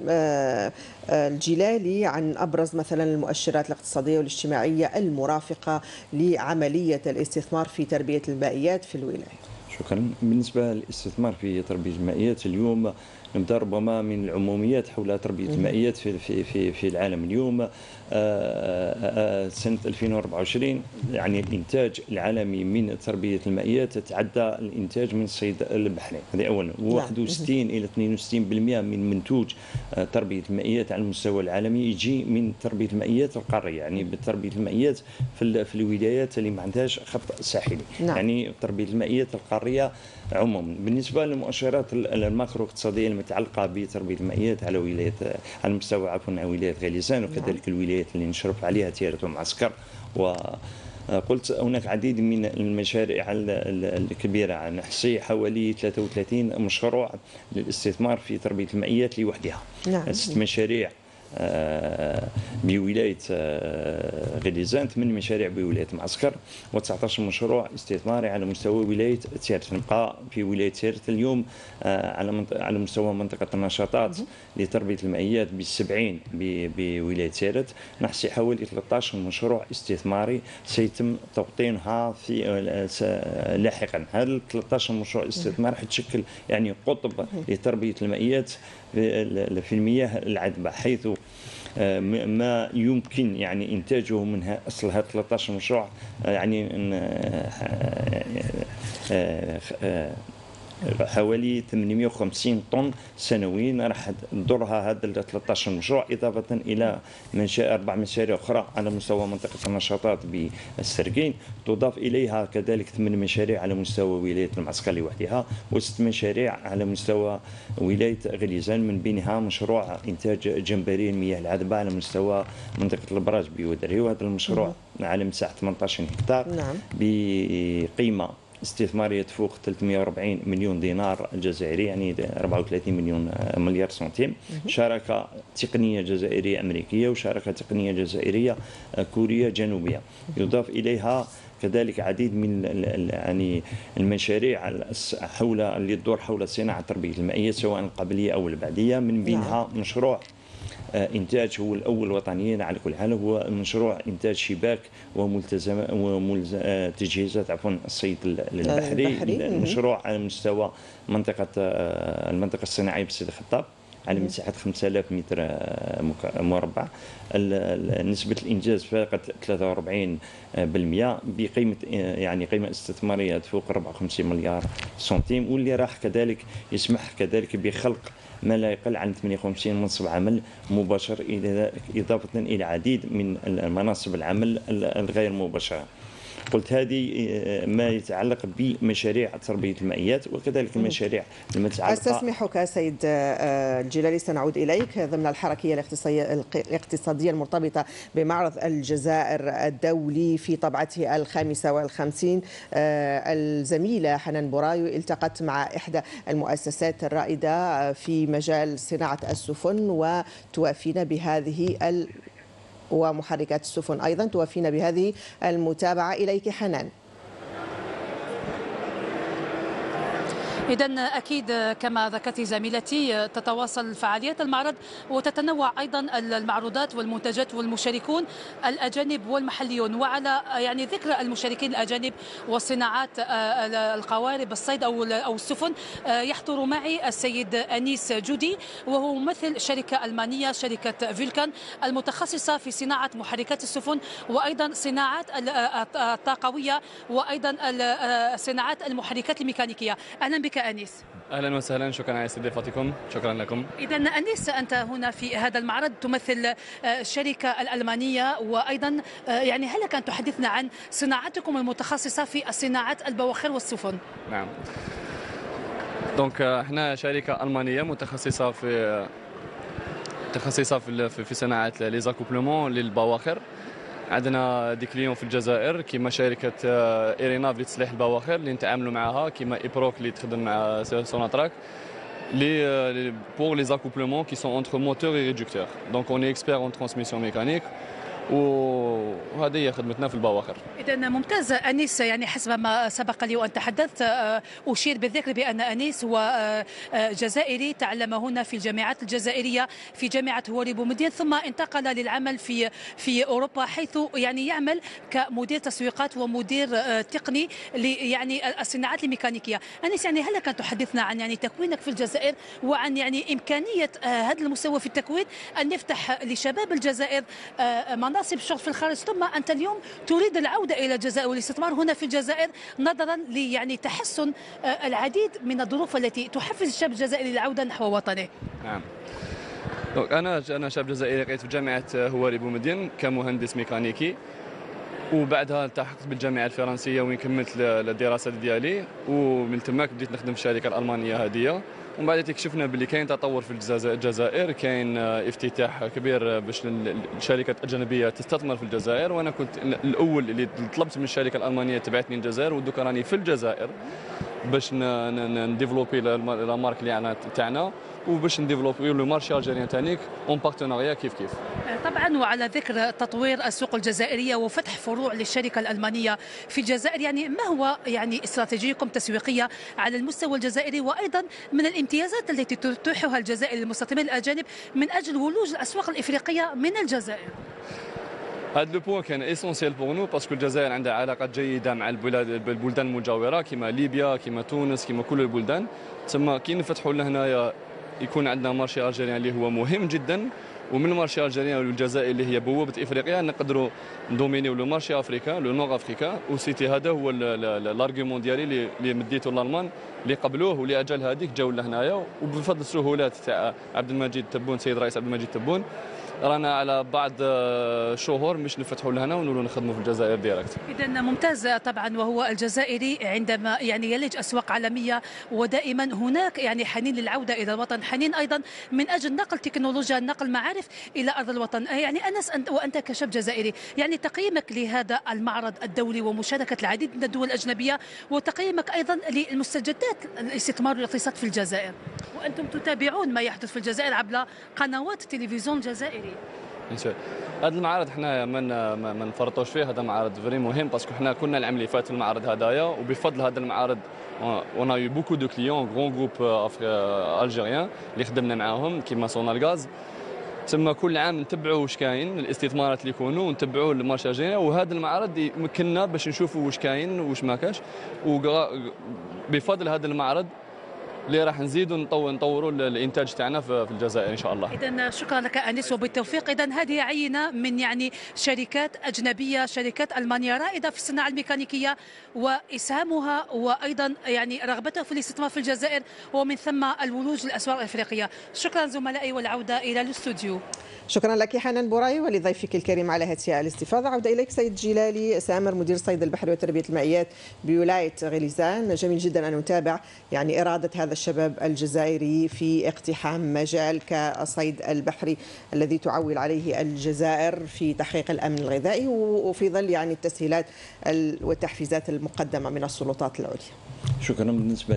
Speaker 25: الجلالي عن أبرز مثلا المؤشرات الاقتصادية والاجتماعية المرافقة لعملية الاستثمار في تربية المائيات في الولاية.
Speaker 12: شكرا. بالنسبة للاستثمار في تربية المائيات اليوم نبدا ربما من العموميات حول تربيه المائيات في في في في العالم اليوم. سنه ألفين وأربعة وعشرين يعني الانتاج العالمي من تربيه المائيات تعدى الانتاج من الصيد البحري، هذه اولا. واحد وستين الى اثنين وستين بالمئة من منتوج تربيه المائيات على المستوى العالمي يجي من تربيه المائيات القاريه، يعني بتربيه المائيات في في الولايات اللي ما عندهاش خط ساحلي. نعم. يعني تربيه المائيات القاريه عموما. بالنسبه للمؤشرات الماكرو اقتصاديه المتعلقه بتربيه المائيات على ولايه على مستوى عفوا ولايه غليزان، وكذلك الولايات اللي نشرف عليها تيارت ومعسكر. وقلت هناك عديد من المشاريع الكبيره، نحصي حوالي ثلاثة وثلاثين مشروع للاستثمار في تربيه المائيات لوحدها. نعم. ست مشاريع بولاية غليزان، ثمان مشاريع بولاية معسكر، وتسعة عشر مشروع استثماري على مستوى ولاية تيارت. نبقى في ولاية تيارت اليوم على على مستوى منطقة النشاطات لتربية المائيات بالسبعين بولاية تيارت، نحصي حوالي ثلاثة عشر مشروع استثماري سيتم توطينها في لاحقا. هذا ثلاثة عشر مشروع استثمار حتشكل يعني قطب لتربية المائيات في المياه العذبة، حيث ما يمكن يعني إنتاجه من أصل هذا ثلاثة عشر مشروع يعني حوالي ثمانمئة وخمسين طن سنويا راح تضرها هذا ثلاثة عشر مشروع، إضافة إلى منشأ أربع مشاريع أخرى على مستوى منطقة النشاطات بالسرقين، تضاف إليها كذلك ثمان مشاريع على مستوى ولاية المعسكر لوحدها، وست مشاريع على مستوى ولاية غليزان، من بينها مشروع إنتاج جمبري المياه العذبة على مستوى منطقة البراج بودري، وهذا المشروع على مساحة ثمانية عشر هكتار. نعم. بقيمة استثمارية تفوق ثلاثمئة وأربعين مليون دينار جزائري، يعني أربعة وثلاثين مليون مليار سنتيم. شراكة تقنية جزائرية أمريكية وشراكة تقنية جزائرية كورية جنوبية. يضاف إليها كذلك عديد من يعني المشاريع حول اللي تدور حول صناعة تربية المائية سواء القبلية أو البعدية، من بينها مشروع إنتاج هو الأول وطنيا على كل حال، هو مشروع إنتاج شباك وملتزم وتجهيزات عفوا الصيد البحري. المشروع على مستوى منطقة المنطقة الصناعية بسيدي خطاب على مساحة خمسة آلاف متر مربع. نسبة الإنجاز فاقت ثلاثة وأربعين بالمئة بقيمة يعني قيمة استثمارية تفوق أربعة وخمسين مليار سنتيم، واللي راح كذلك يسمح كذلك بخلق ما لا يقل عن ثمانية وخمسين منصب عمل مباشر، إضافة إلى العديد من مناصب العمل الغير مباشرة. قلت هذه ما يتعلق بمشاريع تربية المائيات، وكذلك المشاريع المتعلقة.
Speaker 25: أستسمحك سيد الجلالي، سنعود إليك ضمن الحركية الاقتصادية المرتبطة بمعرض الجزائر الدولي في طبعته الخامسة والخمسين. الزميلة حنان بورايو التقت مع إحدى المؤسسات الرائدة في مجال صناعة السفن، وتوافينا بهذه ال ومحركات السفن أيضا، توفينا بهذه المتابعة. إليك حنان.
Speaker 3: إذا أكيد كما ذكرت زميلتي تتواصل فعاليات المعرض وتتنوع أيضا المعروضات والمنتجات والمشاركون الأجانب والمحليون. وعلى يعني ذكر المشاركين الأجانب والصناعات القوارب الصيد أو أو السفن، يحضر معي السيد أنيس جودي وهو ممثل شركة ألمانية شركة فولكان المتخصصة في صناعة محركات السفن وأيضا صناعات الطاقوية وأيضا صناعات المحركات الميكانيكية. أهلا بك أنيس.
Speaker 2: اهلا وسهلا، شكرا على استضافتكم، شكرا لكم.
Speaker 3: اذا انيس، انت هنا في هذا المعرض تمثل الشركه الالمانيه، وايضا يعني هل لك ان تحدثنا عن صناعتكم المتخصصه في صناعه البواخر والسفن؟
Speaker 2: نعم. دونك احنا شركه المانيه متخصصه في متخصصه في في صناعه لي زاكوبلمون للبواخر. عندنا دي كليون في الجزائر كيما شركه ايريناف اللي تصلح البواخر اللي نتعاملوا معها، كيما ايبروك اللي تخدم مع سوناتراك لي pour les accouplements qui sont entre moteur et réducteur. Donc on est expert en transmission mécanique وهذه هي خدمتنا في البواخر.
Speaker 3: إذا ممتاز أنيس، يعني حسب ما سبق لي وأن تحدثت أشير بالذكر بأن أنيس هو جزائري تعلم هنا في الجامعات الجزائرية في جامعة هواري بومدين، ثم انتقل للعمل في في أوروبا حيث يعني يعمل كمدير تسويقات ومدير تقني يعني الصناعات الميكانيكية. أنيس، يعني هل لك أن تحدثنا عن يعني تكوينك في الجزائر وعن يعني إمكانية هذا المستوى في التكوين أن يفتح لشباب الجزائر مناطق مناصب الشغل في الخارج، ثم أنت اليوم تريد العودة إلى الجزائر والاستثمار هنا في الجزائر نظرا ليعني تحسن العديد من الظروف التي تحفز الشاب الجزائري للعودة نحو وطنه.
Speaker 2: نعم. أنا أنا شاب جزائري لقيت في جامعة هواري بومدين كمهندس ميكانيكي، وبعدها التحقت بالجامعة الفرنسية وين كملت الدراسة ديالي، ومن تماك بديت نخدم في الشركة الألمانية هذه. ومن بعد اكتشفنا باللي كاين تطور في الجزائر، كاين افتتاح كبير باش الشركات الاجنبيه تستثمر في الجزائر، وانا كنت الاول اللي طلبت من الشركه الالمانيه تبعتني للجزائر، ودوك راني في الجزائر باش نديفلوبي لا مارك اللي تاعنا وباش نديفلوبي لو مارشي الجيريان تانيك اون بارتناريا كيف كيف.
Speaker 3: طبعا، وعلى ذكر تطوير السوق الجزائريه وفتح فروع للشركه الالمانيه في الجزائر، يعني ما هو يعني استراتيجيتكم التسويقيه على المستوى الجزائري، وايضا من الامتيازات التي تتيحها الجزائر للمستثمرين الاجانب من اجل ولوج الاسواق الافريقيه من الجزائر؟
Speaker 2: هذا لو بوان كان اسونسيال بور نو باسكو الجزائر عندها علاقات جيده مع البلاد البلدان المجاوره كما ليبيا كما تونس كما كل البلدان، تسمى كي نفتحوا لنا هنايا يكون عندنا مارشي الجيريان اللي هو مهم جدا، ومن المارشي الجيريان والجزائر اللي هي بوابه افريقيا نقدروا ندومينيو لو مارشي افريكان لو نور افريكا. وسيتي هذا هو الارغيومون ديالي اللي مديته لالمان اللي قبلوه ولاجل هذيك جاوا لهنايا، وبفضل السهولات تاع عبد المجيد تبون سيد رئيس عبد المجيد تبون رانا على بعض شهور مش نفتحوا لهنا ونولوا نخدموا في الجزائر ديريكت.
Speaker 3: اذا ممتاز طبعا. وهو الجزائري عندما يعني يلج اسواق عالميه ودائما هناك يعني حنين للعوده الى الوطن، حنين ايضا من اجل نقل تكنولوجيا نقل معارف الى ارض الوطن. يعني انس، وانت كشاب جزائري، يعني تقييمك لهذا المعرض الدولي ومشاركه العديد من الدول الاجنبيه، وتقييمك ايضا للمستجدات الاستثمار والاقتصاد في الجزائر، وانتم تتابعون ما يحدث في الجزائر عبر قنوات التلفزيون الجزائري.
Speaker 2: هذا المعرض احنا ما ما نفرطوش فيه، هذا معرض فري مهم باسكو حنا كنا العام اللي فات في المعرض هذايا، وبفضل هذا المعرض اون اي بوكو دو كليون غون جروب الجيريان اللي خدمنا معاهم كيما سونال غاز. تما كل عام نتبعوا واش كاين الاستثمارات اللي يكونوا ونتبعوا المارشي الجيريان، وهذا المعرض يمكننا باش نشوفوا واش كاين واش ما كانش، وبفضل هذا المعرض اللي راح نزيدوا نطوروا الانتاج تاعنا في الجزائر ان شاء الله.
Speaker 3: اذا شكرا لك انيس وبالتوفيق. اذا هذه عينه من يعني شركات اجنبيه، شركات المانيه رائده في الصناعه الميكانيكيه واسهامها وايضا يعني رغبتها في الاستثمار في الجزائر ومن ثم الولوج للاسواق الافريقيه. شكرا زملائي والعوده الى الاستوديو.
Speaker 25: شكرا لك حنان بوراي ولضيفك الكريم على هذه الاستفاضه. عوده اليك سيد جلالي سامر مدير الصيد البحري وتربيه المائيات بولايه غليزان. جميل جدا ان نتابع يعني اراده هذا الشباب الجزائري في اقتحام مجال كالصيد البحري الذي تعول عليه الجزائر في تحقيق الامن الغذائي وفي ظل يعني التسهيلات والتحفيزات المقدمه من السلطات العليا.
Speaker 12: شكرا. بالنسبه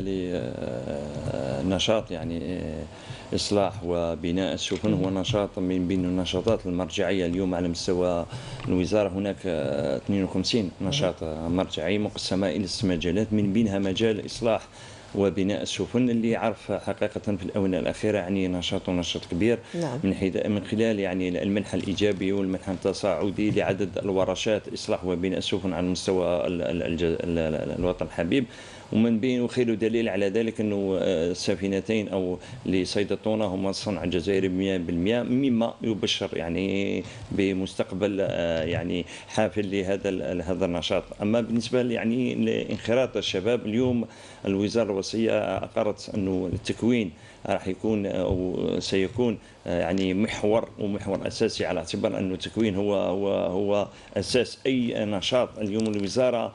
Speaker 12: لنشاط يعني إصلاح وبناء السفن هو نشاط من بين النشاطات المرجعية اليوم على مستوى الوزارة. هناك اثنين وخمسين نشاط مرجعي مقسمة إلى ست مجالات، من بينها مجال إصلاح وبناء السفن اللي عرف حقيقة في الآونة الأخيرة يعني نشاط ونشاط كبير
Speaker 25: نعم.
Speaker 12: من حيث من خلال يعني المنح الإيجابي والمنح التصاعدي لعدد الورشات إصلاح وبناء السفن على مستوى الوطن الحبيب. ومن بين وخير دليل على ذلك أنه السفينتين أو لصيد التونة هما صنع جزائري مئة بالمئة، مما يبشر يعني بمستقبل يعني حافل لهذا هذا النشاط. أما بالنسبة يعني لانخراط الشباب، اليوم الوزارة الوصية أقرت أنه التكوين راح يكون أو سيكون يعني محور ومحور أساسي، على اعتبار أنه التكوين هو هو هو أساس أي نشاط. اليوم الوزارة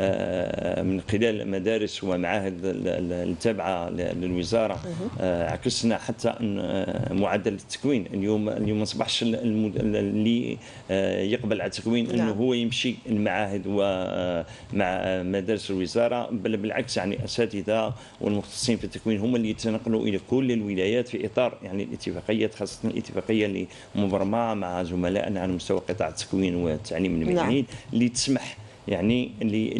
Speaker 12: من خلال المدارس ومعاهد التابعة للوزارة عكسنا حتى أن معدل التكوين اليوم اليوم ما أصبحش اللي يقبل على التكوين أنه هو يمشي المعاهد ومع مدارس الوزارة، بل بالعكس يعني أساتذة والمختصين في التكوين هم اللي يتنقلوا إلى كل الولايات في إطار يعني الاتفاقيات، خاصة الاتفاقية اللي مبرمعة مع زملائنا على مستوى قطاع التكوين والتعليم المهني اللي تسمح يعني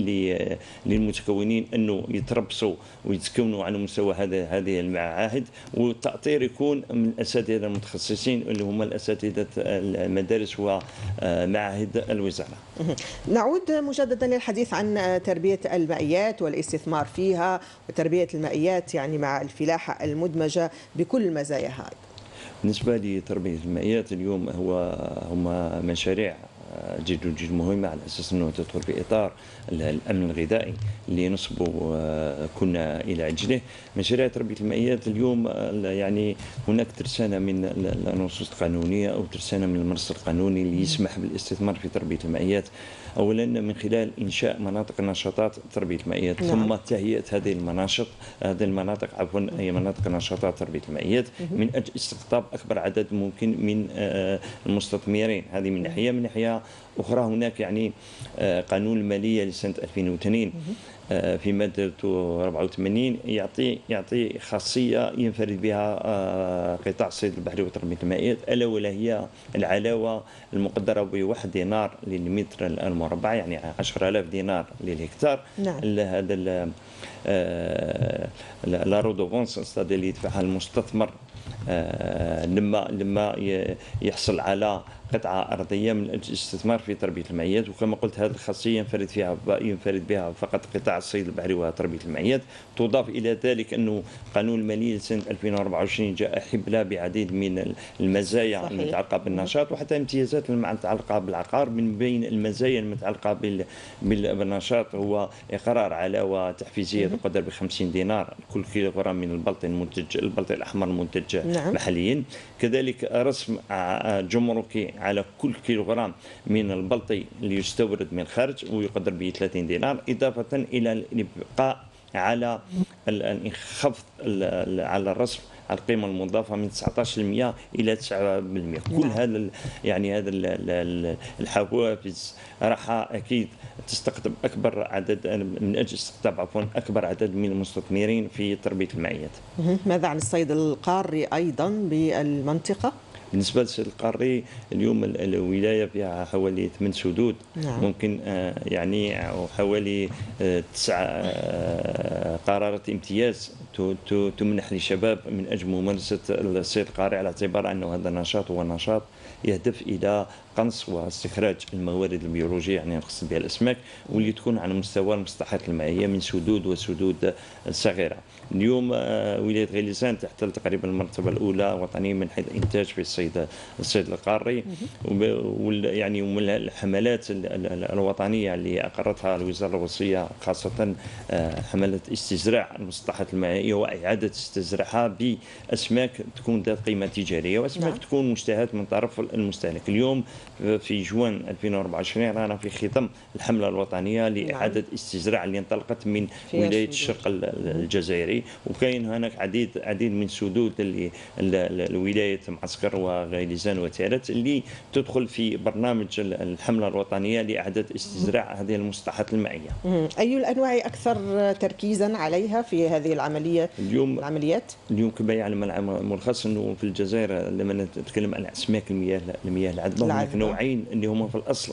Speaker 12: للمتكونين انه يتربصوا ويتكونوا على مستوى هذا هذه المعاهد، والتأطير يكون من الاساتذه المتخصصين اللي هم الاساتذه المدارس ومعاهد الوزاره.
Speaker 25: نعود مجددا للحديث عن تربيه المائيات والاستثمار فيها وتربيه المائيات يعني مع الفلاحه المدمجه بكل مزاياها.
Speaker 12: بالنسبه لتربيه المائيات اليوم هو هما مشاريع جد جد مهمة على أساس أنه تدخل في إطار الأمن الغذائي اللي نصبوا كنا إلى أجله. مشاريع تربية المائيات اليوم يعني هناك ترسانة من النصوص القانونية أو ترسانة من المرصد القانوني اللي يسمح بالاستثمار في تربية المائيات، أولا من خلال إنشاء مناطق نشاطات تربية المائيات، نعم. ثم تهيئة هذه المناشط هذه المناطق عفوا هي مناطق نشاطات تربية المائيات من أجل استقطاب أكبر عدد ممكن من المستثمرين. هذه من ناحية. من ناحية أخرى هناك يعني قانون المالية لسنة ألفين واثنين في مادة أربعة وثمانين يعطي يعطي خاصية ينفرد بها قطاع الصيد البحري وتربية المائيات، ألا وهي العلاوة المقدرة بواحد دينار للمتر المربع، يعني عشرة آلاف دينار للهكتار.
Speaker 25: نعم.
Speaker 12: هذا لا رودوفونس استاد اللي يدفعها المستثمر لما لما يحصل على قطعة أرضية من أجل الاستثمار في تربية المائيات. وكما قلت هذه الخاصية ينفرد فيها ينفرد بها فقط قطاع الصيد البحري وتربية المائيات. تضاف إلى ذلك أنه قانون المالية لسنة ألفين وأربعة وعشرين جاء حبلى بعديد من المزايا صحيح. المتعلقة بالنشاط وحتى امتيازات المتعلقة بالعقار. من بين المزايا المتعلقة بالنشاط هو إقرار علاوة تحفيزية تقدر ب خمسين دينار كل كيلوغرام من البلطي المنتج البلطي الأحمر المنتج نعم. محليا. كذلك رسم جمركي على كل كيلوغرام من البلطي اللي يستورد من الخارج ويقدر به ثلاثين دينار، إضافة إلى الإبقاء على الخفض على الرسم على القيمة المضافة من تسعة عشر بالمئة إلى تسعة بالمئة. كل هذا يعني هذا الحوافز راح أكيد تستقطب أكبر عدد من أجل استقطاب عفوا أكبر عدد من المستثمرين في تربية المائيات.
Speaker 25: ماذا عن الصيد القاري أيضا بالمنطقة؟
Speaker 12: بالنسبة للصيد القاري اليوم الولاية فيها حوالي ثمان سدود نعم. ممكن يعني حوالي تسع قرارات امتياز تمنح للشباب من أجل ممارسة الصيد القاري، على اعتبار أنه هذا النشاط هو نشاط يهدف إلى قنص واستخراج الموارد البيولوجية يعني الخاصة بها الأسماك، واللي تكون على مستوى المسطحات المائية من سدود وسدود صغيرة. اليوم ولاية غليسان تحتل تقريبا المرتبة الأولى وطنيا من حيث الإنتاج في الصيد الصيد القاري، يعني من الحملات الوطنية اللي أقرتها الوزارة الوصية خاصة حملة استزراع المسطحات المائية وإعادة استزراعها بأسماك تكون ذات قيمة تجارية وأسماك نعم. تكون مشتهاة من طرف المستهلك. اليوم في جوان ألفين وأربعة وعشرين رانا في ختام الحملة الوطنية لإعادة نعم. استزراع اللي انطلقت من ولاية الشرق الجزائري، وكاين هناك عديد عديد من سدود اللي الولاية معسكر وغليسان وتارت اللي تدخل في برنامج الحملة الوطنية لإعادة استزراع هذه المسطحات المائية.
Speaker 25: أي الأنواع أكثر تركيزا عليها في هذه العملية العمليه
Speaker 12: اليوم
Speaker 25: العمليات؟
Speaker 12: اليوم كما يعلم المرخص انه في الجزائر لما نتكلم عن اسماك المياه المياه العذبه هناك نوعين اللي هما في الاصل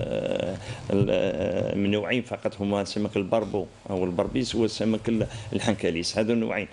Speaker 12: من نوعين فقط، هما سمك البربو او البربيس والسمك الحنكاليس. هذو النوعين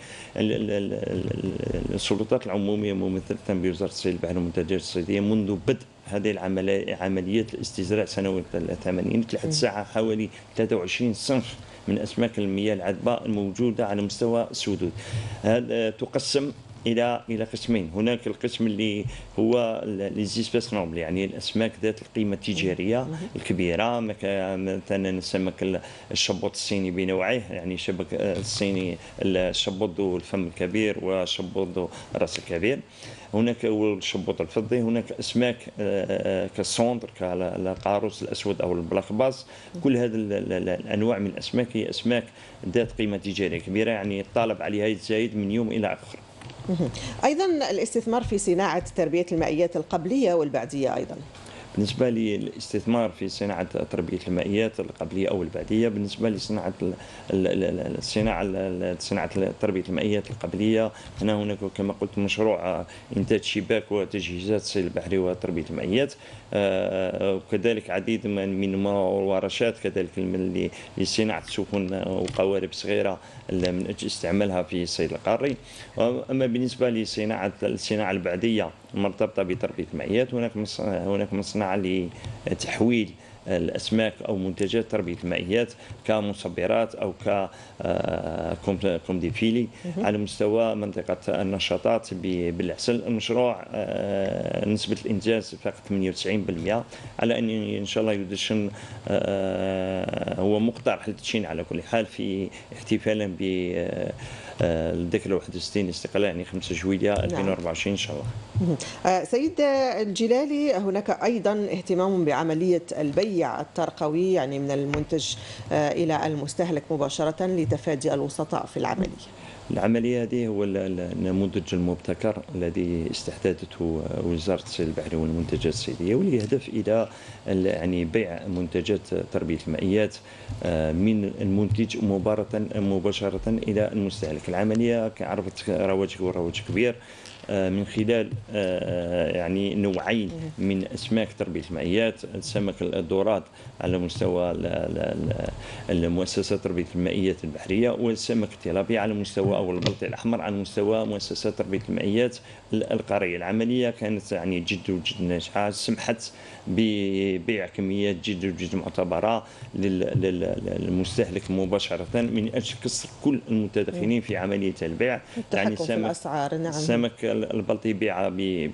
Speaker 12: السلطات العموميه ممثله بوزاره الصيد البحري والمنتجات الصيديه منذ بدء هذه العملية عمليات الاستزراع سنوات الثمانينات لحد الساعة حوالي ثلاثة وعشرين صنف من أسماك المياه العذبة الموجودة على مستوى السدود. هذا تقسم الى الى قسمين. هناك القسم اللي هو ليزيسبيس نوبل، يعني الاسماك ذات القيمه التجاريه الكبيره، مثلا السمك الشبوط الصيني بنوعيه، يعني الشبك الصيني الشبوط ذو الفم الكبير والشبوط ذو الراس الكبير. هناك الشبوط الفضي. هناك اسماك كالسوندر كالقاروس الاسود او البلاكباس. كل هذه الانواع من الاسماك هي اسماك ذات قيمه تجاريه كبيره، يعني الطلب عليها يتزايد من يوم الى اخر.
Speaker 25: أيضا الاستثمار في صناعة تربية المائيات القبلية والبعدية أيضا.
Speaker 12: بالنسبة للاستثمار في صناعة تربية المائيات القبلية أو البعدية، بالنسبة لصناعة الصناعة صناعة تربية المائيات القبلية، هنا هناك كما قلت مشروع إنتاج شباك وتجهيزات الصيد البحري وتربية المائيات، وكذلك عديد من ورشات كذلك لصناعة سفن وقوارب صغيرة من أجل استعمالها في الصيد القاري. أما بالنسبة لصناعة الصناعة البعدية المرتبطة بتربية المائيات، هناك هناك مصنع لتحويل الأسماك أو منتجات تربية المائيات كمصبرات أو ككومديفيلي على مستوى منطقة النشاطات بالعسل. المشروع نسبة الإنجاز فقط ثمانية وتسعين بالمئة، على أن إن شاء الله يدشن هو مقترح للتدشين على كل حال في احتفالا ب الذكرى واحد وستين استقلال، يعني خمسة جويلية ألفين وأربعة وعشرين إن شاء الله.
Speaker 25: سيد الجلالي، هناك أيضا اهتمام بعملية البيع الترقوي، يعني من المنتج إلى المستهلك مباشرة لتفادي الوسطاء في العملية.
Speaker 12: العملية هذه هو النموذج المبتكر الذي استحدثته وزارة الصيد البحري والمنتجات الصيدية، واللي يهدف إلى يعني بيع منتجات تربية المائيات من المنتج مباشرة إلى المستهلك. العملية عرفت رواج ورواج كبير من خلال يعني نوعين من أسماك تربية المائيات، السمك الدوراد على مستوى المؤسسات تربية المائيات البحرية، والسمك التلابيا على مستوى أو البلطي الأحمر على مستوى مؤسسات تربية المائيات القارية. العملية كانت يعني جد وجد ناجحة، سمحت ببيع كميات جد وجد معتبرة للمستهلك مباشرة من أجل كسر كل المتدخلين في عملية البيع.
Speaker 25: يعني سمك الأسعار. نعم.
Speaker 12: السمك البلطي بيع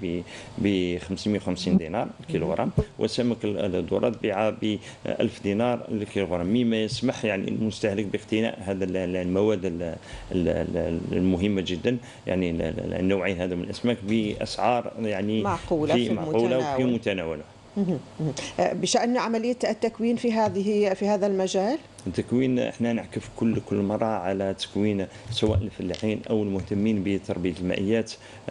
Speaker 12: ب خمسمئة وخمسين دينار الكيلوغرام، وسمك الدوراد بيع ب ألف دينار الكيلوغرام، مما يسمح يعني المستهلك باقتناء هذا المواد المهمة جدا، يعني النوعين هذا من الأسماك بأسعار يعني
Speaker 25: معقولة
Speaker 12: في معقولة وفي متناولة.
Speaker 25: بشأن عملية التكوين في هذه في هذا المجال،
Speaker 12: التكوين احنا نعكف كل كل مره على تكوين سواء الفلاحين او المهتمين بتربيه المائيات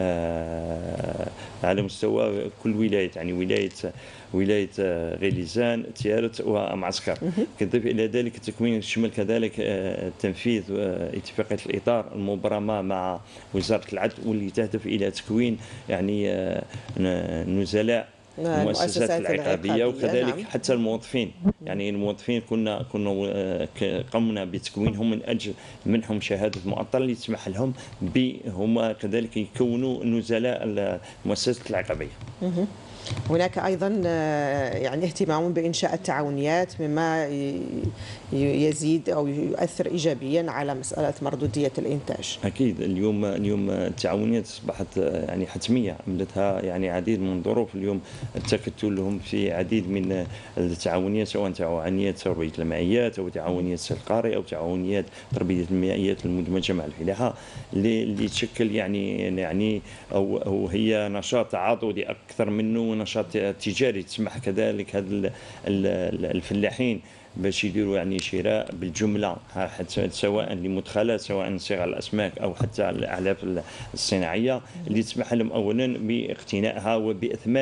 Speaker 12: آه على مستوى كل ولايه، يعني ولايه ولايه غليزان، تيارت ومعسكر. كنضيف الى ذلك التكوين يشمل كذلك آه تنفيذ آه اتفاقيه الاطار المبرمه مع وزاره العدل، واللي تهدف الى تكوين يعني آه نزلاء المؤسسات العقابية، وكذلك نعم. حتى الموظفين، يعني الموظفين كنا كنا قمنا بتكوينهم من أجل منحهم شهادة معطل اللي تسمح لهم بهم كذلك يكونوا نزلاء المؤسسات العقابية.
Speaker 25: هناك أيضا يعني اهتمام بإنشاء التعاونيات، مما يزيد أو يؤثر إيجابيا على مسألة مردودية الإنتاج.
Speaker 12: أكيد اليوم اليوم التعاونيات أصبحت يعني حتمية، عملتها يعني عديد من الظروف. اليوم التكتل لهم في عديد من التعاونيات، سواء تعاونيات تربية المائيات أو تعاونيات الصيد القاري أو تعاونيات تربية المائيات المدمجة مع الفلاحة، اللي تشكل يعني يعني أو أو هي نشاط تعاضدي أكثر منه نشاط تجاري، تسمح كذلك هذا الفلاحين باش يديروا يعني شراء بالجمله، حتى سواء لمدخلات سواء صغار الاسماك او حتى الاعلاف الصناعيه، اللي تسمح لهم اولا باقتنائها وباثمان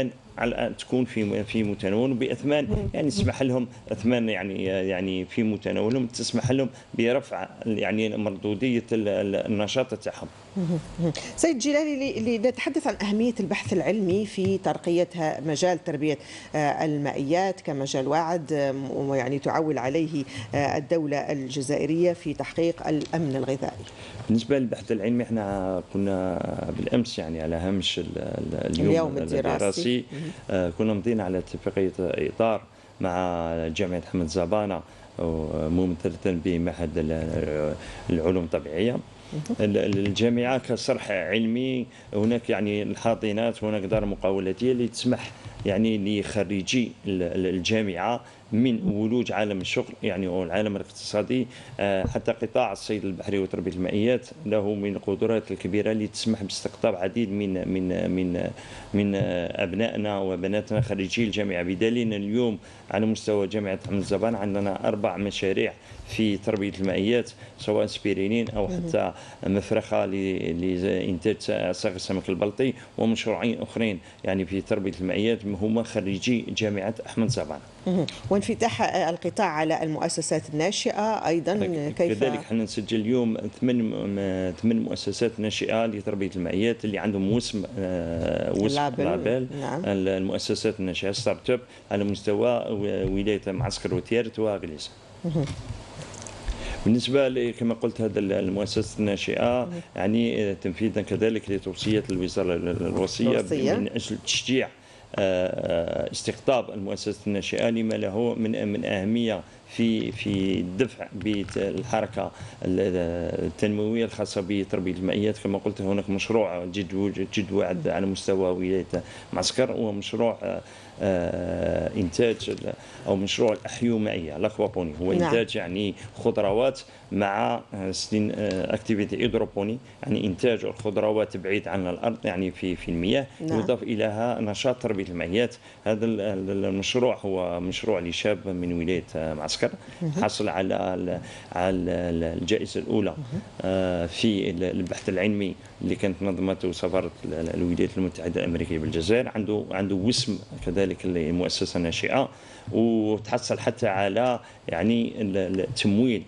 Speaker 12: على تكون في في متناول باثمان يعني تسمح لهم اثمان يعني يعني في متناولهم تسمح لهم برفع يعني مردوديه النشاط تاعهم.
Speaker 25: سيد جلالي، لنتحدث عن أهمية البحث العلمي في ترقية مجال تربية المائيات كمجال واعد يعني تعول عليه الدولة الجزائرية في تحقيق الأمن الغذائي.
Speaker 12: بالنسبة للبحث العلمي احنا كنا بالأمس يعني على هامش اليوم,
Speaker 25: اليوم
Speaker 12: الدراسي كنا مضينا على اتفاقية إطار مع جامعة حمد زبانة ممثلة بمعهد العلوم الطبيعية. الجامعة كصرح علمي هناك يعني الحاضنات، هناك دار مقاولاتية اللي تسمح يعني لخريجي الجامعة من ولوج عالم الشغل يعني او العالم الاقتصادي. حتى قطاع الصيد البحري وتربيه المائيات له من القدرات الكبيره اللي تسمح باستقطاب عديد من من من من ابنائنا وبناتنا خريجي الجامعه، بدليل اليوم على مستوى جامعه حمد زبان عندنا اربع مشاريع في تربيه المائيات، سواء سبيرينين او حتى مفرخه لانتاج صغر السمك البلطي، ومشروعين اخرين يعني في تربيه المائيات هما خريجي جامعه احمد زبان.
Speaker 25: وانفتاح القطاع على المؤسسات الناشئه ايضا كيف؟
Speaker 12: كذلك احنا نسجل اليوم ثمان ثمان مؤسسات ناشئه لتربيه المائيات اللي عندهم وسم وسم لابل. نعم. المؤسسات الناشئه ستارت اب على مستوى ولايه معسكر وتيارت وغليزه. بالنسبه كما قلت هذا المؤسسات الناشئه يعني تنفيذا كذلك لتوصيات الوزاره الوصيه من اجل تشجيع استقطاب المؤسسات الناشئه لما له من من اهميه في في الدفع بالحركه التنمويه الخاصه بتربيه المائيات. كما قلت هناك مشروع جد جد واعد على مستوى ولايه معسكر، ومشروع انتاج او مشروع الاحيومائيه لاكوابوني، هو انتاج يعني خضروات مع سنين اكتيفيتي هيدروبوني يعني انتاج الخضروات بعيد عن الارض يعني في في المياه. نعم. يضاف اليها نشاط تربيه المائيات. هذا المشروع هو مشروع لشاب من ولايه معسكر حصل على على الجائزه الاولى في البحث العلمي اللي كانت نظمته سفاره الولايات المتحده الامريكيه بالجزائر. عنده عنده وسم كذلك المؤسسه الناشئه، وتحصل حتى على يعني التمويل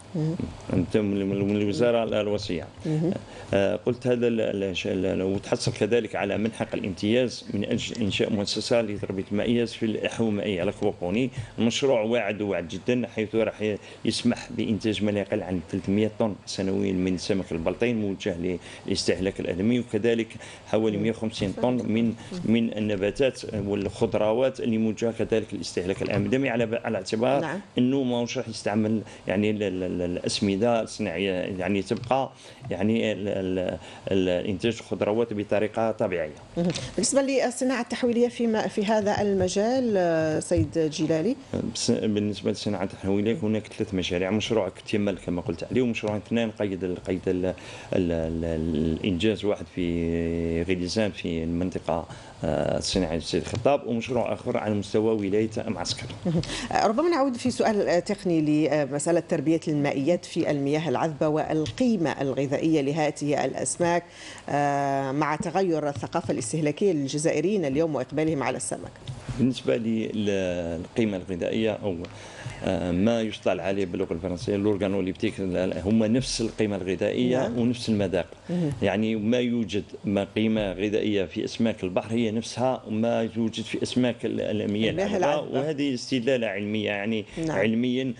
Speaker 12: من الوزاره الوصيه. قلت هذا وتحصل كذلك على منحق الامتياز من اجل انشاء مؤسسه لتربيه المائيات في الاحيومائيه الاكوابوني. المشروع واعد وواعد جدا، حيث راح يسمح بانتاج ما لا يقل عن ثلاثمئة طن سنويا من سمك البلطين موجه للاستهلاك الادمي، وكذلك حوالي مئة وخمسين طن من من النباتات والخضروات اللي موجهه كذلك للاستهلاك الادمي، على على اعتبار نعم. انه ما راح يستعمل يعني الاسمده الصناعيه، يعني تبقى يعني الانتاج الخضروات بطريقه طبيعيه.
Speaker 25: بالنسبه للصناعه التحويليه في في هذا المجال سيد جلالي؟
Speaker 12: بالنسبه للصناعه التحويليه هناك ثلاث مشاريع، مشروع اكتمال كما قلت عليه، ومشروع اثنان قيد قيد الانجاز واحد في غليزان في المنطقه الصناعيه السيد الخطاب، ومشروع اخر على مستوى ولايه معسكر.
Speaker 25: ربما نعود في سؤال تقني لمساله تربيه المائيات في المياه العذبه والقيمه الغذائيه لهذه الاسماك مع تغير الثقافه الاستهلاكيه للجزائريين اليوم واقبالهم على السمك.
Speaker 12: بالنسبه للقيمه الغذائيه او ما يطلق عليه باللغه الفرنسيه لورغانوليبتيك هم نفس القيمه الغذائيه نعم. ونفس المذاق. يعني ما يوجد ما قيمه غذائيه في اسماك البحر هي نفسها ما يوجد في اسماك المياه العذبه، وهذه استدلاله علميه يعني نعم. علميا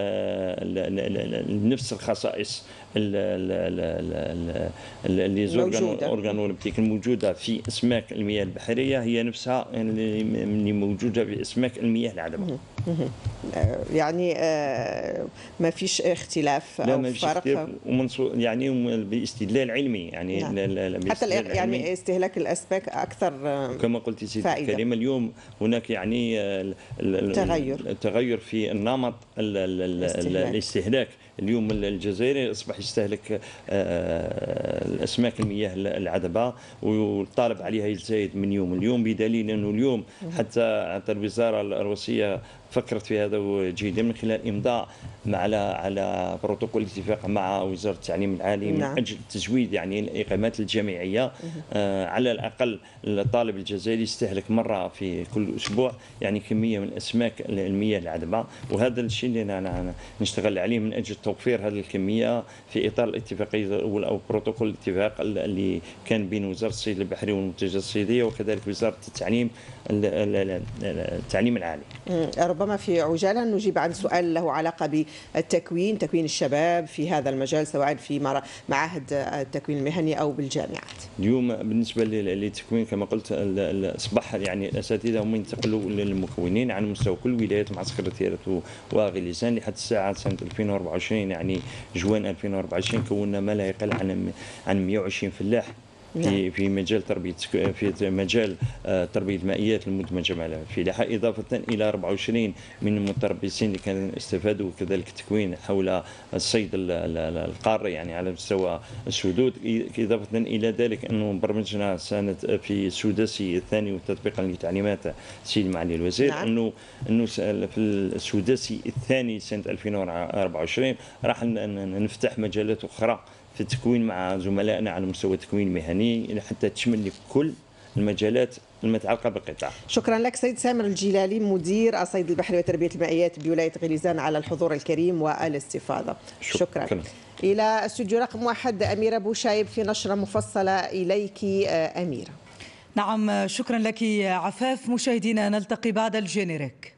Speaker 12: نفس الخصائص اللي اورغانوليبتيك الموجوده في اسماك المياه البحريه هي نفسها اللي موجوده في اسماك المياه العذبه.
Speaker 25: يعني ما فيش اختلاف
Speaker 12: لا ما فيش اختلاف يعني باستدلال علمي يعني
Speaker 25: نعم. حتى يعني استهلاك الاسماك اكثر
Speaker 12: كما قلت سيدي الكريمه. اليوم هناك يعني
Speaker 25: تغير
Speaker 12: التغير في النمط الاستهلاك. اليوم الجزائري اصبح يستهلك الاسماك المياه العذبه والطالب عليها يزايد من يوم اليوم، بدليل انه اليوم حتى حتى الوزاره الروسيه فكرت في هذا جيدا من خلال إمضاء على على بروتوكول اتفاق مع وزارة التعليم العالي من نعم. أجل تزويد يعني الإقامات الجامعية آه على الأقل الطالب الجزائري يستهلك مرة في كل أسبوع يعني كمية من الأسماك المياه العذبة، وهذا الشيء اللي أنا نشتغل عليه من أجل توفير هذه الكمية في إطار الاتفاقية أو بروتوكول الاتفاق اللي كان بين وزارة الصيد البحري والمنتجات الصيدية وكذلك وزارة التعليم التعليم العالي.
Speaker 25: ربما في عجالة نجيب عن سؤال له علاقة بالتكوين تكوين الشباب في هذا المجال سواء في معاهد التكوين المهني أو بالجامعات.
Speaker 12: اليوم بالنسبة للتكوين كما قلت أصبح يعني الأساتذة هم ينتقلوا للمكونين على مستوى كل ولايات معسكر تيرت وغليزان لحد الساعة سنة ألفين وأربعة وعشرين يعني جوان ألفين وأربعة وعشرين كونا ما لا يقل عن عن مئة وعشرين فلاح في في مجال تربيه في مجال تربيه المائيات المدمجه مع الفلاحه، اضافه الى أربعة وعشرين من المتربصين اللي كانوا استفادوا كذلك تكوين حول الصيد القاري يعني على مستوى السدود، اضافه الى ذلك انه برمجنا سنه في السداسي الثاني وتطبيقا لتعليمات السيد معالي الوزير نعم. انه انه في السداسي الثاني سنه ألفين وأربعة وعشرين راح نفتح مجالات اخرى في التكوين مع زملائنا على مستوى التكوين المهني حتى تشمل كل المجالات المتعلقة بالقطاع.
Speaker 25: شكرا لك سيد سامر الجيلالي مدير الصيد البحري وتربية المائيات بولاية غليزان على الحضور الكريم والاستفاضة. شكرا, شكرا. إلى استوديو رقم واحد أميرة بوشايب في نشرة مفصلة إليك أميرة.
Speaker 13: نعم شكرا لك عفاف. مشاهدينا نلتقي بعد الجينيريك.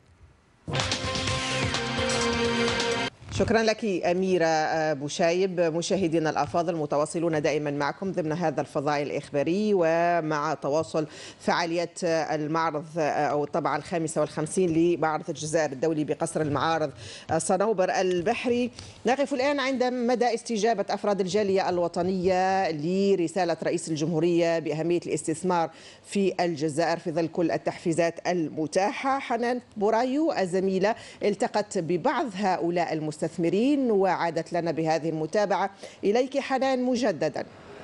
Speaker 25: شكرا لك أميرة بوشايب. مشاهدينا الأفاضل متواصلون دائما معكم ضمن هذا الفضاء الإخباري ومع تواصل فعاليات المعرض أو الطبعة الخامسة والخمسين لمعرض الجزائر الدولي بقصر المعارض صنوبر البحري. نقف الآن عند مدى استجابة أفراد الجالية الوطنية لرسالة رئيس الجمهورية بأهمية الاستثمار في الجزائر في ظل كل التحفيزات المتاحة. حنان بورايو الزميلة التقت ببعض هؤلاء المستثمرين المستثمرين وعادت لنا بهذه المتابعة. إليك حنان مجددا.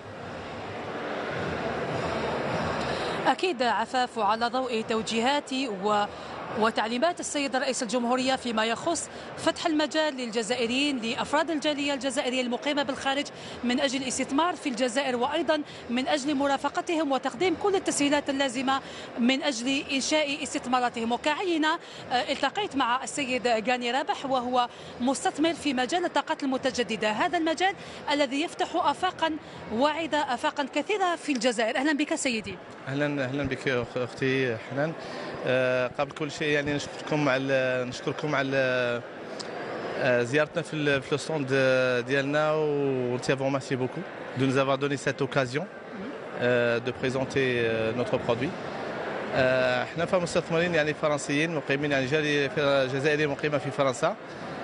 Speaker 3: أكيد عفاف، على ضوء توجيهات و وتعليمات السيد رئيس الجمهورية فيما يخص فتح المجال للجزائريين لأفراد الجالية الجزائرية المقيمة بالخارج من أجل الاستثمار في الجزائر وأيضا من أجل مرافقتهم وتقديم كل التسهيلات اللازمة من أجل إنشاء استثماراتهم. وكعينة التقيت مع السيد غاني رابح وهو مستثمر في مجال الطاقات المتجددة، هذا المجال الذي يفتح آفاقا واعدة آفاقا كثيرة في الجزائر. أهلا بك سيدي.
Speaker 14: أهلا أهلا بك أختي حنان. أه قبل كل شيء يعني نشكركم على نشكركم على زيارتنا في في الستوند ديالنا و تافون ميرسي بوكو دو نوز افوار دوني سيت اوكازيون دو بريزونتي نوتر برودوي. احنا مستثمرين يعني فرنسيين مقيمين يعني جزائريين مقيمه في فرنسا.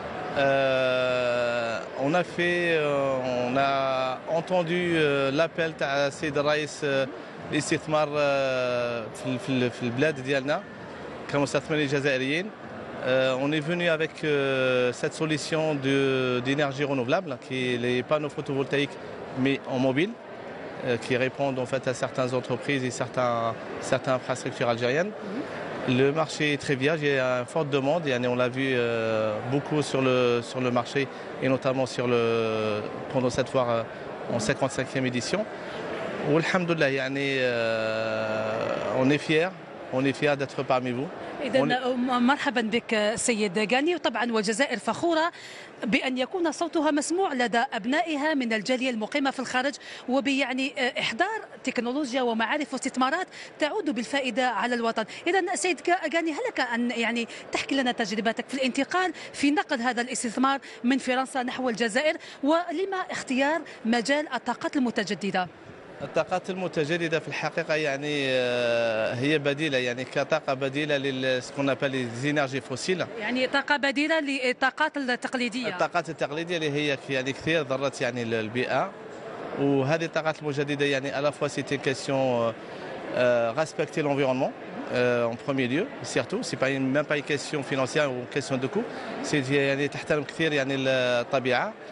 Speaker 14: Euh, on a fait, euh, on a entendu euh, l'appel تاع السيد الرئيس الاستثمار في في في البلاد ديالنا كمستثمرين جزائريين. Euh, on est venu avec euh, cette solution de d'énergie renouvelable qui est les panneaux photovoltaïques mais en mobile euh, qui répondent en fait à certaines entreprises et certains certaines infrastructures algériennes. Le marché est très bien, il y a une forte demande et on l'a vu euh, beaucoup sur le, sur le marché et notamment sur le, pendant cette foire euh, en cinquante-cinquième édition. Alhamdoulilah, yani, euh, on est fiers, on est fiers d'être parmi vous.
Speaker 3: إذا مرحبا بك سيد غاني. وطبعا والجزائر فخورة بأن يكون صوتها مسموع لدى أبنائها من الجالية المقيمة في الخارج وبيعني إحضار تكنولوجيا ومعارف واستثمارات تعود بالفائدة على الوطن. إذا سيد غاني هل لك أن يعني تحكي لنا تجربتك في الانتقال في نقل هذا الاستثمار من فرنسا نحو الجزائر ولما اختيار مجال الطاقات المتجددة؟
Speaker 14: الطاقات المتجددة في الحقيقة يعني هي بديلة يعني كطاقة بديلة للسكون ابل زينيرجي فوسيل، يعني
Speaker 3: طاقة بديلة للطاقات التقليدية.
Speaker 14: الطاقات التقليدية اللي هي يعني كثير ضرت يعني البيئة، وهذه الطاقات المجددة يعني à la fois c'est une question euh, respecter l'environnement euh, en premier lieu surtout c'est pas une, même pas une question financière ou une question de coût, c'est يعني تحترم كثير يعني الطبيعة.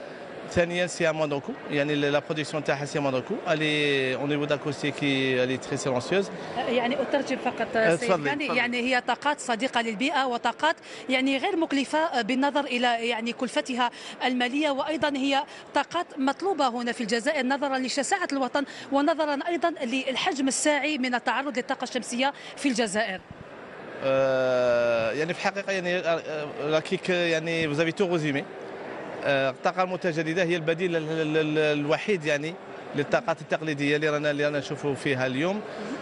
Speaker 14: ثانيا سي موندر كو، يعني لا برودكسيون تاعها سي موندر كو، الي اون نيفو داكوستيكي الي تري سيلونسيوز.
Speaker 3: يعني اترجم فقط سيد يعني, يعني هي طاقات صديقه للبيئه وطاقات يعني غير مكلفه بالنظر الى يعني كلفتها الماليه، وايضا هي طاقات مطلوبه هنا في الجزائر نظرا لشساعه الوطن ونظرا ايضا للحجم الساعي من التعرض للطاقه الشمسيه في الجزائر.
Speaker 14: آه يعني في الحقيقه يعني راكيك يعني فوزافي تو ريزومي. الطاقة المتجددة هي البديل الوحيد يعني للطاقات التقليدية اللي رانا اللي رانا نشوفوا فيها اليوم.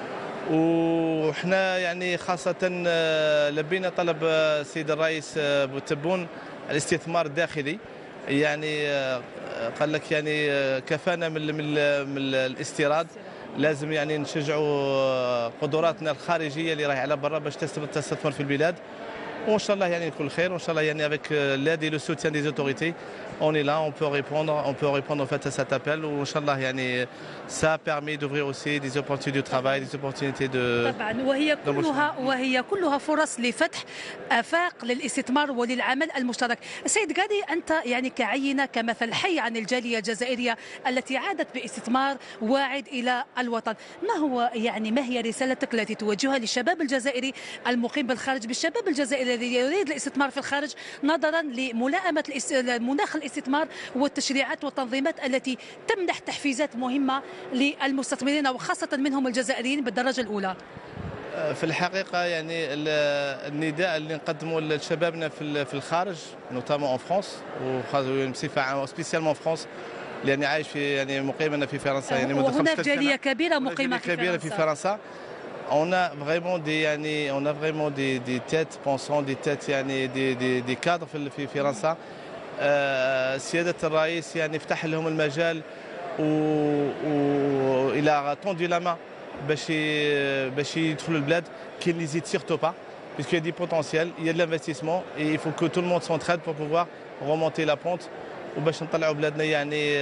Speaker 14: وحنا يعني خاصة لبينا طلب السيد الرئيس بوتبون الاستثمار الداخلي، يعني قال لك يعني كفانا من من الاستيراد، لازم يعني نشجعوا قدراتنا الخارجية اللي راهي على برا باش تستثمر في البلاد. وان شاء الله يعني كل خير، وان شاء الله يعني avec l'aide et le soutien des autorités on est là, on peut répondre on peut répondre en fait à cet appel. وان شاء الله يعني ça permet d'ouvrir aussi des opportunités de travail, des opportunités de
Speaker 3: طبعا وهي كلها وهي كلها فرص لفتح آفاق للاستثمار وللعمل المشترك. السيد قادي، أنت يعني كعينة كمثل حي عن الجالية الجزائرية التي عادت باستثمار واعد إلى الوطن، ما هو يعني ما هي رسالتك التي توجهها للشباب الجزائري المقيم بالخارج، بالشباب الجزائري الذي يريد الاستثمار في الخارج نظرا لملائمة مناخ الاستثمار والتشريعات والتنظيمات التي تمنح تحفيزات مهمة للمستثمرين وخاصة منهم الجزائريين بالدرجة الأولى؟
Speaker 14: في الحقيقة يعني النداء اللي نقدمه لشبابنا في الخارج نوتامون اون فرانس وبصفة عامة سبيسيالمون فرانس، لأني عايش في يعني مقيم في فرنسا يعني منذ
Speaker 3: وهناك جالية كبيرة مقيمة في
Speaker 14: كبيرة في فرنسا. On a vraiment des يعني on a vraiment des des têtes pensantes, des têtes يعني des des des cadres في في فرنسا. سيادة الرئيس يعني فتح لهم المجال و إلى tendu la main باش باش يدخلوا البلاد. qu'ils n'hésitent surtout pas puisqu'il y a du potentiel, il y a de l'investissement et il faut que tout le monde s'entraide pour pouvoir remonter la pente وباش نطلعوا بلادنا يعني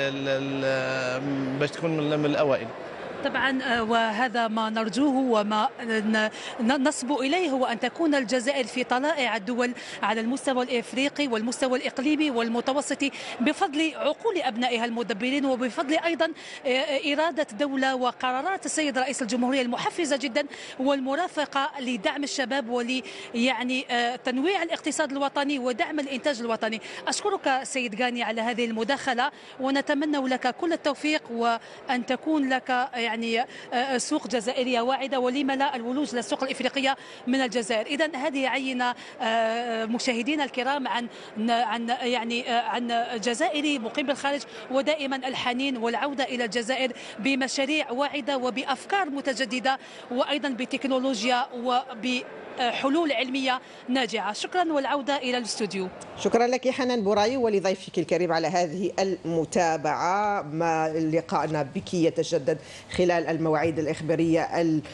Speaker 14: باش تكون من الأوائل.
Speaker 3: طبعا وهذا ما نرجوه وما نصب إليه، هو أن تكون الجزائر في طلائع الدول على المستوى الإفريقي والمستوى الإقليمي والمتوسطي بفضل عقول أبنائها المدبرين وبفضل أيضا إرادة دولة وقرارات السيد رئيس الجمهورية المحفزة جدا والمرافقة لدعم الشباب ول يعني تنويع الاقتصاد الوطني ودعم الإنتاج الوطني. أشكرك سيد غاني على هذه المداخلة ونتمنى لك كل التوفيق وأن تكون لك يعني سوق جزائرية واعدة ولما لا الولوج للسوق الإفريقية من الجزائر. إذا هذه عينة مشاهدينا الكرام عن عن يعني عن جزائري مقيم بالخارج ودائما الحنين والعودة إلى الجزائر بمشاريع واعدة وبأفكار متجددة وأيضا بتكنولوجيا وب حلول علمية ناجعة. شكرا والعودة إلى الاستوديو.
Speaker 25: شكرا لك حنان بوراي ولضيفك الكريم على هذه المتابعة. ما لقاءنا بك يتجدد خلال المواعيد الإخبارية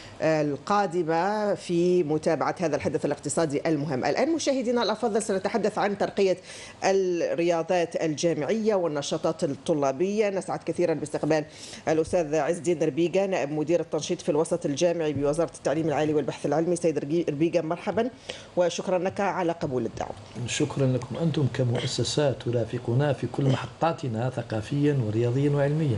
Speaker 25: القادمة في متابعة هذا الحدث الاقتصادي المهم. الآن مشاهدينا الأفاضل سنتحدث عن ترقية الرياضات الجامعية والنشاطات الطلابية. نسعد كثيرا باستقبال الأستاذ عز الدين ربيقة نائب مدير التنشيط في الوسط الجامعي بوزارة التعليم العالي والبحث العلمي. سيد ربيقة مرحبا وشكرا لك على قبول الدعوة.
Speaker 5: شكرا لكم أنتم كمؤسسات ترافقنا في كل محطاتنا ثقافيا ورياضيا وعلميا.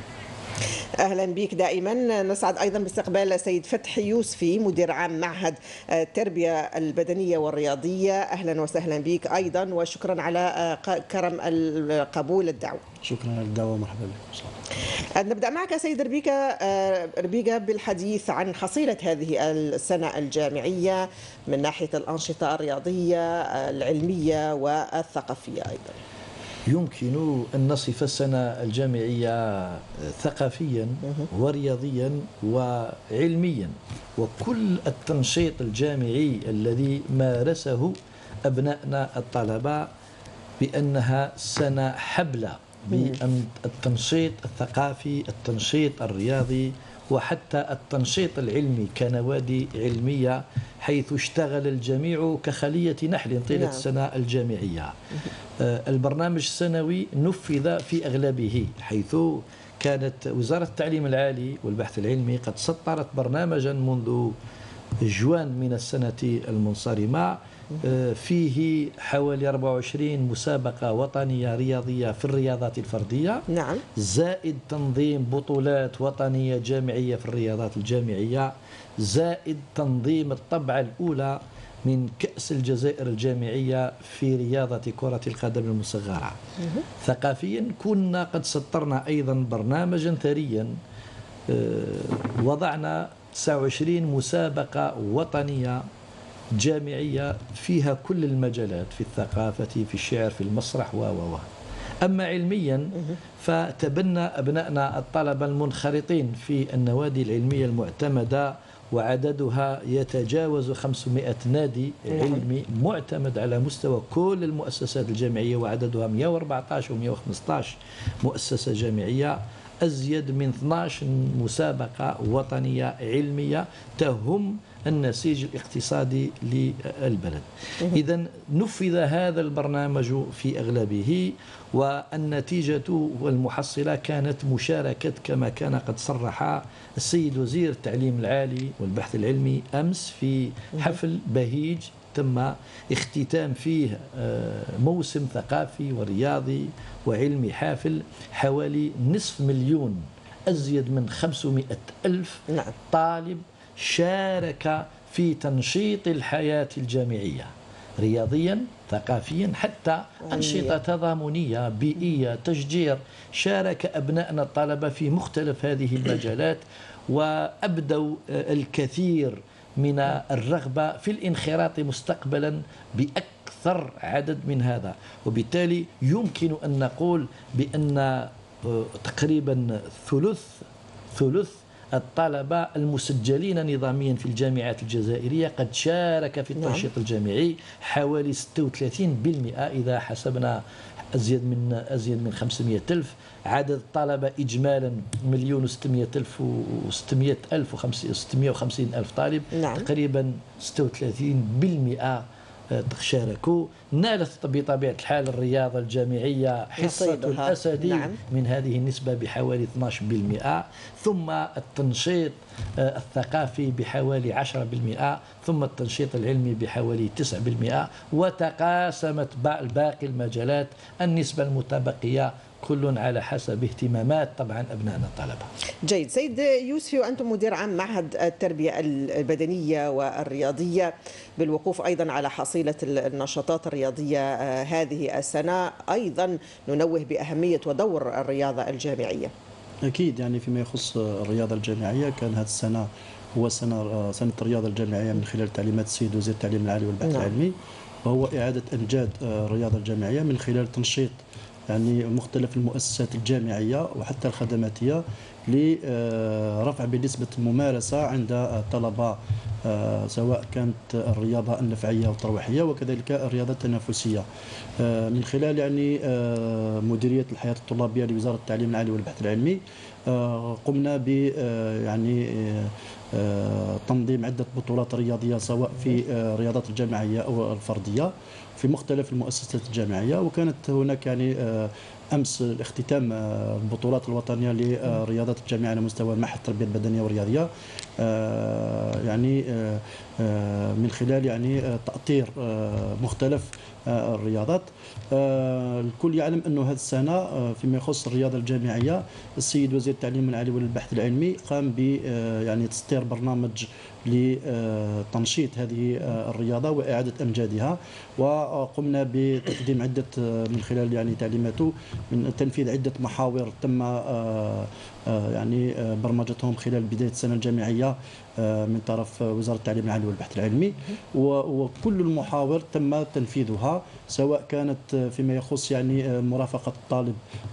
Speaker 25: أهلا بك دائما. نسعد أيضا باستقبال سيد فتحي يوسفي مدير عام معهد التربية البدنية والرياضية. أهلا وسهلا بك أيضا وشكرا على كرم قبول الدعوة.
Speaker 5: شكرا على الدعوة، مرحبا بكم.
Speaker 25: نبدأ معك سيد ربيقة ربيقة بالحديث عن حصيلة هذه السنة الجامعية من ناحية الأنشطة الرياضية العلمية والثقافية. أيضا
Speaker 5: يمكن أن نصف السنة الجامعية ثقافيا ورياضيا وعلميا، وكل التنشيط الجامعي الذي مارسه أبنائنا الطلبة بأنها سنة حبلة بالتنشيط الثقافي، التنشيط الرياضي، وحتى التنشيط العلمي كنوادي علمية، حيث اشتغل الجميع كخلية نحل طيلة نعم. السنة الجامعية. البرنامج السنوي نفذ في أغلبه، حيث كانت وزارة التعليم العالي والبحث العلمي قد سطرت برنامجا منذ جوان من السنة المنصرمة فيه حوالي أربعة وعشرين مسابقة وطنية رياضية في الرياضات الفردية.
Speaker 25: نعم.
Speaker 5: زائد تنظيم بطولات وطنية جامعية في الرياضات الجامعية، زائد تنظيم الطبعة الأولى من كأس الجزائر الجامعية في رياضة كرة القدم المصغرة. ثقافيا كنا قد سطرنا أيضا برنامجا ثريا، وضعنا تسعة وعشرين مسابقة وطنية جامعية فيها كل المجالات، في الثقافة، في الشعر، في المسرح و و أما علميا فتبنى أبنائنا الطلبة المنخرطين في النوادي العلمية المعتمدة، وعددها يتجاوز خمسمائة نادي علمي معتمد على مستوى كل المؤسسات الجامعية، وعددها مئة وأربعة عشر و مئة وخمسة عشر مؤسسة جامعية، أزيد من اثنتي عشرة مسابقة وطنية علمية تهم النسيج الاقتصادي للبلد. إذا نفذ هذا البرنامج في أغلبه، والنتيجة والمحصلة كانت مشاركة كما كان قد صرح السيد وزير التعليم العالي والبحث العلمي أمس في حفل بهيج تم اختتام فيه موسم ثقافي ورياضي وعلمي حافل، حوالي نصف مليون، أزيد من خمسمائة ألف طالب شارك في تنشيط الحياة الجامعية رياضيا ثقافيا، حتى أنشطة تضامنية بيئية تشجير. شارك أبنائنا الطلبة في مختلف هذه المجالات، وأبدوا الكثير من الرغبة في الانخراط مستقبلا بأكثر عدد من هذا. وبالتالي يمكن أن نقول بأن تقريبا ثلث ثلث الطلبة المسجلين نظاميا في الجامعات الجزائرية قد شارك في التنشيط الجامعي، حوالي ستة وثلاثين بالمئة إذا حسبنا أزيد من أزيد من خمسمائة ألف. عدد الطلبة إجمالا مليون وستمائة ألف وستمائة ألف وستمائة وخمسين ألف طالب. نعم. تقريبا ستة وثلاثين بالمئة شاركوا. نالت بطبيعة الحال الرياضة الجامعية حصة الأسدي نعم. من هذه النسبة بحوالي اثني عشر بالمئة، ثم التنشيط الثقافي بحوالي عشرة بالمئة، ثم التنشيط العلمي بحوالي تسعة بالمئة، وتقاسمت باقي المجالات النسبة المتبقية كل على حسب اهتمامات طبعا أبنائنا الطلبة.
Speaker 25: جيد. سيد يوسفي، وأنتم مدير عام معهد التربية البدنية والرياضية، بالوقوف أيضا على حصيلة النشاطات الرياضية هذه السنة، أيضا ننوه بأهمية ودور الرياضة الجامعية.
Speaker 6: أكيد، يعني فيما يخص الرياضة الجامعية كان هذه السنة هو سنة سنة الرياضة الجامعية من خلال تعليمات السيد وزير التعليم العالي والبحث نعم. العلمي، وهو إعادة إمجاد الرياضة الجامعية من خلال تنشيط يعني مختلف المؤسسات الجامعية وحتى الخدماتية لرفع بنسبة الممارسة عند الطلبة، سواء كانت الرياضة النفعية والترويحية وكذلك الرياضة التنافسية. من خلال يعني مديرية الحياة الطلابية لوزارة التعليم العالي والبحث العلمي قمنا ب يعني تنظيم عدة بطولات رياضية سواء في الرياضات الجامعية أو الفردية في مختلف المؤسسات الجامعية، وكانت هناك يعني أمس الاختتام البطولات الوطنية لرياضات الجامعة على مستوى معهد التربية البدنية والرياضية، يعني من خلال يعني تأطير مختلف الرياضات. الكل يعلم أنه هذه السنة فيما يخص الرياضة الجامعية السيد وزير التعليم العالي والبحث العلمي قام ب يعني تسطير برنامج لتنشيط هذه الرياضة وإعادة أمجادها، وقمنا بتقديم عدة من خلال يعني تعليماته من تنفيذ عدة محاور تم يعني برمجتهم خلال بداية السنة الجامعية من طرف وزارة التعليم العالي والبحث العلمي، وكل المحاور تم تنفيذها سواء كانت فيما يخص يعني مرافقة الطالب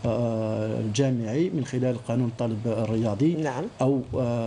Speaker 6: الجامعي من خلال قانون الطالب الرياضي نعم. أو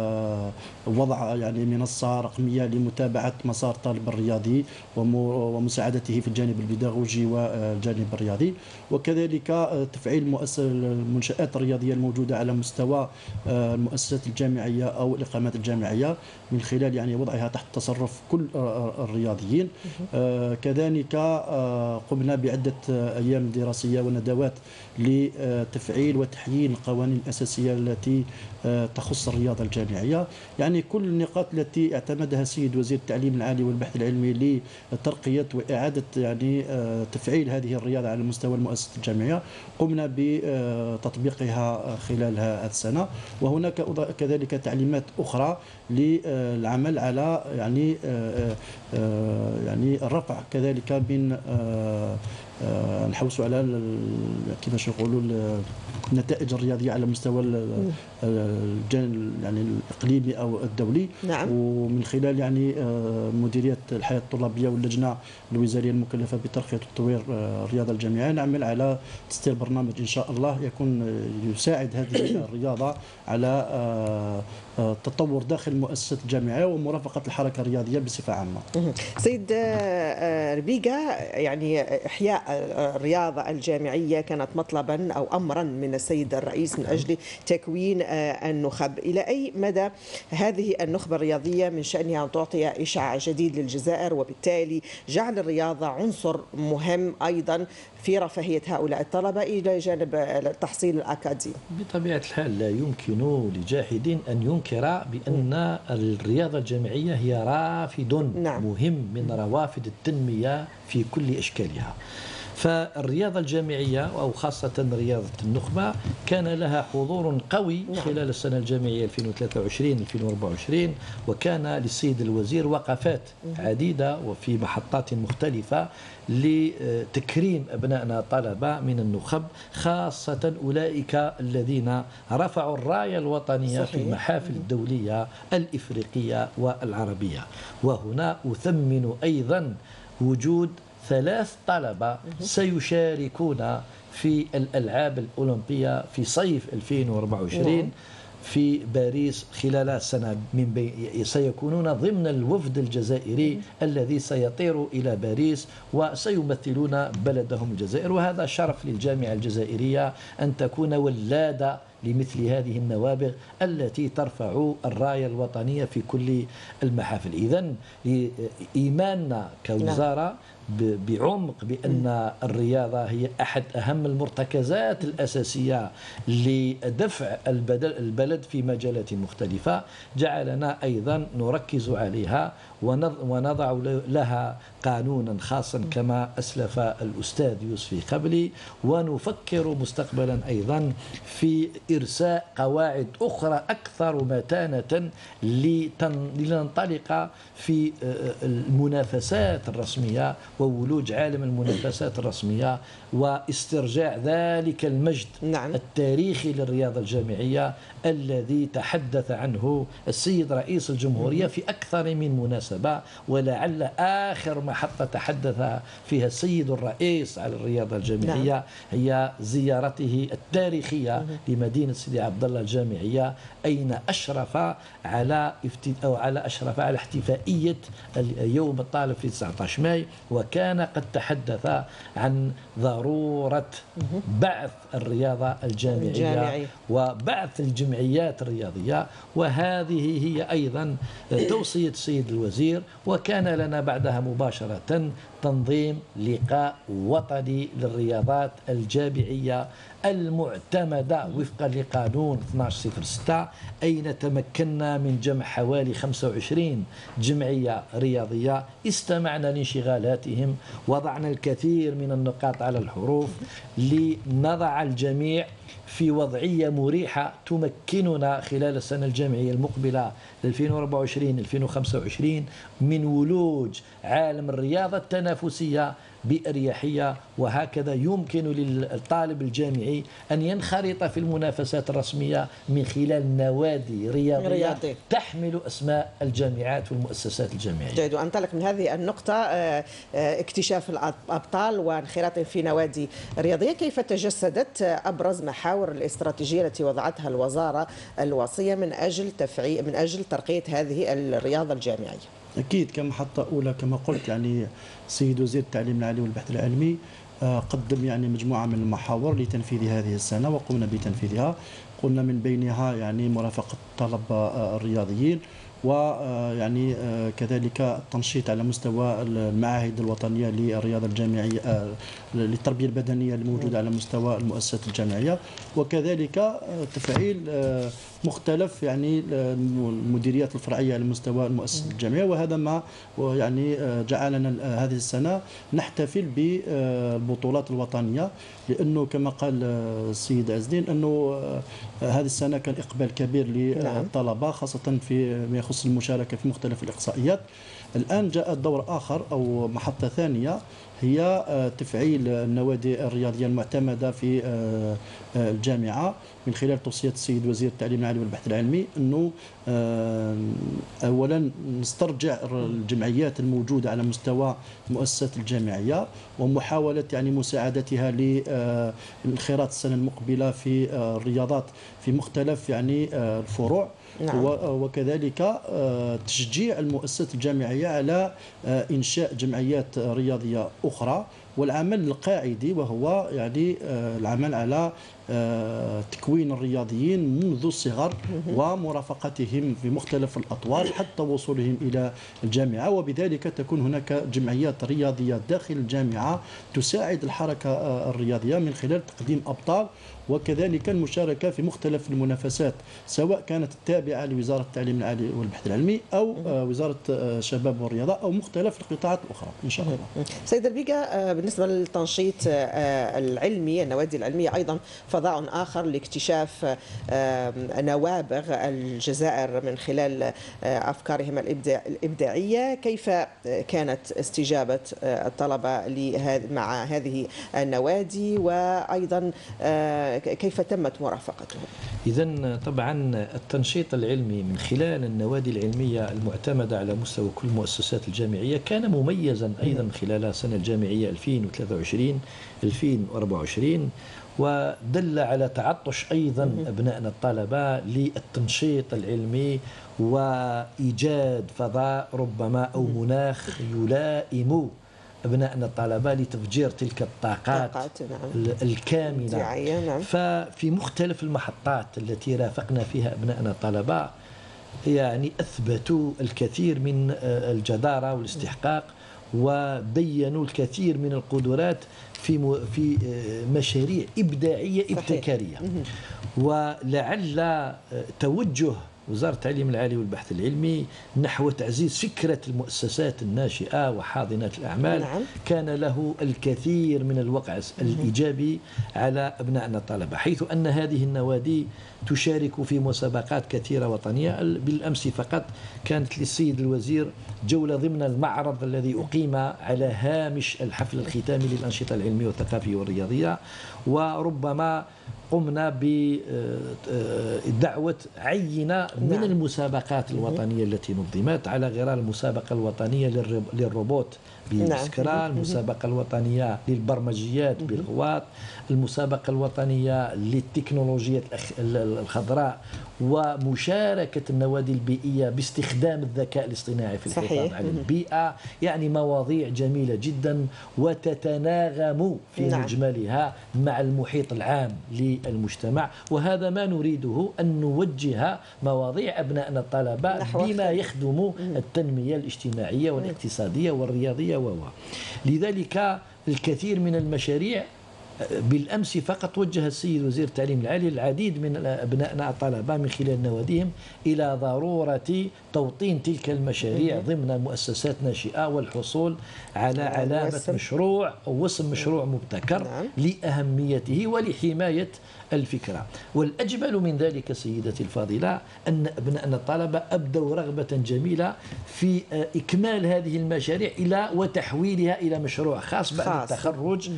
Speaker 6: وضع يعني منصة رقمية لمتابعة مسار الطالب الرياضي ومساعدته في الجانب البيداغوجي والجانب الرياضي، وكذلك تفعيل المنشآت الرياضية الموجودة على مستوى مستوى المؤسسات الجامعيه او الاقامات الجامعيه من خلال يعني وضعها تحت تصرف كل الرياضيين. كذلك قمنا بعده ايام دراسيه وندوات لتفعيل وتحيين القوانين الاساسيه التي تخص الرياضه الجامعيه، يعني كل النقاط التي اعتمدها السيد وزير التعليم العالي والبحث العلمي لترقيه واعاده يعني تفعيل هذه الرياضه على مستوى المؤسسات الجامعيه قمنا بتطبيقها خلال هذه السنه. وهناك كذلك تعليمات اخرى للعمل على يعني يعني الرفع كذلك من نحوسوا على كيفاش نقولوا النتائج الرياضيه على مستوى يعني الاقليمي او الدولي.
Speaker 25: نعم.
Speaker 6: ومن خلال يعني مديريه الحياه الطلابيه واللجنه الوزاريه المكلفه بترقيه وتطوير الرياضه الجامعيه نعمل على تسطير برنامج ان شاء الله يكون يساعد هذه الرياضه على التطور داخل المؤسسات الجامعيه ومرافقه الحركه الرياضيه بصفه عامه.
Speaker 25: سيد ربيقه، يعني احياء الرياضه الجامعيه كانت مطلبا او امرا من السيد الرئيس من اجل تكوين النخب، الى اي مدى هذه النخبه الرياضيه من شانها ان تعطي اشعاع جديد للجزائر وبالتالي جعل الرياضه عنصر مهم ايضا في رفاهيه هؤلاء الطلبه الى جانب التحصيل الاكاديمي؟
Speaker 5: بطبيعه الحال لا يمكن لجاحد ان ينكر بان الرياضه الجامعيه هي رافد
Speaker 25: نعم.
Speaker 5: مهم من روافد التنميه في كل اشكالها. فالرياضة الجامعية أو خاصة رياضة النخبة كان لها حضور قوي خلال السنة الجامعية ألفين وثلاثة وعشرين ألفين وأربعة وعشرين، وكان للسيد الوزير وقفات عديدة وفي محطات مختلفة لتكريم أبنائنا طلبة من النخب، خاصة أولئك الذين رفعوا الراية الوطنية في المحافل الدولية الإفريقية والعربية. وهنا أثمن أيضا وجود ثلاث طلبة سيشاركون في الألعاب الأولمبية في صيف ألفين وأربعة وعشرين في باريس خلال السنة، من بي سيكونون ضمن الوفد الجزائري الذي سيطير إلى باريس وسيمثلون بلدهم الجزائر. وهذا شرف للجامعة الجزائرية أن تكون ولادة لمثل هذه النوابغ التي ترفع الراية الوطنية في كل المحافل. إذن إيماننا كوزارة بعمق بأن الرياضة هي أحد أهم المرتكزات الأساسية لدفع البلد في مجالات مختلفة جعلنا أيضا نركز عليها ونضع لها قانونا خاصا كما أسلف الأستاذ يوسف قبلي، ونفكر مستقبلا أيضا في إرساء قواعد أخرى أكثر متانة لننطلق في المنافسات الرسمية وولوج عالم المنافسات الرسمية واسترجاع ذلك المجد
Speaker 25: نعم.
Speaker 5: التاريخي للرياضة الجامعية الذي تحدث عنه السيد رئيس الجمهورية في أكثر من مناسبة، ولعل آخر محطة تحدث فيها السيد الرئيس على الرياضة الجامعية نعم. هي زيارته التاريخية لمدينة سيدي عبد الله الجامعية، أين أشرف على أو على أشرف على احتفائية يوم الطالب في تسعة عشر ماي، وكان قد تحدث عن ضرورة بعث الرياضة الجامعية الجامعي. وبعث الجمعيات الرياضية، وهذه هي أيضا توصية السيد الوزير. وكان لنا بعدها مباشرة تنظيم لقاء وطني للرياضات الجامعية المعتمدة وفقا لقانون اثني عشر صفر ستة، أين تمكنا من جمع حوالي خمسة وعشرين جمعية رياضية استمعنا لانشغالاتهم، وضعنا الكثير من النقاط على الحروف لنضع الجميع في وضعية مريحة تمكننا خلال السنة الجامعية المقبلة ألفين وأربعة وعشرين ألفين وخمسة وعشرين من ولوج عالم الرياضة التنافسية بأريحية. وهكذا يمكن للطالب الجامعي أن ينخرط في المنافسات الرسمية من خلال نوادي رياضية رياضي. تحمل أسماء الجامعات والمؤسسات الجامعية.
Speaker 25: جيد، وأنطلق من هذه النقطة اكتشاف الأبطال وانخراط في نوادي رياضية. كيف تجسدت أبرز محاور الاستراتيجية التي وضعتها الوزارة الوصية من أجل تفعيل من أجل ترقية هذه الرياضة الجامعية؟
Speaker 6: أكيد كمحطة أولى كما قلت يعني سيد وزير التعليم العالي والبحث العلمي قدم يعني مجموعة من المحاور لتنفيذ هذه السنة وقمنا بتنفيذها. قلنا من بينها يعني مرافقة الطلبة الرياضيين، ويعني كذلك التنشيط على مستوى المعاهد الوطنية للرياضة الجامعية للتربية البدنية الموجودة على مستوى المؤسسات الجامعية، وكذلك تفعيل مختلف يعني المديريات الفرعية على مستوى المؤسسات الجامعية. وهذا ما يعني جعلنا هذه السنة نحتفل بالبطولات الوطنية، لأنه كما قال السيد عز الدين أنه هذه السنة كان إقبال كبير للطلبة خاصة في ما يخص المشاركة في مختلف الإقصائيات. الآن جاء دور آخر أو محطة ثانية هي تفعيل النوادي الرياضية المعتمدة في الجامعة من خلال توصية السيد وزير التعليم العالي والبحث العلمي أنه أولا نسترجع الجمعيات الموجودة على مستوى المؤسسات الجامعية، ومحاولة يعني مساعدتها للانخراط السنة المقبلة في الرياضات في مختلف يعني الفروع. نعم. وكذلك تشجيع المؤسسات الجامعية على إنشاء جمعيات رياضية أخرى، والعمل القاعدي وهو يعني العمل على تكوين الرياضيين منذ الصغر ومرافقتهم في مختلف الأطوار حتى وصولهم إلى الجامعة، وبذلك تكون هناك جمعيات رياضية داخل الجامعة تساعد الحركة الرياضية من خلال تقديم أبطال، وكذلك المشاركة في مختلف المنافسات سواء كانت التابعة لوزارة التعليم العالي والبحث العلمي أو وزارة الشباب والرياضة أو مختلف القطاعات الأخرى إن شاء الله.
Speaker 25: سيد البيقة، بالنسبة للتنشيط العلمي النوادي العلمية أيضا فضاء آخر لاكتشاف نوابغ الجزائر من خلال أفكارهم الإبداعية، كيف كانت استجابة الطلبة مع هذه النوادي وأيضا كيف تمت مرافقتهم؟
Speaker 5: إذن طبعا التنشيط العلمي من خلال النوادي العلمية المعتمدة على مستوى كل المؤسسات الجامعية كان مميزا أيضا خلال السنة الجامعية ألفين وثلاثة وعشرين ألفين وأربعة وعشرين، ودل على تعطش أيضا أبنائنا الطلبة للتنشيط العلمي وإيجاد فضاء ربما أو مناخ يلائم أبنائنا الطلبة لتفجير تلك الطاقات نعم. الكامنة. نعم. ففي مختلف المحطات التي رافقنا فيها أبنائنا الطلبة يعني أثبتوا الكثير من الجدارة والاستحقاق، وبينوا الكثير من القدرات في في مشاريع إبداعية ابتكارية. ولعل توجه وزارة التعليم العالي والبحث العلمي نحو تعزيز فكرة المؤسسات الناشئة وحاضنات الأعمال نعم. كان له الكثير من الوقع الإيجابي على أبنائنا الطلبة، حيث أن هذه النوادي تشارك في مسابقات كثيرة وطنية. بالأمس فقط كانت للسيد الوزير جولة ضمن المعرض الذي أقيم على هامش الحفل الختامي للأنشطة العلمية والثقافية والرياضية، وربما قمنا بدعوة عينة من المسابقات الوطنية التي نظمت على غرار المسابقة الوطنية للروبوت بالسكرا، المسابقة الوطنية للبرمجيات بالغواط، المسابقة الوطنية للتكنولوجيا الخضراء، ومشاركة النوادي البيئية باستخدام الذكاء الاصطناعي في الحفاظ على البيئة. يعني مواضيع جميلة جدا وتتناغم في نعم. مجملها مع المحيط العام للمجتمع، وهذا ما نريده أن نوجه مواضيع أبنائنا الطلبة بما يخدم التنمية الاجتماعية والاقتصادية والرياضية و لذلك الكثير من المشاريع. بالأمس فقط وجه السيد وزير التعليم العالي العديد من أبنائنا الطلبة من خلال نواديهم إلى ضرورة توطين تلك المشاريع ضمن مؤسسات ناشئة والحصول على علامة مشروع أو وسم مشروع مبتكر لأهميته ولحماية الفكرة. والأجمل من ذلك سيدتي الفاضلة أن أبنائنا الطلبة أبدوا رغبة جميلة في إكمال هذه المشاريع إلى وتحويلها إلى مشروع خاص بعد خاص. التخرج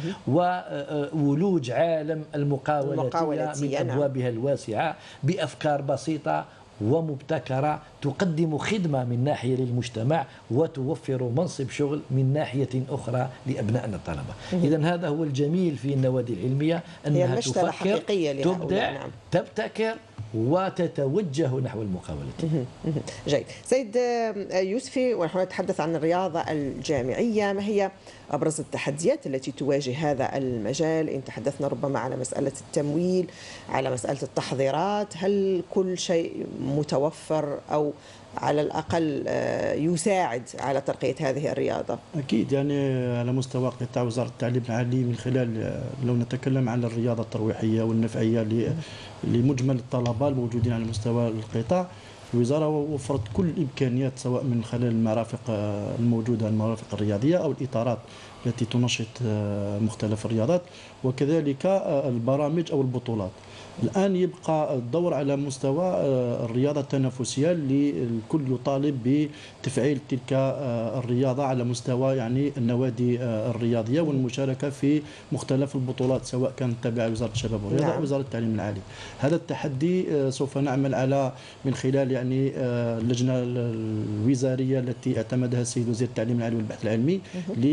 Speaker 5: وولوج عالم المقاولة من أبوابها الواسعة بأفكار بسيطة ومبتكرة تقدم خدمة من ناحية للمجتمع وتوفر منصب شغل من ناحية أخرى لأبنائنا الطلبة. إذن هذا هو الجميل في النوادي العلمية، أنها تفكر، تبدع، نعم. تبتكر وتتوجه نحو المقاولة.
Speaker 25: جيد. سيد يوسفي، ونحن نتحدث عن الرياضة الجامعية، ما هي أبرز التحديات التي تواجه هذا المجال؟ إن تحدثنا ربما على مسألة التمويل، على مسألة التحضيرات، هل كل شيء متوفر أو على الأقل يساعد على ترقية هذه الرياضة؟
Speaker 6: أكيد، يعني على مستوى قطاع وزارة التعليم العالي من خلال، لو نتكلم عن الرياضة الترويحية والنفعية لمجمل الطلبة الموجودين على مستوى القطاع، الوزارة وفرت كل الإمكانيات سواء من خلال المرافق الموجودة، المرافق الرياضية أو الإطارات التي تنشط مختلف الرياضات، وكذلك البرامج أو البطولات. الآن يبقى الدور على مستوى الرياضة التنافسية، للكل يطالب بتفعيل تلك الرياضة على مستوى يعني النوادي الرياضية والمشاركة في مختلف البطولات سواء كانت تابعة لوزارة الشباب والرياضة أو وزارة التعليم العالي. هذا التحدي سوف نعمل على من خلال يعني اللجنة الوزارية التي اعتمدها السيد وزير التعليم العالي والبحث العلمي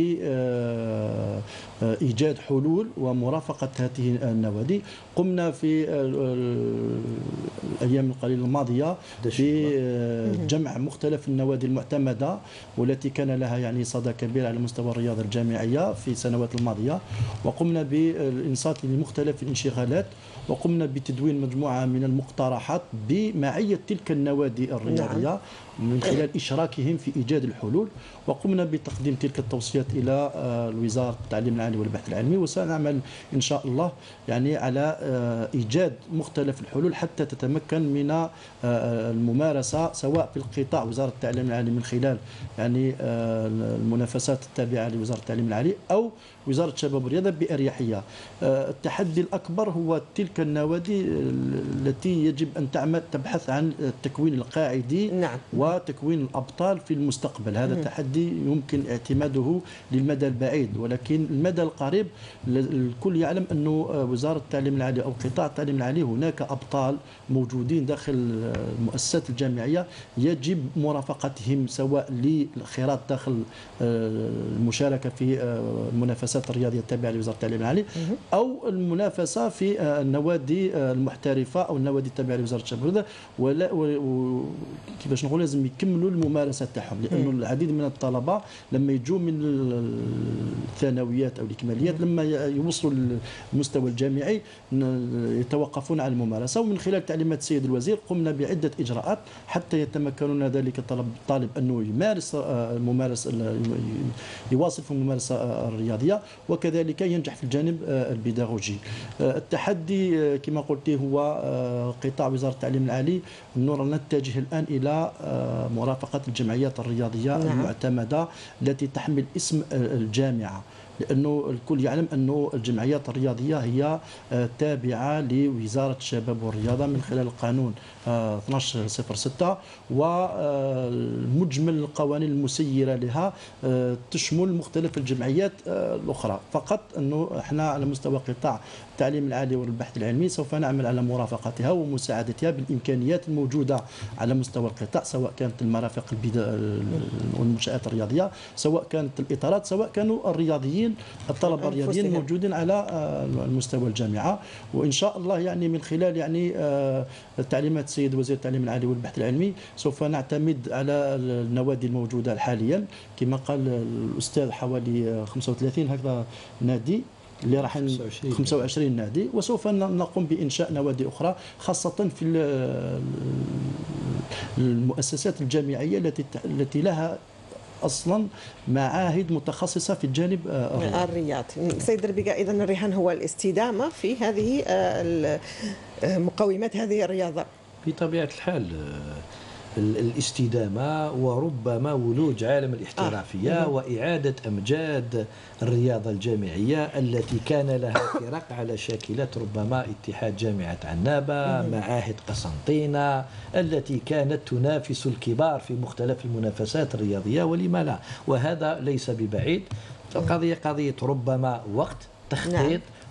Speaker 6: لإيجاد حلول ومرافقة هذه النوادي. قمنا في الأيام القليلة الماضية بجمع مختلف النوادي المعتمدة والتي كان لها يعني صدى كبير على مستوى الرياضة الجامعية في السنوات الماضية، وقمنا بالإنصات لمختلف الانشغالات، وقمنا بتدوين مجموعة من المقترحات بمعية تلك النوادي الرياضية من خلال إشراكهم في إيجاد الحلول، وقمنا بتقديم تلك التوصيات إلى وزارة التعليم العالي والبحث العلمي، وسنعمل إن شاء الله يعني على إيجاد مختلف الحلول حتى تتمكن من الممارسة سواء في القطاع وزارة التعليم العالي من خلال يعني المنافسات التابعة لوزارة التعليم العالي أو وزارة الشباب والرياضة بأريحية. التحدي الأكبر هو تلك النوادي التي يجب أن تعمل تبحث عن التكوين القاعدي نعم. وتكوين الأبطال في المستقبل. هذا التحدي يمكن اعتماده للمدى البعيد، ولكن المدى القريب الكل يعلم أن وزارة التعليم العالي أو قطاع التعليم العالي هناك أبطال موجودين داخل المؤسسات الجامعية يجب مرافقتهم سواء للخيارات داخل المشاركة في المنافسات الرياضية التابعة لوزارة التعليم العالي أو المنافسة في النوادي المحترفة أو النوادي التابعة لوزارة الشباب والرياضة، وكيفاش نقول لازم يكملوا الممارسة تاعهم، لأنه العديد من الطلبة لما يجوا من الثانويات أو الإكماليات لما يوصلوا للمستوى الجامعي يتوقفون على الممارسة. ومن خلال تعليمات السيد الوزير قمنا بعدة إجراءات حتى يتمكنون ذلك الطالب أنه يمارس الممارسة يواصل في الممارسة الرياضية وكذلك ينجح في الجانب البيداغوجي. التحدي كما قلت هو قطاع وزارة التعليم العالي، نتجه الآن إلى مرافقة الجمعيات الرياضية نعم. المعتمدة التي تحمل اسم الجامعة، لأنه الكل يعلم أن الجمعيات الرياضية هي تابعة لوزارة الشباب والرياضة من خلال القانون اثني عشر صفر ستة، ومجمل القوانين المسيرة لها تشمل مختلف الجمعيات الأخرى. فقط أنه احنا على مستوى قطاع التعليم العالي والبحث العلمي سوف نعمل على مرافقتها ومساعدتها بالإمكانيات الموجودة على مستوى القطاع، سواء كانت المرافق والمنشآت الرياضية، سواء كانت الإطارات، سواء كانوا الرياضيين الطلبة الرياضيين الموجودين على المستوى الجامعة. وإن شاء الله يعني من خلال يعني تعليمات السيد وزير التعليم العالي والبحث العلمي سوف نعتمد على النوادي الموجودة حاليا كما قال الأستاذ حوالي خمسة وثلاثين هكذا نادي اللي راح خمسة وعشرين نادي، وسوف نقوم بإنشاء نوادي أخرى خاصة في المؤسسات الجامعية التي التي لها اصلا معاهد متخصصه في الجانب
Speaker 25: الرياضي. سيد ربيقة، اذا الرهان هو الاستدامه في هذه مقومات هذه الرياضه.
Speaker 5: بطبيعه الحال الاستدامة وربما ولوج عالم الاحترافية آه. وإعادة أمجاد الرياضة الجامعية التي كان لها فرق على شاكلة ربما اتحاد جامعة عنابة، معاهد قسنطينة التي كانت تنافس الكبار في مختلف المنافسات الرياضية، ولما لا، وهذا ليس ببعيد. القضية قضية ربما وقت تخطيط نعم.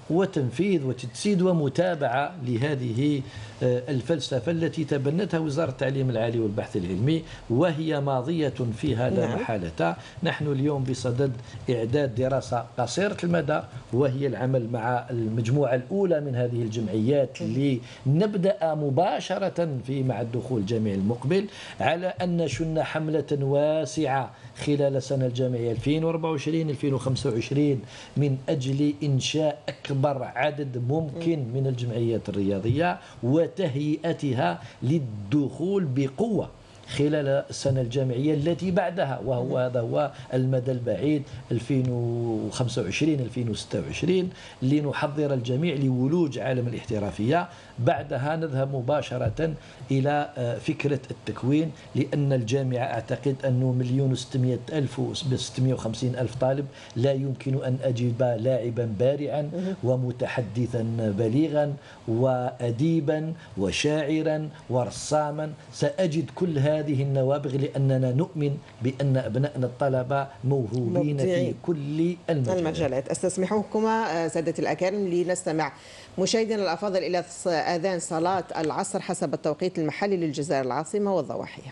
Speaker 5: وتنفيذ وتجسيد ومتابعة لهذه الفلسفة التي تبنتها وزارة التعليم العالي والبحث العلمي، وهي ماضية فيها لا محالة. نحن اليوم بصدد إعداد دراسة قصيرة المدى، وهي العمل مع المجموعة الأولى من هذه الجمعيات لنبدأ مباشرة في مع الدخول الجامعي المقبل على أن نشن حملة واسعة خلال السنة الجامعية ألفين وأربعة وعشرين ألفين وخمسة وعشرين من أجل إنشاء أكبر عدد ممكن من الجمعيات الرياضية وتهيئتها للدخول بقوة خلال السنة الجامعية التي بعدها، وهو هذا هو المدى البعيد ألفين وخمسة وعشرين ألفين وستة وعشرين، لنحضر الجميع لولوج عالم الاحترافية. بعدها نذهب مباشرة إلى فكرة التكوين، لأن الجامعة أعتقد أنه مليون وستمائة ألف وستمائة وخمسين ألف طالب، لا يمكن أن أجيب لاعبا بارعا ومتحدثا بليغا وأديبا وشاعرا ورساما. سأجد كل هذه النوابغ، لأننا نؤمن بأن أبنائنا الطلبة موهوبين في كل المجالات.
Speaker 25: المجالات. أستسمحكما سادة الأكارم لنستمع مشاهدينا الأفاضل إلى آذان صلاة العصر حسب التوقيت المحلي للجزائر العاصمة والضواحي.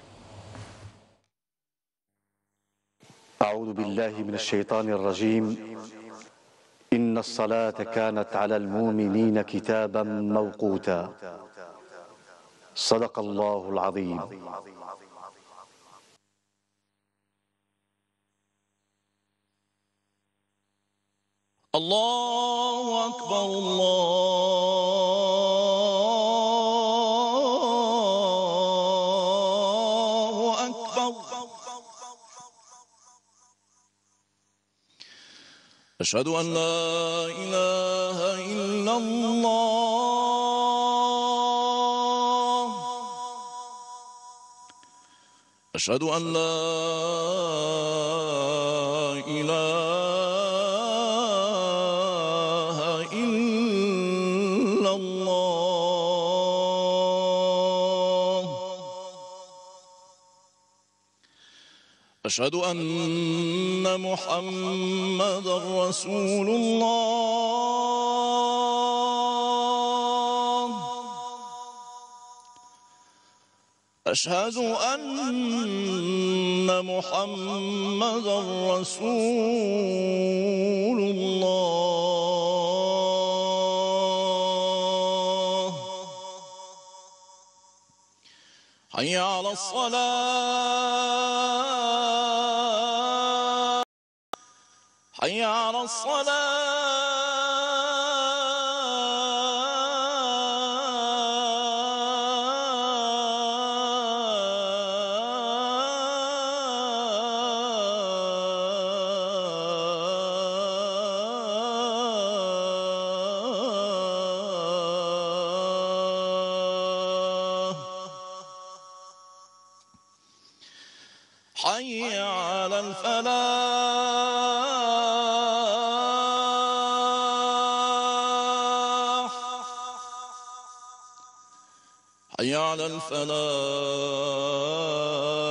Speaker 7: أعوذ بالله من الشيطان الرجيم. إن الصلاة كانت على المؤمنين كتابا موقوتا. صدق الله العظيم.
Speaker 15: الله أكبر الله أكبر. أشهد أن لا إله إلا الله. أشهد أن لا إله أشهد أن محمدا رسول الله. أشهد أن محمدا رسول الله. حي على الصلاة. حي على الصلاة. حي على الفلاح. حي على الفلاح.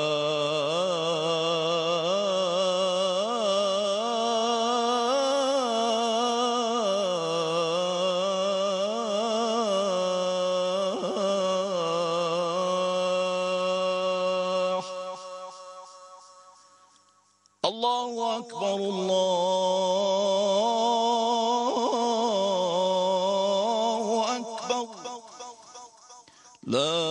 Speaker 15: الله أكبر الله أكبر. لا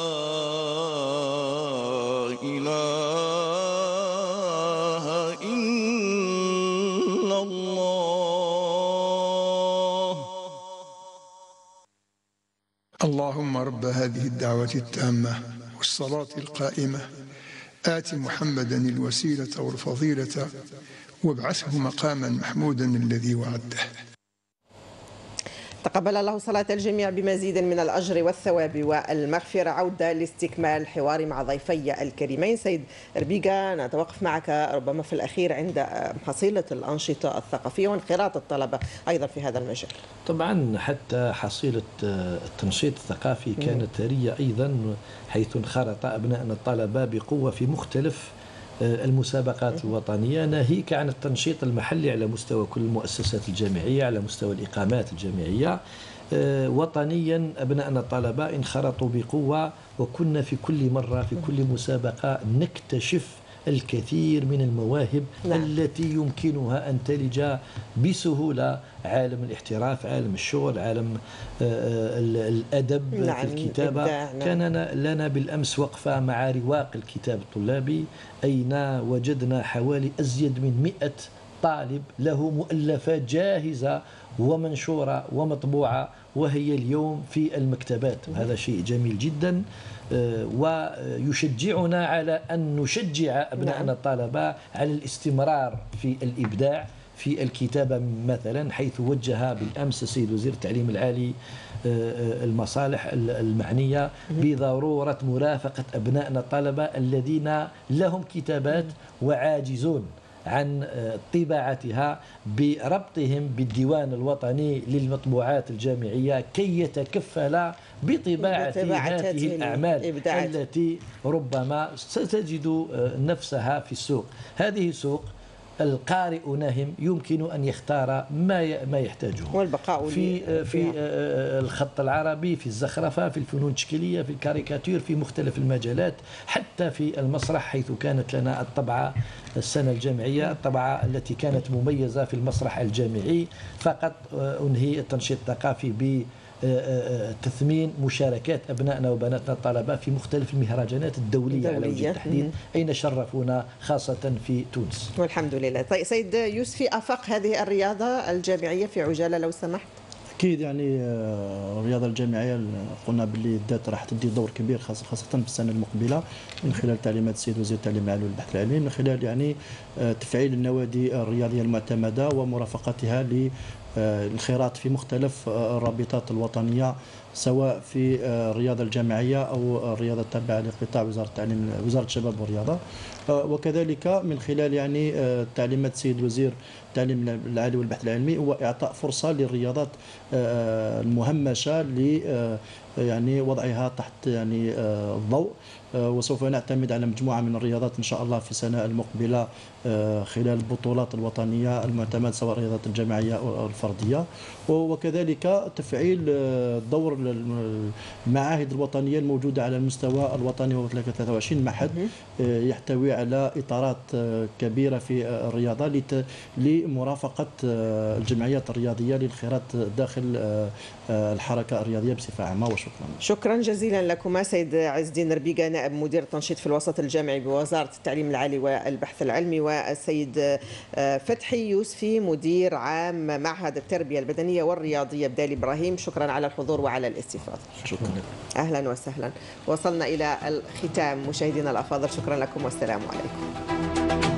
Speaker 15: إله إلا الله.
Speaker 16: اللهم رب هذه الدعوة التامة والصلاة القائمة آت محمدا الوسيلة والفضيلة وابعثه مقاما محمودا الذي وعده.
Speaker 25: تقبل الله صلاة الجميع بمزيد من الأجر والثواب والمغفرة. عودة لاستكمال حواري مع ضيفي الكريمين. سيد ربيقة، نتوقف معك ربما في الأخير عند حصيلة الأنشطة الثقافية وانخراط الطلبة أيضا في هذا المجال.
Speaker 5: طبعا حتى حصيلة التنشيط الثقافي كانت ثرية أيضا، حيث انخرط أبنائنا الطلبة بقوة في مختلف المسابقات الوطنية ناهيك عن التنشيط المحلي على مستوى كل المؤسسات الجامعية، على مستوى الإقامات الجامعية. وطنيا أبنائنا الطلبة انخرطوا بقوة، وكنا في كل مرة في كل مسابقة نكتشف الكثير من المواهب نعم. التي يمكنها أن تلج بسهولة عالم الاحتراف، عالم الشغل، عالم الأدب نعم. في الكتابة نعم. كان لنا بالأمس وقفة مع رواق الكتاب الطلابي، أين وجدنا حوالي أزيد من مئة طالب له مؤلفات جاهزة ومنشورة ومطبوعة وهي اليوم في المكتبات. هذا شيء جميل جدا، ويشجعنا على أن نشجع أبنائنا الطلبة على الاستمرار في الإبداع في الكتابة مثلا، حيث وجه بالأمس السيد وزير التعليم العالي المصالح المعنية بضرورة مرافقة أبنائنا الطلبة الذين لهم كتابات وعاجزون عن طباعتها، بربطهم بالديوان الوطني للمطبوعات الجامعية كي يتكفل بطباعة هذه الأعمال الإبداعات التي ربما ستجد نفسها في السوق. هذه سوق القارئ نهم يمكن أن يختار ما ما يحتاجه،
Speaker 25: والبقاء
Speaker 5: في في الخط العربي، في الزخرفة، في الفنون التشكيلية، في الكاريكاتير، في مختلف المجالات، حتى في المسرح، حيث كانت لنا الطبعة السنة الجامعية، الطبعة التي كانت مميزة في المسرح الجامعي. فقط أنهي التنشيط الثقافي ب تثمين مشاركات أبنائنا وبناتنا الطلبة في مختلف المهرجانات الدولية على وجه التحديد، أين شرفونا خاصة في تونس.
Speaker 25: والحمد لله. طيب سيد يوسفي، أفاق هذه الرياضة الجامعية في عجالة لو سمحت.
Speaker 6: اكيد يعني الرياضه الجامعيه قلنا باللي الذات راح تدي دور كبير خاصه خاصه في السنه المقبله من خلال تعليمات السيد وزير التعليم العالي والبحث العلمي، من خلال يعني تفعيل النوادي الرياضيه المعتمده ومرافقتها للانخراط في مختلف الرابطات الوطنيه، سواء في الرياضه الجامعيه او الرياضه التابعه لقطاع وزاره التعليم وزاره الشباب والرياضه، وكذلك من خلال يعني تعليمات السيد وزير التعليم العالي والبحث العلمي هو اعطاء فرصه للرياضات المهمشه ل يعني وضعها تحت يعني الضوء، وسوف نعتمد على مجموعه من الرياضات ان شاء الله في السنه المقبله خلال البطولات الوطنيه المعتمده سواء الرياضات الجماعيه او الفرديه، وكذلك تفعيل دور المعاهد الوطنيه الموجوده على المستوى الوطني، وهو ثلاثة وعشرين معهد يحتوي على اطارات كبيره في الرياضه لمرافقه الجمعيات الرياضيه للانخراط داخل الحركه الرياضيه بصفه عامه. وشكرا.
Speaker 25: شكرا جزيلا لكما سيد عز الدين ربيقة نائب مدير التنشيط في الوسط الجامعي بوزاره التعليم العالي والبحث العلمي، والسيد فتحي يوسفي مدير عام معهد التربيه البدنيه والرياضيه بدالي ابراهيم. شكرا على الحضور وعلى الاستفاضه.
Speaker 6: شكرا.
Speaker 25: اهلا وسهلا. وصلنا الى الختام مشاهدينا الافاضل، شكرا لكم والسلام عليكم.